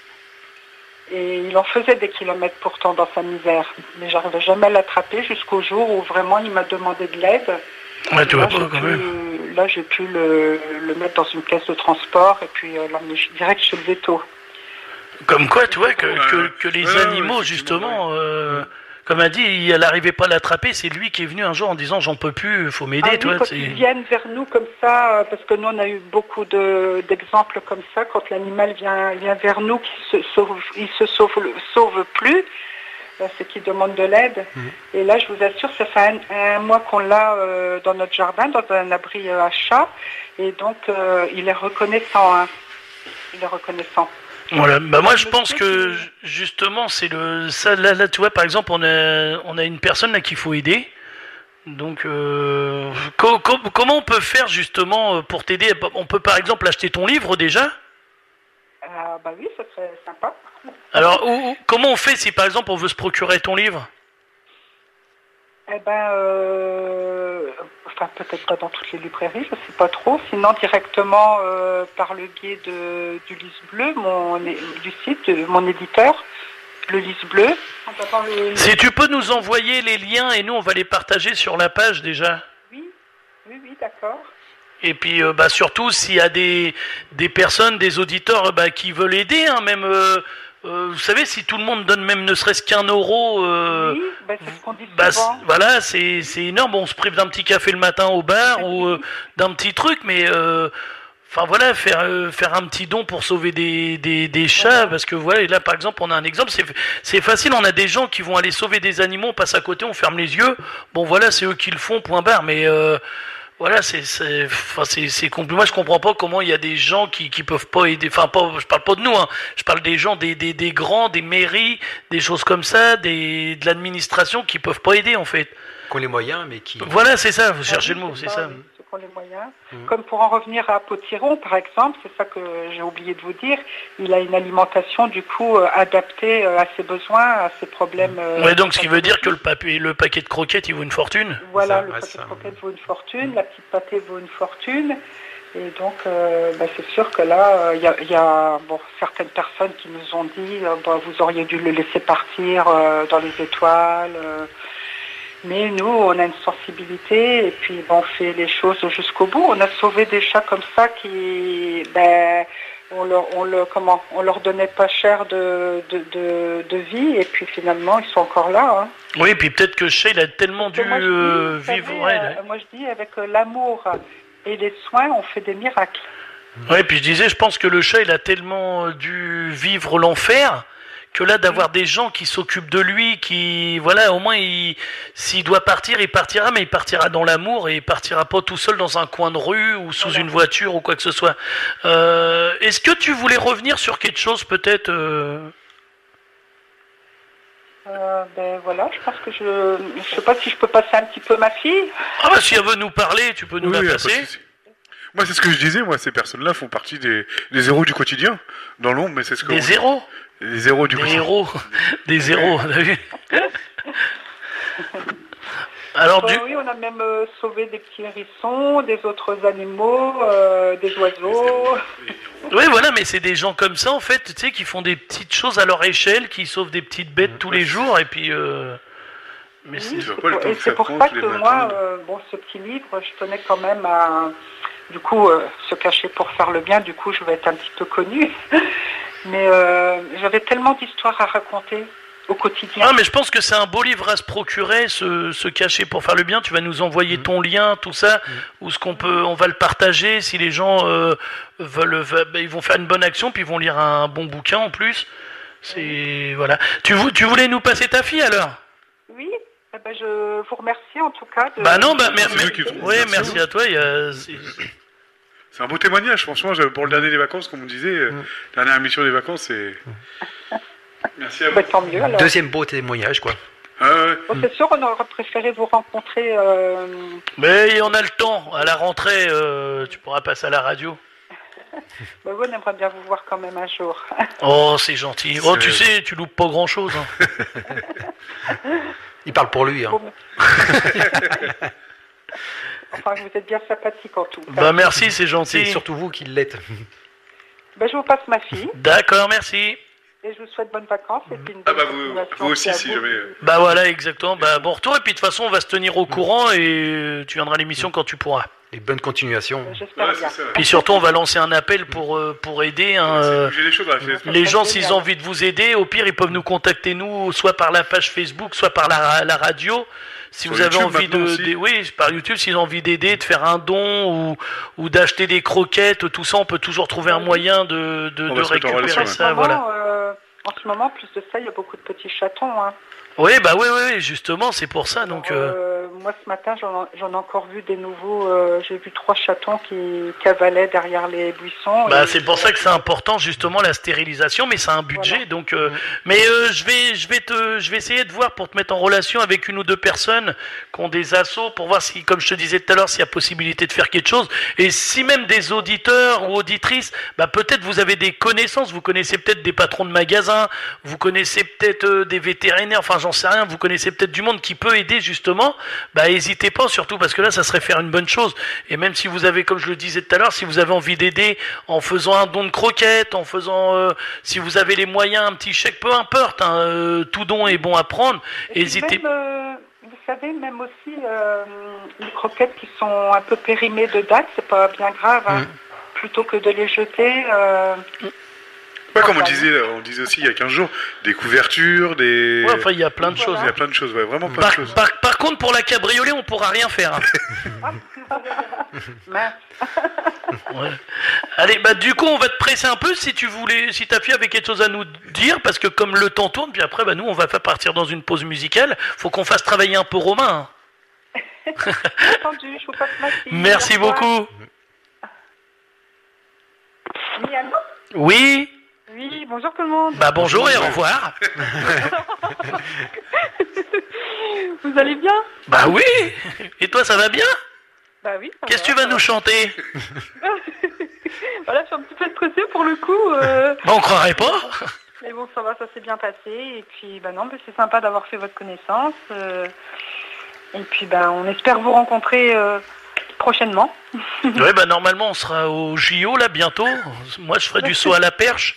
Et il en faisait des kilomètres pourtant dans sa misère. Mais j'arrivais jamais à l'attraper jusqu'au jour où vraiment il m'a demandé de l'aide. Ouais, tu là, vois pas j'ai quand pu, même. là, j'ai pu le, le mettre dans une caisse de transport et puis euh, l'emmener direct chez le veto. Comme quoi, tu vois, que, que, que les Ouais, ouais, animaux, effectivement, justement, euh, comme a dit, elle n'arrivait pas à l'attraper, c'est lui qui est venu un jour en disant j'en peux plus, faut m'aider, Ah tu oui, vois. quand c'est- ils viennent vers nous comme ça, euh, parce que nous on a eu beaucoup de, d'exemples comme ça, quand l'animal vient, vient vers nous, qu'il se sauve, il se sauve, sauve plus, euh, c'est qu'il demande de l'aide. Et là, je vous assure, ça fait un, un mois qu'on l'a euh, dans notre jardin, dans un abri euh, à chat, et donc euh, il est reconnaissant. Hein. Il est reconnaissant. Voilà, bah moi je Le pense truc, que il- justement c'est le ça là, là tu vois par exemple on a on a une personne là qu'il faut aider donc euh, co- co- comment on peut faire justement euh, pour t'aider, on peut par exemple acheter ton livre déjà, Ah bah oui, ça serait sympa. alors ou- ou- comment on fait si par exemple on veut se procurer ton livre? Eh ben, euh, enfin peut-être pas dans toutes les librairies, je sais pas trop. Sinon directement euh, par le biais de du Lys Bleu, mon du site, de mon éditeur, le Lys Bleu. On va voir le- Si tu peux nous envoyer les liens et nous on va les partager sur la page déjà. Oui, oui, oui, d'accord. Et puis euh, bah surtout s'il y a des des personnes, des auditeurs euh, bah, qui veulent aider, hein, même euh, euh, vous savez si tout le monde donne même ne serait-ce qu'un euro. Euh, Oui, ben, c'est ce qu'on dit Bah, souvent. c- voilà, c'est c'est énorme. Bon, on se prive d'un petit café le matin au bar ou euh, d'un petit truc, mais euh, enfin voilà, faire euh, faire un petit don pour sauver des des, des chats, Voilà. parce que voilà, et là par exemple, on a un exemple, c'est c'est facile. On a des gens qui vont aller sauver des animaux, on passe à côté, on ferme les yeux. Bon voilà, c'est eux qui le font, point barre. Mais euh, voilà, c'est c'est enfin c'est c'est compli- Moi, je comprends pas comment il y a des gens qui qui peuvent pas aider. Enfin, pas, je parle pas de nous, hein. Je parle des gens, des des des grands, des mairies, des choses comme ça, des de l'administration qui peuvent pas aider en fait. Qui ont les moyens, mais qui. Voilà, c'est ça. Vous Ah cherchez oui, le mot, c'est ça. oui, ceux qui ont les moyens. Mhm. Comme pour en revenir à Potiron, par exemple, c'est ça que j'ai oublié de vous dire, il a une alimentation du coup euh, adaptée euh, à ses besoins, à ses problèmes. euh, Ouais, donc ce qui veut dire que le pathologiques. papier, le paquet de croquettes, il vaut une fortune. Voilà, Ça, le ouais, paquet ça. de croquettes vaut une fortune, la petite pâtée vaut une fortune. Et donc, euh, bah, c'est sûr que là, il y a, y a, bon, certaines personnes qui nous ont dit euh, bah, vous auriez dû le laisser partir euh, dans les étoiles. euh, mais nous, on a une sensibilité et puis bon, on fait les choses jusqu'au bout. On a sauvé des chats comme ça qui, ben, on leur, on leur, comment, on leur donnait pas cher de, de, de, de vie et puis finalement, ils sont encore là. Hein. Oui, puis peut-être que Chez, il a tellement dû Parce que moi, je dis, euh, vous savez, vivre. Ouais, euh, moi, je dis, avec euh, l'amour et les soins, on fait des miracles. ouais, puis je disais, je pense que le chat, il a tellement dû vivre l'enfer que là, d'avoir des gens qui s'occupent de lui, qui, voilà, au moins, il, s'il doit partir, il partira, mais il partira dans l'amour et il partira pas tout seul dans un coin de rue ou sous Voilà. une voiture ou quoi que ce soit. Euh, est-ce que tu voulais revenir sur quelque chose, peut-être euh... Euh, ben voilà, je pense que je, je sais pas si je peux passer un petit peu ma fille. Ah bah, si elle veut nous parler, tu peux nous Oui, la oui, y a pas de passer. souci. Moi, c'est ce que je disais, moi, ces personnes-là font partie des, des héros du quotidien, dans l'ombre, mais c'est ce que... Des héros. Les héros du Des quotidien. héros. Des héros, t'as vu Alors Euh, du... Oui, on a même euh, sauvé des petits hérissons, des autres animaux, euh, des oiseaux. Oui, voilà, mais c'est des gens comme ça, en fait, tu sais, qui font des petites choses à leur échelle, qui sauvent des petites bêtes tous les jours, et puis... Euh... Mais c'est... Oui, Tu vois c'est pas le pour- temps et que c'est ça pour prend ça tous les que matins moi, de- euh, bon, ce petit livre, je tenais quand même à, du coup, euh, se cacher pour faire le bien. Du coup, je vais être un petit peu connue. Mais euh, j'avais tellement d'histoires à raconter au quotidien. Ah, mais je pense que c'est un beau livre à se procurer, se, se cacher pour faire le bien. Tu vas nous envoyer ton lien, tout ça, ou ce qu'on peut, on va le partager si les gens euh, veulent, veulent- ben, ils vont faire une bonne action, puis ils vont lire un bon bouquin en plus. C'est voilà. Tu, vou- tu voulais nous passer ta fille alors? Oui, eh ben, je vous remercie en tout cas. De... Bah non, bah mer- C'est nous mer- qui- ouais, merci merci à toi. Il y a, c'est- C'est un beau témoignage, franchement, j'avais- pour le dernier des vacances, comme on disait, euh, dernière émission des vacances, c'est... Merci à vous. Bah, tant mieux alors. Deuxième beau témoignage, quoi. Ah ouais. Bon, c'est sûr, on aurait préféré vous rencontrer. euh, Mais on a le temps. À la rentrée, euh, tu pourras passer à la radio. bah, oui, on aimerait bien vous voir quand même un jour. Oh, c'est gentil. Oh, C'est- tu sais, tu loupes pas grand-chose. Hein. Il parle pour lui. Hein. Bon, enfin, vous êtes bien sympathique en tout cas. Bah merci, c'est C'est gentil. surtout vous qui l'êtes. Bah, je vous passe ma fille D'accord, merci. et je vous souhaite bonnes vacances et puis une Ah bonne bah vous, continuation vous aussi, à si vous. jamais... Bah voilà, exactement. Bah bon retour, et puis de toute façon, on va se tenir au courant et euh, tu viendras à l'émission quand tu pourras. Et bonne continuation. J'espère Ouais, bien. c'est ça. Puis surtout, on va lancer un appel pour, euh, pour aider. Hein, euh, J'ai des choses à faire. les gens, s'ils ont envie de vous aider, au pire, ils peuvent nous contacter, nous, soit par la page Facebook, soit par la, la radio. Si Sur vous avez YouTube envie de, maintenant aussi. de- oui, par YouTube, s'ils ont envie d'aider, de faire un don ou, ou d'acheter des croquettes, tout ça, on peut toujours trouver un moyen de, de, On de va se mettre en récupérer relation, En ce ça, moment, voilà. euh, en ce moment, plus de ça, il y a beaucoup de petits chatons. Hein. Oui, bah oui, oui, oui, justement, c'est pour ça. Donc, Alors, euh, euh, moi, ce matin, j'en j'en ai encore vu des nouveaux. euh, J'ai vu trois chatons qui cavalaient derrière les buissons. bah, et- c'est pour ça que c'est important justement la stérilisation, mais c'est un budget. Voilà. Donc, euh, mais euh, je vais, je vais te, je vais essayer de voir pour te mettre en relation avec une ou deux personnes qui ont des assos pour voir si, comme je te disais tout à l'heure, s'il y a possibilité de faire quelque chose. Et si même des auditeurs ou auditrices, bah peut-être vous avez des connaissances, vous connaissez peut-être des patrons de magasins, vous connaissez peut-être euh, des vétérinaires, enfin j'en sais rien, vous connaissez peut-être du monde qui peut aider justement. Bah n'hésitez pas, surtout parce que là ça serait faire une bonne chose. Et même si vous avez, comme je le disais tout à l'heure, si vous avez envie d'aider en faisant un don de croquettes, en faisant, euh, si vous avez les moyens, un petit chèque, peu importe, hein, euh, tout don est bon à prendre. Et puis N'hésitez même, euh, vous savez, même aussi euh, les croquettes qui sont un peu périmées de date, c'est pas bien grave. Hein. Plutôt que de les jeter. Euh, Ouais, comme on disait, on disait aussi il y a quinze jours, des couvertures, des... Ouais, enfin il y a plein de choses. Il y a plein de choses, ouais, vraiment plein Par, de choses. par, par contre, pour la cabriolet, on pourra rien faire. hein. mince. Ouais. Allez, bah du coup, on va te presser un peu si tu voulais, si ta fille avait quelque chose à nous dire, parce que comme le temps tourne, puis après, bah nous, on va faire partir dans une pause musicale. Faut qu'on fasse travailler un peu Romain. hein. Entendu, je vous passe ma fille. Merci Au revoir. beaucoup. Oui, allô Oui. Oui, bonjour tout le monde. Bah bonjour et au revoir. Vous allez bien? Bah oui. Et toi, ça va bien? Bah oui. ça Qu'est-ce que va, tu vas ça nous va. chanter? Voilà, je suis un petit peu stressée pour le coup. euh, Bah on croirait pas. Mais bon, ça va, ça s'est bien passé. Et puis, bah non, mais c'est sympa d'avoir fait votre connaissance. euh, Et puis, bah, on espère vous rencontrer euh, prochainement. Ouais, bah normalement, on sera au J O là bientôt. Moi, je ferai du saut à la perche.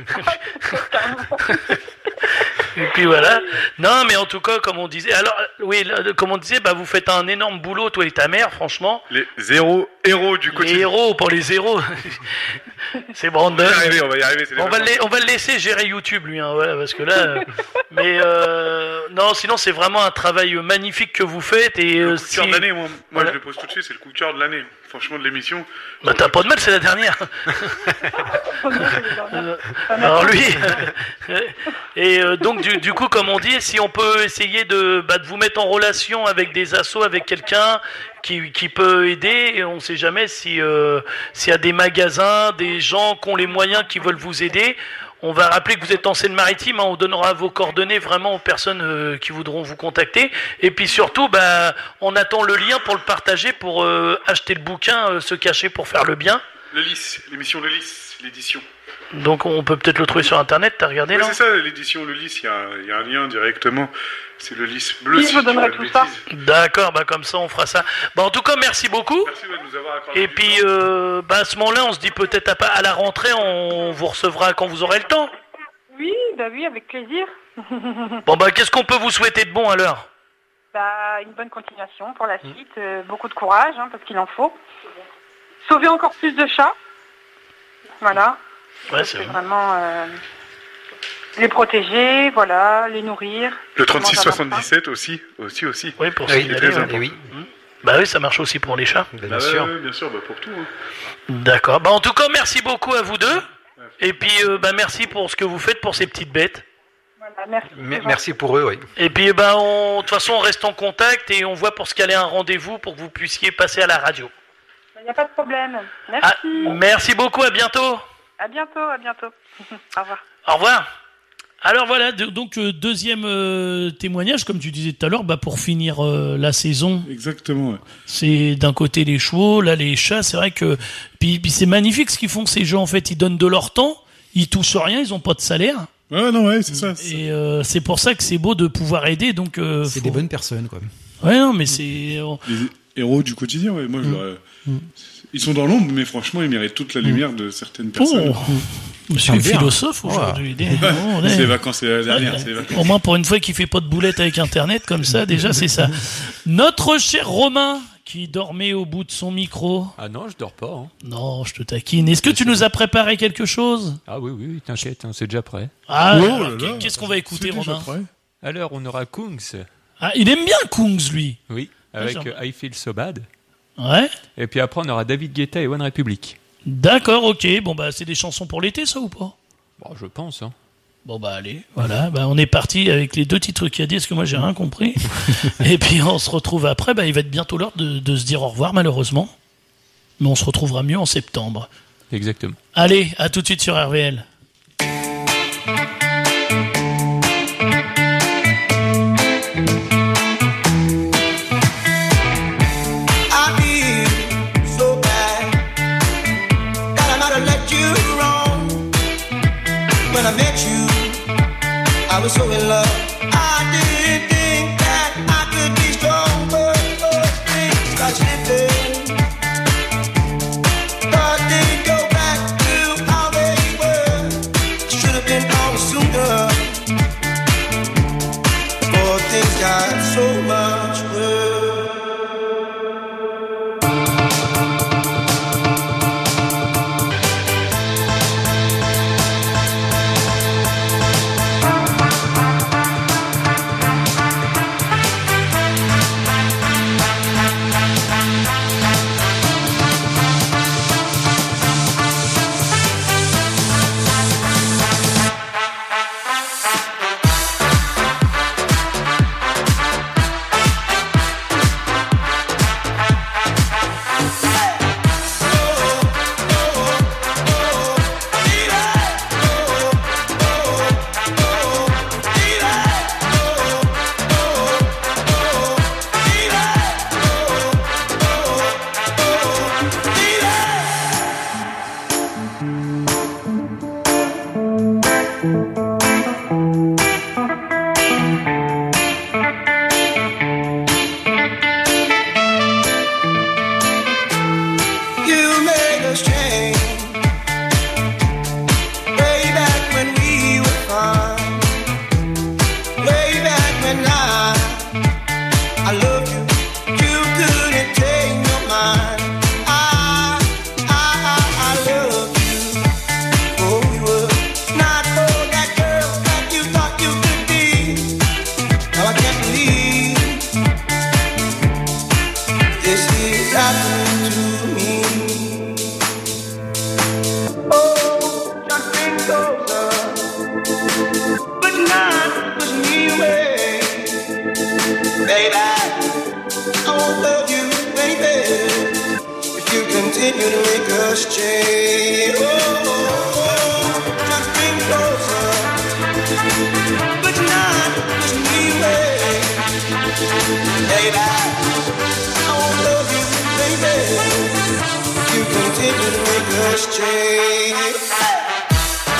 Et puis voilà. Non, mais en tout cas, comme on disait, alors oui, là, comme on disait, bah vous faites un énorme boulot, toi et ta mère, franchement. Les zéro héros du Les quotidien. héros, pour les héros. C'est Brandon. On va y arriver, on va y arriver. c'est des On va, vacances. le, on va le laisser gérer YouTube, lui, hein, voilà, parce que là. euh, mais euh, non, sinon, c'est vraiment un travail magnifique que vous faites. Et Le euh, coup de si. cœur de l'année, moi, moi Voilà. je le pose tout de suite, c'est le coup de cœur de l'année. Franchement, de l'émission. Bah, t'as pas de mal, c'est la dernière. Euh, Alors lui, et euh, donc du, du coup, comme on dit, si on peut essayer de, bah, de vous mettre en relation avec des assos, avec quelqu'un qui, qui peut aider, et on ne sait jamais si euh, s'il y a des magasins, des gens qui ont les moyens, qui veulent vous aider. On va rappeler que vous êtes en Seine-Maritime, hein, on donnera vos coordonnées vraiment aux personnes euh, qui voudront vous contacter. Et puis surtout, bah, on attend le lien pour le partager, pour euh, acheter le bouquin, euh, Se cacher pour faire le bien. Le Lys, l'émission Le Lys, l'édition. Donc on peut peut-être le trouver sur internet, t'as regardé Oui, là? c'est ça, l'édition Le Lys, il y a, il y a un lien directement. C'est Le Lys bleu. Oui, si je vous dis pas donnerai de tout ça. bêtises. D'accord, bah comme ça on fera ça. Bah en tout cas merci beaucoup. Merci de nous avoir accordé Et du puis temps. euh, bah à ce moment-là on se dit peut-être à, à la rentrée on vous recevra quand vous aurez le temps. Oui, bah oui, avec plaisir. Bon bah qu'est-ce qu'on peut vous souhaiter de bon alors? Bah, une bonne continuation pour la suite, euh, beaucoup de courage, hein, parce qu'il en faut. Sauver encore plus de chats. Voilà. Ouais c'est C'est vrai. vraiment euh, les protéger, voilà, les nourrir. Le trente-six Comment ça va soixante-dix-sept aussi, aussi, aussi. Oui pour Oui, signaler, très ouais. important. Et oui, Bah oui ça marche aussi pour les chats. bien Bah ouais, sûr. ouais, bien sûr, bah pour tout. Hein. D'accord. Bah en tout cas merci beaucoup à vous deux. Et puis euh, bah merci pour ce que vous faites pour ces petites bêtes. Voilà, merci. Me- Merci pour eux, oui. Et puis bah on de toute façon on reste en contact et on voit pour se caler un rendez-vous pour que vous puissiez passer à la radio. Il n'y a pas de problème. Ah, Merci. merci beaucoup, à bientôt. À bientôt, à bientôt. Au revoir. Au revoir. Alors voilà, de- donc euh, deuxième euh, témoignage, comme tu disais tout à l'heure, bah pour finir euh, la saison, Exactement, ouais. c'est d'un côté les chevaux, là les chats, c'est vrai que puis, puis c'est magnifique ce qu'ils font ces gens en fait, ils donnent de leur temps, ils touchent rien, ils ont pas de salaire Ouais, non, ouais, c'est ça. c'est- et euh, c'est pour ça que c'est beau de pouvoir aider donc euh, C'est faut- des bonnes personnes, quoi. Ouais non mais c'est euh, Les héros du quotidien, ouais. Moi, je l'aurais- Ils sont dans l'ombre, mais franchement, ils méritent toute la lumière de certaines personnes. oh, monsieur Ah, est bien. philosophe aujourd'hui. Des- on est- C'est les vacances, c'est la dernière, c'est les vacances. Au moins pour une fois qu'il fait pas de boulettes avec internet comme ça, déjà c'est ça. Notre cher Romain qui dormait au bout de son micro. Ah non, je dors pas. Hein. Non, je te taquine. Est-ce que tu nous as préparé quelque chose? Ah oui, oui, t'inquiète, hein, c'est déjà prêt. Ah, Oh alors, là là, qu'est-ce qu'on va écouter, c'est déjà Romain? prêt. Alors, on aura Kungs. Ah, il aime bien Kungs, lui. Oui, avec j'aime. euh, I Feel So Bad. Ouais. Et puis après, on aura David Guetta et One Republic. D'accord, ok. Bon bah c'est des chansons pour l'été, ça ou pas? Bon, je pense. Hein. Bon bah allez, voilà. Bah on est parti avec les deux titres qu'il a dit, parce que moi j'ai rien compris. Et puis on se retrouve après. Bah il va être bientôt l'heure de, de se dire au revoir, malheureusement. Mais on se retrouvera mieux en septembre. Exactement. Allez, à tout de suite sur R V L. I feel so bad that I might have let you wrong. When I met you, I was so in love. I didn't think that I could be strong, but but things got slipping. Thought they'd go back to how they were. Should have been on sooner. Before things got so much worse. You made us change. Way back when we were fine. Way back when I, I loved you. You couldn't take your mind. I, I, I, I loved you. Oh, we were not for that girl that you thought you could be. Now I can't believe this is happening to me. Oh, something goes on, but not push me away. Baby, I won't love you any better if you continue to make us change. Oh, something goes on, but not push me away. Baby, I won't love you any better if you continue to make us change.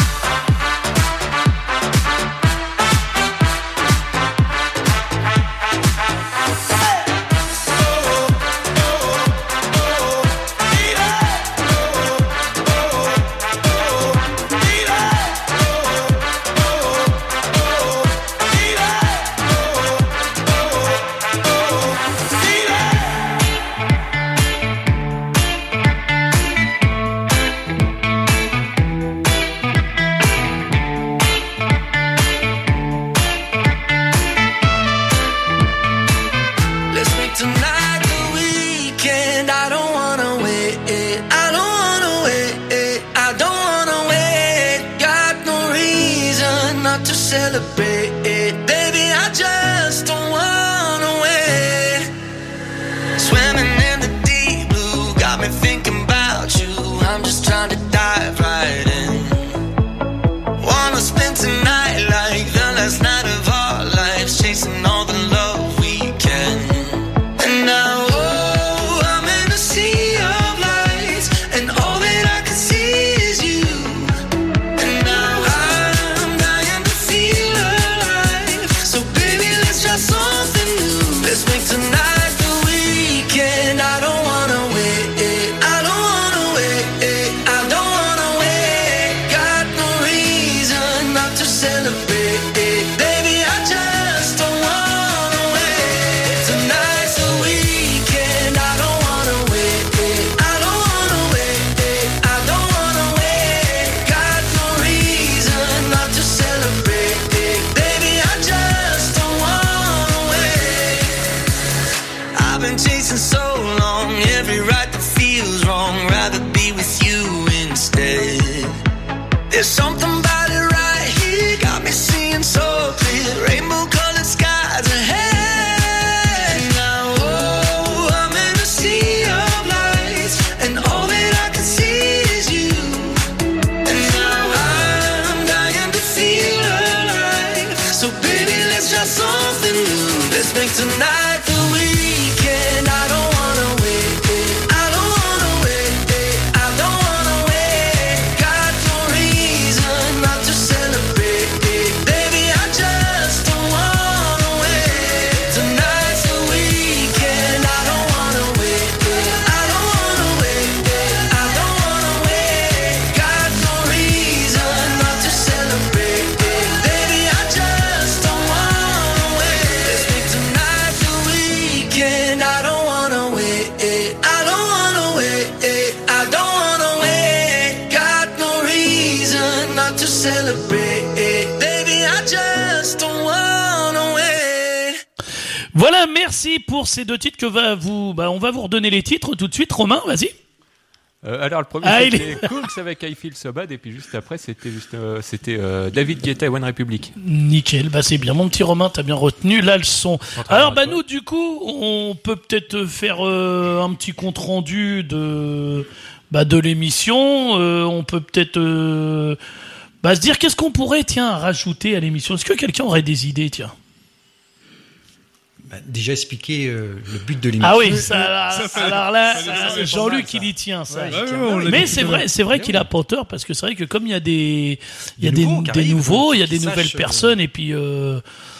thinking about you. I'm just trying to dive right in. Wanna spend tonight like the last night of our lives, chasing all the love we can. And now, oh, I'm in a sea of lights, and all that I can see is you. And now I'm dying to feel alive. So baby, let's try something new. Let's make tonight the weekend. I don't wanna wait. I don't wanna wait. I don't wanna wait. Got no reason not to celebrate. Baby, I just don't wanna wait. Tonight's the weekend. I don't wanna wait. I don't wanna wait. I don't wanna wait. Got no reason not to celebrate. Baby, I just don't wanna wait. I've been chasing so long, every right that feels wrong. Rather be with you instead. There's something about it right here, got me seeing so clear. Rainbow colored skies ahead. Now, oh, I'm in a sea of lights, and all that I can see is you. And now I'm dying to feel alive. So baby, let's try something new. Let's make tonight the weekend. I don't wanna wait. I don't wanna wait. I don't wanna wait. Got no reason not to celebrate. Baby, I just don't wanna wait. Tonight's the weekend. I don't wanna wait. I don't wanna wait. I don't wanna wait. Got no reason not to celebrate. Baby, I just don't wanna wait. Let's make tonight the weekend. I don't wanna wait. I don't wanna wait. I don't wanna wait. Got no reason not to celebrate. Baby, I just don't wanna wait. Voilà, merci pour ces deux titres que va vous, bah, on va vous redonner les titres tout de suite. Romain, vas-y. Euh, alors le premier Ah, il c'était Cooks avec I Feel So Bad et puis juste après c'était juste euh, c'était euh, David Guetta et One Republic. Nickel, bah c'est bien. Mon petit Romain, t'as bien retenu la leçon. Alors bah nous, du coup, on peut peut-être faire euh, un petit compte rendu de bah de l'émission. Euh, on peut peut-être euh, bah se dire qu'est-ce qu'on pourrait tiens rajouter à l'émission. Est-ce que quelqu'un aurait des idées, tiens? Bah, déjà expliquer euh, le but de l'émission. Ah oui, ça, alors, Ça, ça- alors là, ça, ça, euh, ça, Jean-Luc, ça. il y tient, ça. Ouais, Ouais, ouais, on l'a Mais dit c'est tout à vrai, l'heure. c'est vrai qu'il a pas tort parce que c'est vrai que comme il y a des, il y a Des des, nouveaux qui des arrivent, nouveaux, il y a qui des nouvelles sachent, euh, personnes et puis euh,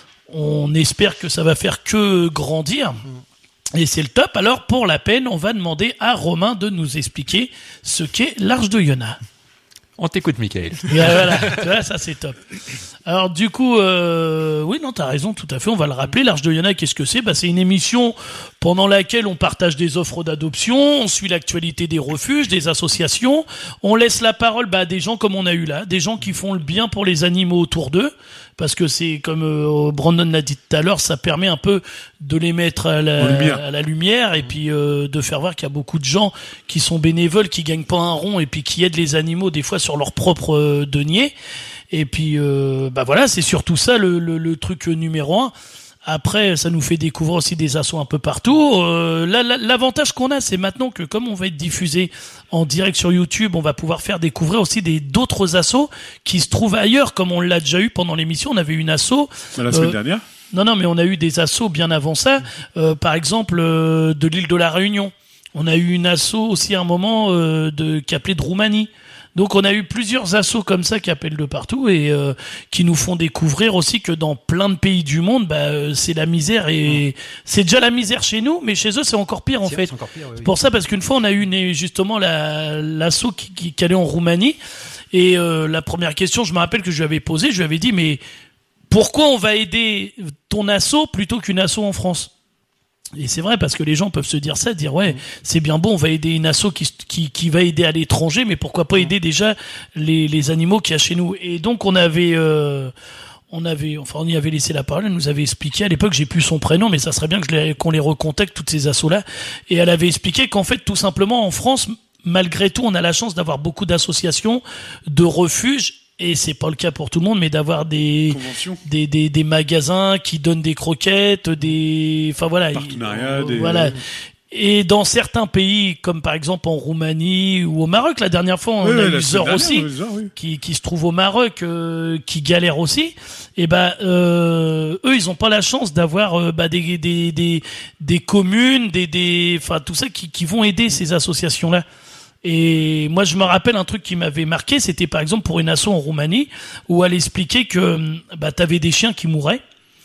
on espère que ça va faire que grandir. Et c'est le top. Alors pour la peine, on va demander à Romain de nous expliquer ce qu'est l'Arche de Iona. On t'écoute, Michael. Et voilà, tu vois, ça c'est top. Alors du coup, euh, oui, non, t'as raison, tout à fait. On va le rappeler. L'Arche de Iona, qu'est-ce que c'est ? Bah, c'est une émission pendant laquelle on partage des offres d'adoption, on suit l'actualité des refuges, des associations, on laisse la parole bah, à des gens comme on a eu là, des gens qui font le bien pour les animaux autour d'eux, parce que c'est comme euh, Brandon l'a dit tout à l'heure, ça permet un peu de les mettre à la, En lumière. à la lumière et puis euh, de faire voir qu'il y a beaucoup de gens qui sont bénévoles, qui gagnent pas un rond et puis qui aident les animaux des fois sur leur propre euh, denier. Et puis euh, bah voilà, c'est surtout ça le, le, le truc numéro un. Après, ça nous fait découvrir aussi des assos un peu partout. Euh, là, là, l'avantage qu'on a, c'est maintenant que comme on va être diffusé en direct sur YouTube, on va pouvoir faire découvrir aussi des d'autres assos qui se trouvent ailleurs, comme on l'a déjà eu pendant l'émission. On avait une asso. La semaine euh, dernière. Non, non, mais on a eu des assos bien avant ça. Euh, par exemple, euh, de l'île de la Réunion. On a eu une asso aussi à un moment euh, de qui appelait de Roumanie. Donc on a eu plusieurs assos comme ça qui appellent de partout et euh, qui nous font découvrir aussi que dans plein de pays du monde, bah euh, c'est la misère et c'est déjà la misère chez nous, mais chez eux c'est encore pire en C'est- fait. c'est encore pire, oui, C'est oui. pour ça parce qu'une fois on a eu une, justement la l'asso qui, qui, qui allait en Roumanie et euh, la première question, je me rappelle que je lui avais posée, je lui avais dit mais pourquoi on va aider ton asso plutôt qu'une asso en France ? Et c'est vrai parce que les gens peuvent se dire ça, dire ouais, c'est bien beau, on va aider une asso qui, qui, qui va aider à l'étranger, mais pourquoi pas aider déjà les, les animaux qu'il y a chez nous. Et donc on avait, euh, on avait, enfin on y avait laissé la parole, elle nous avait expliqué à l'époque, j'ai plus son prénom, mais ça serait bien que je les, qu'on les recontacte toutes ces assos là. Et elle avait expliqué qu'en fait tout simplement en France, malgré tout, on a la chance d'avoir beaucoup d'associations, de refuges. Et c'est pas le cas pour tout le monde, mais d'avoir des, Convention. des, des, des magasins qui donnent des croquettes, des, enfin voilà. Partenariats, il- des- voilà. Et dans certains pays, comme par exemple en Roumanie ou au Maroc, la dernière fois, on Oui, a oui, la User semaine aussi, dernière, User, oui. qui, qui se trouve au Maroc, euh, qui galère aussi. Et ben, euh, eux, ils ont pas la chance d'avoir euh, bah, des, des, des, des communes, des, des, enfin tout ça qui, qui vont aider ces associations-là. Et moi, je me rappelle un truc qui m'avait marqué, c'était par exemple pour une asso en Roumanie, où elle expliquait que bah, t'avais des chiens qui mouraient.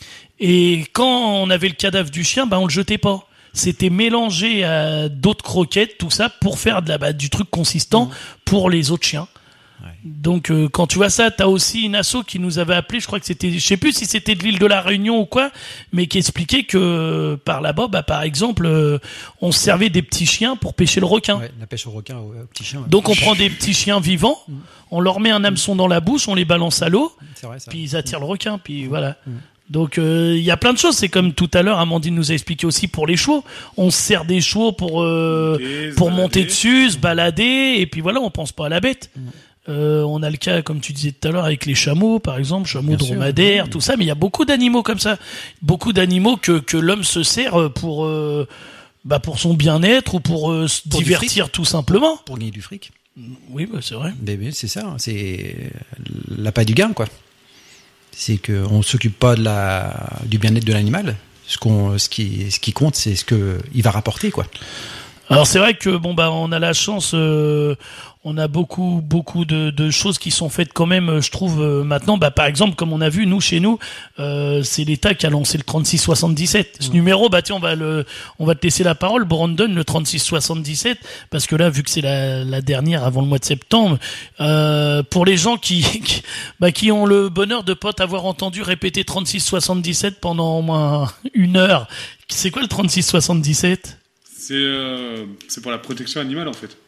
Et quand on avait le cadavre du chien, bah, on le jetait pas. C'était mélangé à d'autres croquettes, tout ça, pour faire de la, bah, du truc consistant mmh. pour les autres chiens. Ouais. Donc, euh, quand tu vois ça, t'as aussi une asso qui nous avait appelé, je crois que c'était, je sais plus si c'était de l'île de la Réunion ou quoi, mais qui expliquait que euh, par là-bas, bah, par exemple, euh, on se servait des petits chiens pour pêcher le requin. Ouais, la pêche au requin, aux, aux petits chiens. Ouais. Donc, on prend des petits chiens vivants, mmh. on leur met un hameçon dans la bouche, on les balance à l'eau, c'est vrai, ça. Puis ils attirent le requin, puis voilà. Mmh. Donc il euh, y a plein de choses. C'est comme tout à l'heure, Amandine nous a expliqué aussi pour les chevaux. On se sert des chevaux pour euh, monter, pour balader. monter dessus, se balader, et puis voilà, on pense pas à la bête. Mmh. Euh, on a le cas, comme tu disais tout à l'heure, avec les chameaux, par exemple, chameaux Bien dromadaires, sûr, tout ça. Mais il y a beaucoup d'animaux comme ça, beaucoup d'animaux que que l'homme se sert pour euh, bah pour son bien-être ou pour euh, se pour divertir tout simplement. Pour, pour gagner du fric. Oui, bah, c'est vrai. Mais, mais c'est ça, c'est l'appât du gain, quoi. C'est qu'on s'occupe pas de la, du bien-être de l'animal. Ce, qu'on, ce, qui, ce qui compte, c'est ce qu'il va rapporter, quoi. Alors c'est vrai que bon bah on a la chance, euh, on a beaucoup beaucoup de, de choses qui sont faites quand même, je trouve euh, maintenant. Bah par exemple comme on a vu nous chez nous, euh, c'est l'État qui a lancé le trente-six soixante-dix-sept. Ce mmh. numéro, bah tiens on va le, on va te laisser la parole, Brandon, le trente-six soixante-dix-sept, parce que là vu que c'est la, la dernière avant le mois de septembre, euh, pour les gens qui, qui bah qui ont le bonheur de pas t'avoir entendu répéter trente-six soixante-dix-sept pendant au moins une heure, c'est quoi le trente-six soixante-dix-sept? C'est euh, c'est pour la protection animale en fait.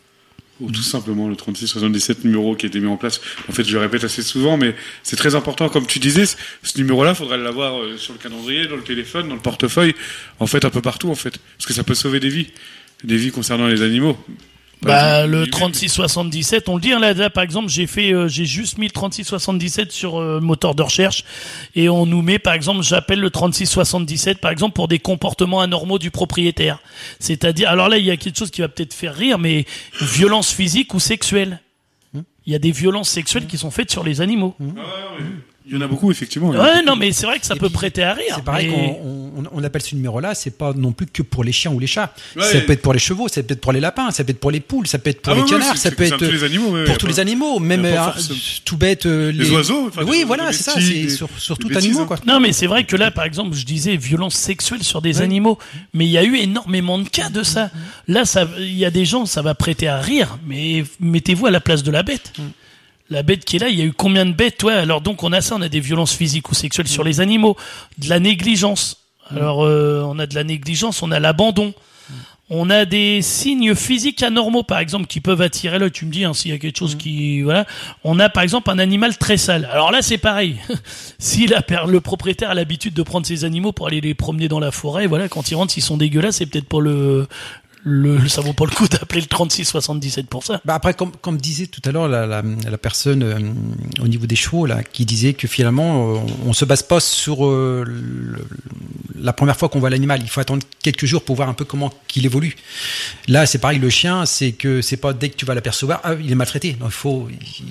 Ou tout simplement le trente-six soixante-dix-sept numéro qui a été mis en place. En fait, je le répète assez souvent, mais c'est très important. Comme tu disais, ce numéro-là, il faudrait l'avoir sur le calendrier, dans le téléphone, dans le portefeuille, en fait, un peu partout en fait. Parce que ça peut sauver des vies. Des vies concernant les animaux. Bah, le trente-six soixante-dix-sept, on le dit, hein, là, là, par exemple, j'ai fait, euh, j'ai juste mis le trente-six soixante-dix-sept sur euh, moteur de recherche, et on nous met, par exemple, j'appelle le trente-six soixante-dix-sept, par exemple, pour des comportements anormaux du propriétaire. C'est-à-dire, alors là, il y a quelque chose qui va peut-être faire rire, mais violence physique ou sexuelle. Il y a des violences sexuelles qui sont faites sur les animaux. Ah, oui. Il y en a beaucoup, effectivement. Ouais, non, mais c'est vrai que ça et peut puis, prêter à rire. C'est pareil mais... qu'on on, on appelle ce numéro-là, c'est pas non plus que pour les chiens ou les chats. Ouais, ça peut être pour les chevaux, ça peut être pour les lapins, ça peut être pour les poules, ça peut être pour ah les ouais, canards, ouais, ça peut être tous les animaux, ouais, pour tous pas, les animaux, même euh, tout bête. Euh, les, les oiseaux. Oui, voilà, c'est ça, c'est sur, sur tout animaux, hein. quoi. Non, mais c'est vrai que là, par exemple, je disais violence sexuelle sur des ouais. animaux, mais il y a eu énormément de cas de ça. Là, ça, il y a des gens, ça va prêter à rire, mais mettez-vous à la place de la bête. Mm. La bête qui est là, il y a eu combien de bêtes? Ouais, alors donc on a ça, on a des violences physiques ou sexuelles mmh. sur les animaux, de la négligence. Mmh. Alors euh, on a de la négligence, on a l'abandon. Mmh. On a des signes physiques anormaux, par exemple, qui peuvent attirer l'œil. Tu me dis hein, s'il y a quelque chose mmh. qui, voilà. On a par exemple un animal très sale. Alors là, c'est pareil. Si la, le propriétaire a l'habitude de prendre ses animaux pour aller les promener dans la forêt, voilà, quand ils rentrent, s'ils sont dégueulasses, c'est peut-être pas le Le, ça vaut pas le coup d'appeler le trente-six soixante-dix-sept pour ça. Bah après, comme, comme disait tout à l'heure la, la, la personne euh, au niveau des chevaux là, qui disait que finalement euh, on se base pas sur euh, le, la première fois qu'on voit l'animal. Il faut attendre quelques jours pour voir un peu comment qu'il évolue. Là, c'est pareil. Le chien, c'est que c'est pas dès que tu vas l'apercevoir, ah, il est maltraité. Donc, il faut,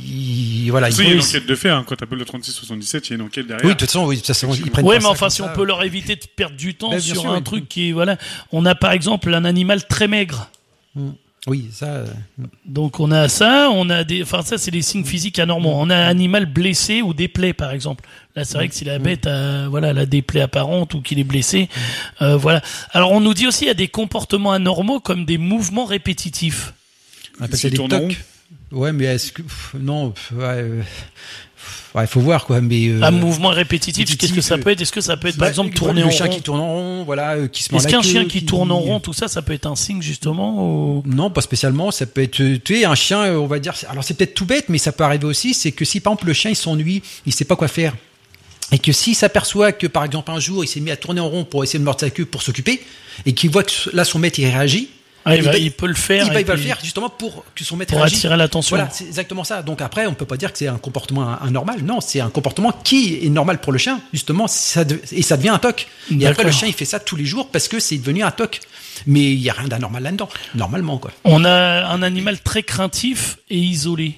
il, voilà. Il, il y a une enquête de fait. Hein, quand tu appelles le trente-six soixante-dix-sept, il y a une enquête derrière. Oui, de toute façon, oui, de toute façon, ils prennent. Oui, mais enfin, si on peut leur éviter de perdre du temps bah, sur sûr, un oui. truc qui, voilà, on a par exemple un animal très maigre. Mmh. Oui, ça. Euh... Donc on a ça, on a des, enfin ça c'est des signes physiques anormaux. On a un animal blessé ou des plaies par exemple. Là c'est vrai que si la bête a, voilà, elle a des plaies apparentes ou qu'il est blessé, euh, voilà. Alors on nous dit aussi il y a des comportements anormaux comme des mouvements répétitifs. On appelle ça des tocs. Ouais, mais est-ce que non, ouais, euh... Ouais, il faut voir quoi, mais euh, un mouvement répétitif, qu'est-ce que ça peut être? Est-ce que ça peut être par bah, exemple tourner en rond? Le chien qui tourne en rond, voilà, euh, qui se met Est-ce la qu'un queue, chien qui, qui tourne en rond, tout ça, ça peut être un signe justement ou... Non, pas spécialement. Ça peut être, tu sais, un chien, on va dire. Alors c'est peut-être tout bête, mais ça peut arriver aussi. C'est que si par exemple le chien il s'ennuie, il sait pas quoi faire, et que s'il s'aperçoit que par exemple un jour il s'est mis à tourner en rond pour essayer de mordre sa queue pour s'occuper, et qu'il voit que là son maître il réagit. Ah, il, va, va- il peut le faire. Il va, et il va le puis- faire justement pour que son maître Pour réagisse. attirer l'attention. Voilà, c'est exactement ça. Donc après, on peut pas dire que c'est un comportement anormal. Non, c'est un comportement qui est normal pour le chien. Justement, ça de- et ça devient un toc. Et D'accord. après, le chien, il fait ça tous les jours parce que c'est devenu un toc. Mais il y a rien d'anormal là-dedans. Normalement, quoi. On a un animal très craintif et isolé.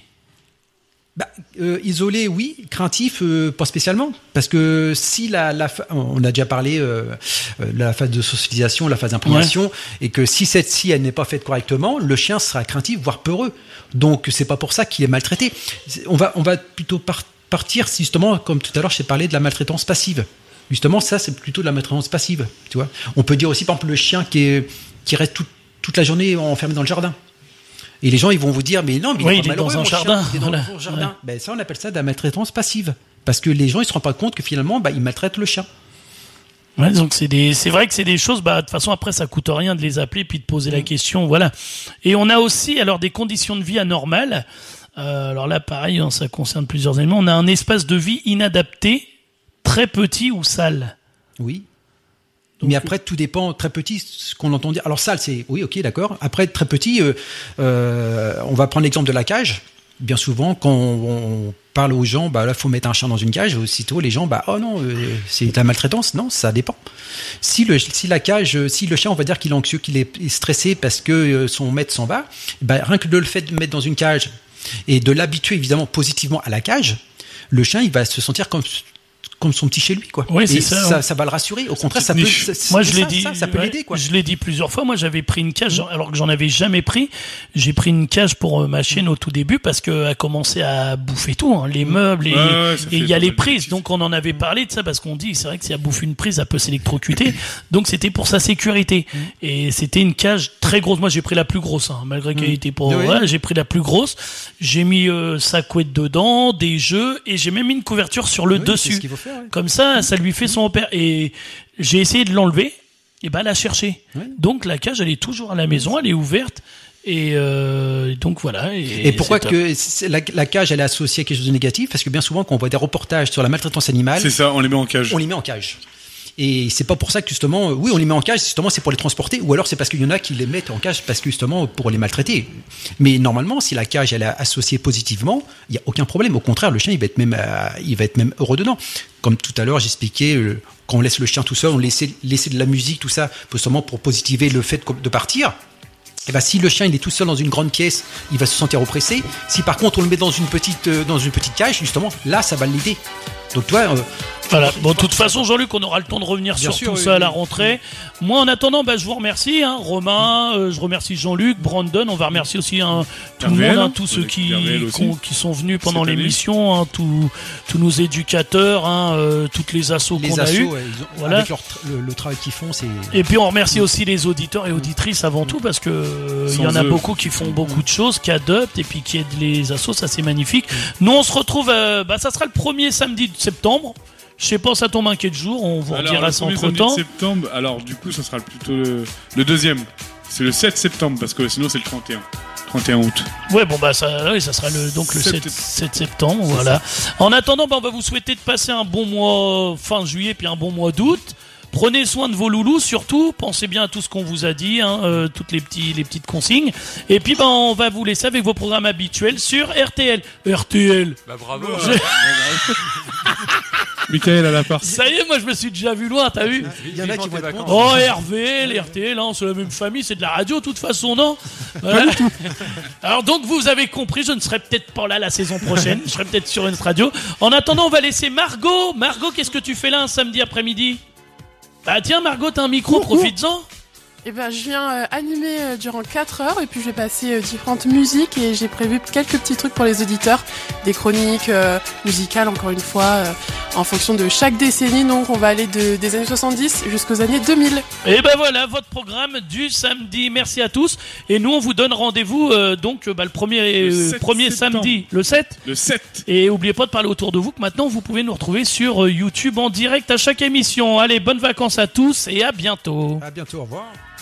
Bah, euh, isolé, oui. Craintif, euh, pas spécialement. Parce que si la, la fa- on a déjà parlé euh, euh, de la phase de socialisation, la phase d'imprégnation, et que si cette-ci elle n'est pas faite correctement, le chien sera craintif, voire peureux. Donc c'est pas pour ça qu'il est maltraité. C'est- On va, on va plutôt par- partir justement, comme tout à l'heure, j'ai parlé de la maltraitance passive. Justement, ça c'est plutôt de la maltraitance passive. Tu vois. On peut dire aussi, par exemple, le chien qui est, qui reste toute toute la journée enfermé dans le jardin. Et les gens, ils vont vous dire, mais non, mais Oui, il est, il est pas malheureux, dans un mon chien, jardin, il est dans voilà. le jardin. Ouais. Ben, ça, on appelle ça de la maltraitance passive. Parce que les gens, ils se rendent pas compte que finalement, bah, ils maltraitent le chien. Ouais, donc c'est des, c'est vrai que c'est des choses. Bah de toute façon après ça coûte rien de les appeler puis de poser la question, voilà. Et on a aussi alors des conditions de vie anormales. Euh, alors là pareil, hein, ça concerne plusieurs éléments. On a un espace de vie inadapté, très petit ou sale. Oui. Mais après, tout dépend, très petit, ce qu'on entend dire. Alors, sale, c'est, oui, ok, d'accord. Après, très petit, euh, euh, on va prendre l'exemple de la cage. Bien souvent, quand on, on parle aux gens, bah là, faut mettre un chien dans une cage. Aussitôt, les gens, bah, oh non, euh, c'est de la maltraitance. Non, ça dépend. Si le, si la cage, si le chien, on va dire qu'il est anxieux, qu'il est stressé parce que euh, son maître s'en va, bah, rien que de le fait de le mettre dans une cage et de l'habituer évidemment positivement à la cage, le chien, il va se sentir comme comme son petit chez lui, quoi. Oui, c'est et ça, ça, ouais. ça va le rassurer. Au contraire, ça peut, ça- Moi, je ça, l'ai dit. ça, ça peut ouais, l'aider, quoi. Je l'ai dit plusieurs fois. Moi, j'avais pris une cage, alors que j'en avais jamais pris. J'ai pris une cage pour euh, ma chienne au tout début parce qu'elle a commencé à bouffer tout, hein, les meubles et Ouais, ouais, ça et il fait y a pas les mal de prises. bêtises. Donc, on en avait parlé de ça parce qu'on dit, c'est vrai que si elle bouffe une prise, elle peut s'électrocuter. Donc, c'était pour sa sécurité. Et c'était une cage très grosse. Moi, j'ai pris la plus grosse, hein, malgré qu'elle était pas. Oui. Ouais, j'ai pris la plus grosse. J'ai mis euh, sa couette dedans, des jeux et j'ai même mis une couverture sur le Oui, c'est dessus. ce qu'il faut faire, ouais. Comme ça, ça lui fait son repère. Et j'ai essayé de l'enlever, et ben elle a cherché. Ouais. Donc la cage, elle est toujours à la maison, elle est ouverte. Et euh, donc voilà. Et, Et pourquoi c'est top. que c'est- la, la cage, elle est associée à quelque chose de négatif? Parce que bien souvent, quand on voit des reportages sur la maltraitance animale, C'est ça, on les met en cage. on les met en cage. Et c'est pas pour ça que justement, euh, oui, on les met en cage, justement, c'est pour les transporter, ou alors c'est parce qu'il y en a qui les mettent en cage parce que justement pour les maltraiter. Mais normalement, si la cage elle est associée positivement, il y a aucun problème. Au contraire, le chien il va être même, euh, il va être même heureux dedans. Comme tout à l'heure, j'expliquais euh, quand on laisse le chien tout seul, on laisse laisser de la musique, tout ça, justement pour positiver le fait de partir. Et ben, si le chien il est tout seul dans une grande pièce, il va se sentir oppressé. Si par contre on le met dans une petite euh, dans une petite cage, justement, là ça va l'aider. Donc toi, euh, Voilà. Bon, de toute façon, Jean-Luc, on aura le temps de revenir Bien sur sûr, tout oui, ça à oui. la rentrée. Moi, en attendant, bah, je vous remercie, hein, Romain, euh, je remercie Jean-Luc, Brandon. On va remercier aussi hein, tout le Gabriel, monde, hein, hein, tous ceux qui, Gabriel aussi. qu'on- qui sont venus pendant Cette année. l'émission, hein, tous, tous nos éducateurs, hein, euh, toutes les assos les qu'on a assos, eues. ouais, ils ont- Voilà. avec leur tra- le, le travail qu'ils font, c'est Et puis on remercie aussi les auditeurs et auditrices avant tout parce que euh, il y en a Sans eux. beaucoup qui font beaucoup de choses, qui adoptent et puis qui aident les assos, ça c'est magnifique. Nous on se retrouve, euh, bah ça sera le premier samedi de septembre. Je sais pas, ça tombe un quel jour, on vous Alors, redira le ça premier entre samedi temps. de septembre, alors du coup, ça sera plutôt le, le deuxième. C'est le sept septembre, parce que sinon c'est le trente et un. trente et un août. Ouais, bon bah ça, oui, ça sera le donc le sept sept, sept septembre, voilà. En attendant, bah, on va vous souhaiter de passer un bon mois fin juillet puis un bon mois d'août. Prenez soin de vos loulous, surtout. Pensez bien à tout ce qu'on vous a dit, hein, euh, toutes les petits, les petites consignes. Et puis, ben, on va vous laisser avec vos programmes habituels sur R T L. R T L. Bah bravo. Michael à la part. Ça y est, moi je me suis déjà vu loin, t'as vu? il y en a qui vont être contents. Oh, R V L, R T L, hein, c'est la même famille, c'est de la radio, de toute façon, non? Voilà. Alors donc, vous avez compris, je ne serai peut-être pas là la saison prochaine, je serai peut-être sur une autre radio. En attendant, on va laisser Margot. Margot, qu'est-ce que tu fais là un samedi après-midi? Bah tiens, Margot, t'as un micro, profites-en. Eh ben, je viens euh, animer euh, durant quatre heures et puis je vais passer euh, différentes musiques et j'ai prévu quelques petits trucs pour les auditeurs, des chroniques euh, musicales encore une fois, euh, en fonction de chaque décennie. Donc on va aller de, des années soixante-dix jusqu'aux années deux mille. Et ben voilà, votre programme du samedi. Merci à tous. Et nous, on vous donne rendez-vous euh, donc euh, bah, le premier, Le euh, sept premier septembre. samedi, le sept. Le sept. Et oubliez pas de parler autour de vous que maintenant vous pouvez nous retrouver sur euh, YouTube en direct à chaque émission. Allez, bonnes vacances à tous et à bientôt. À bientôt, au revoir.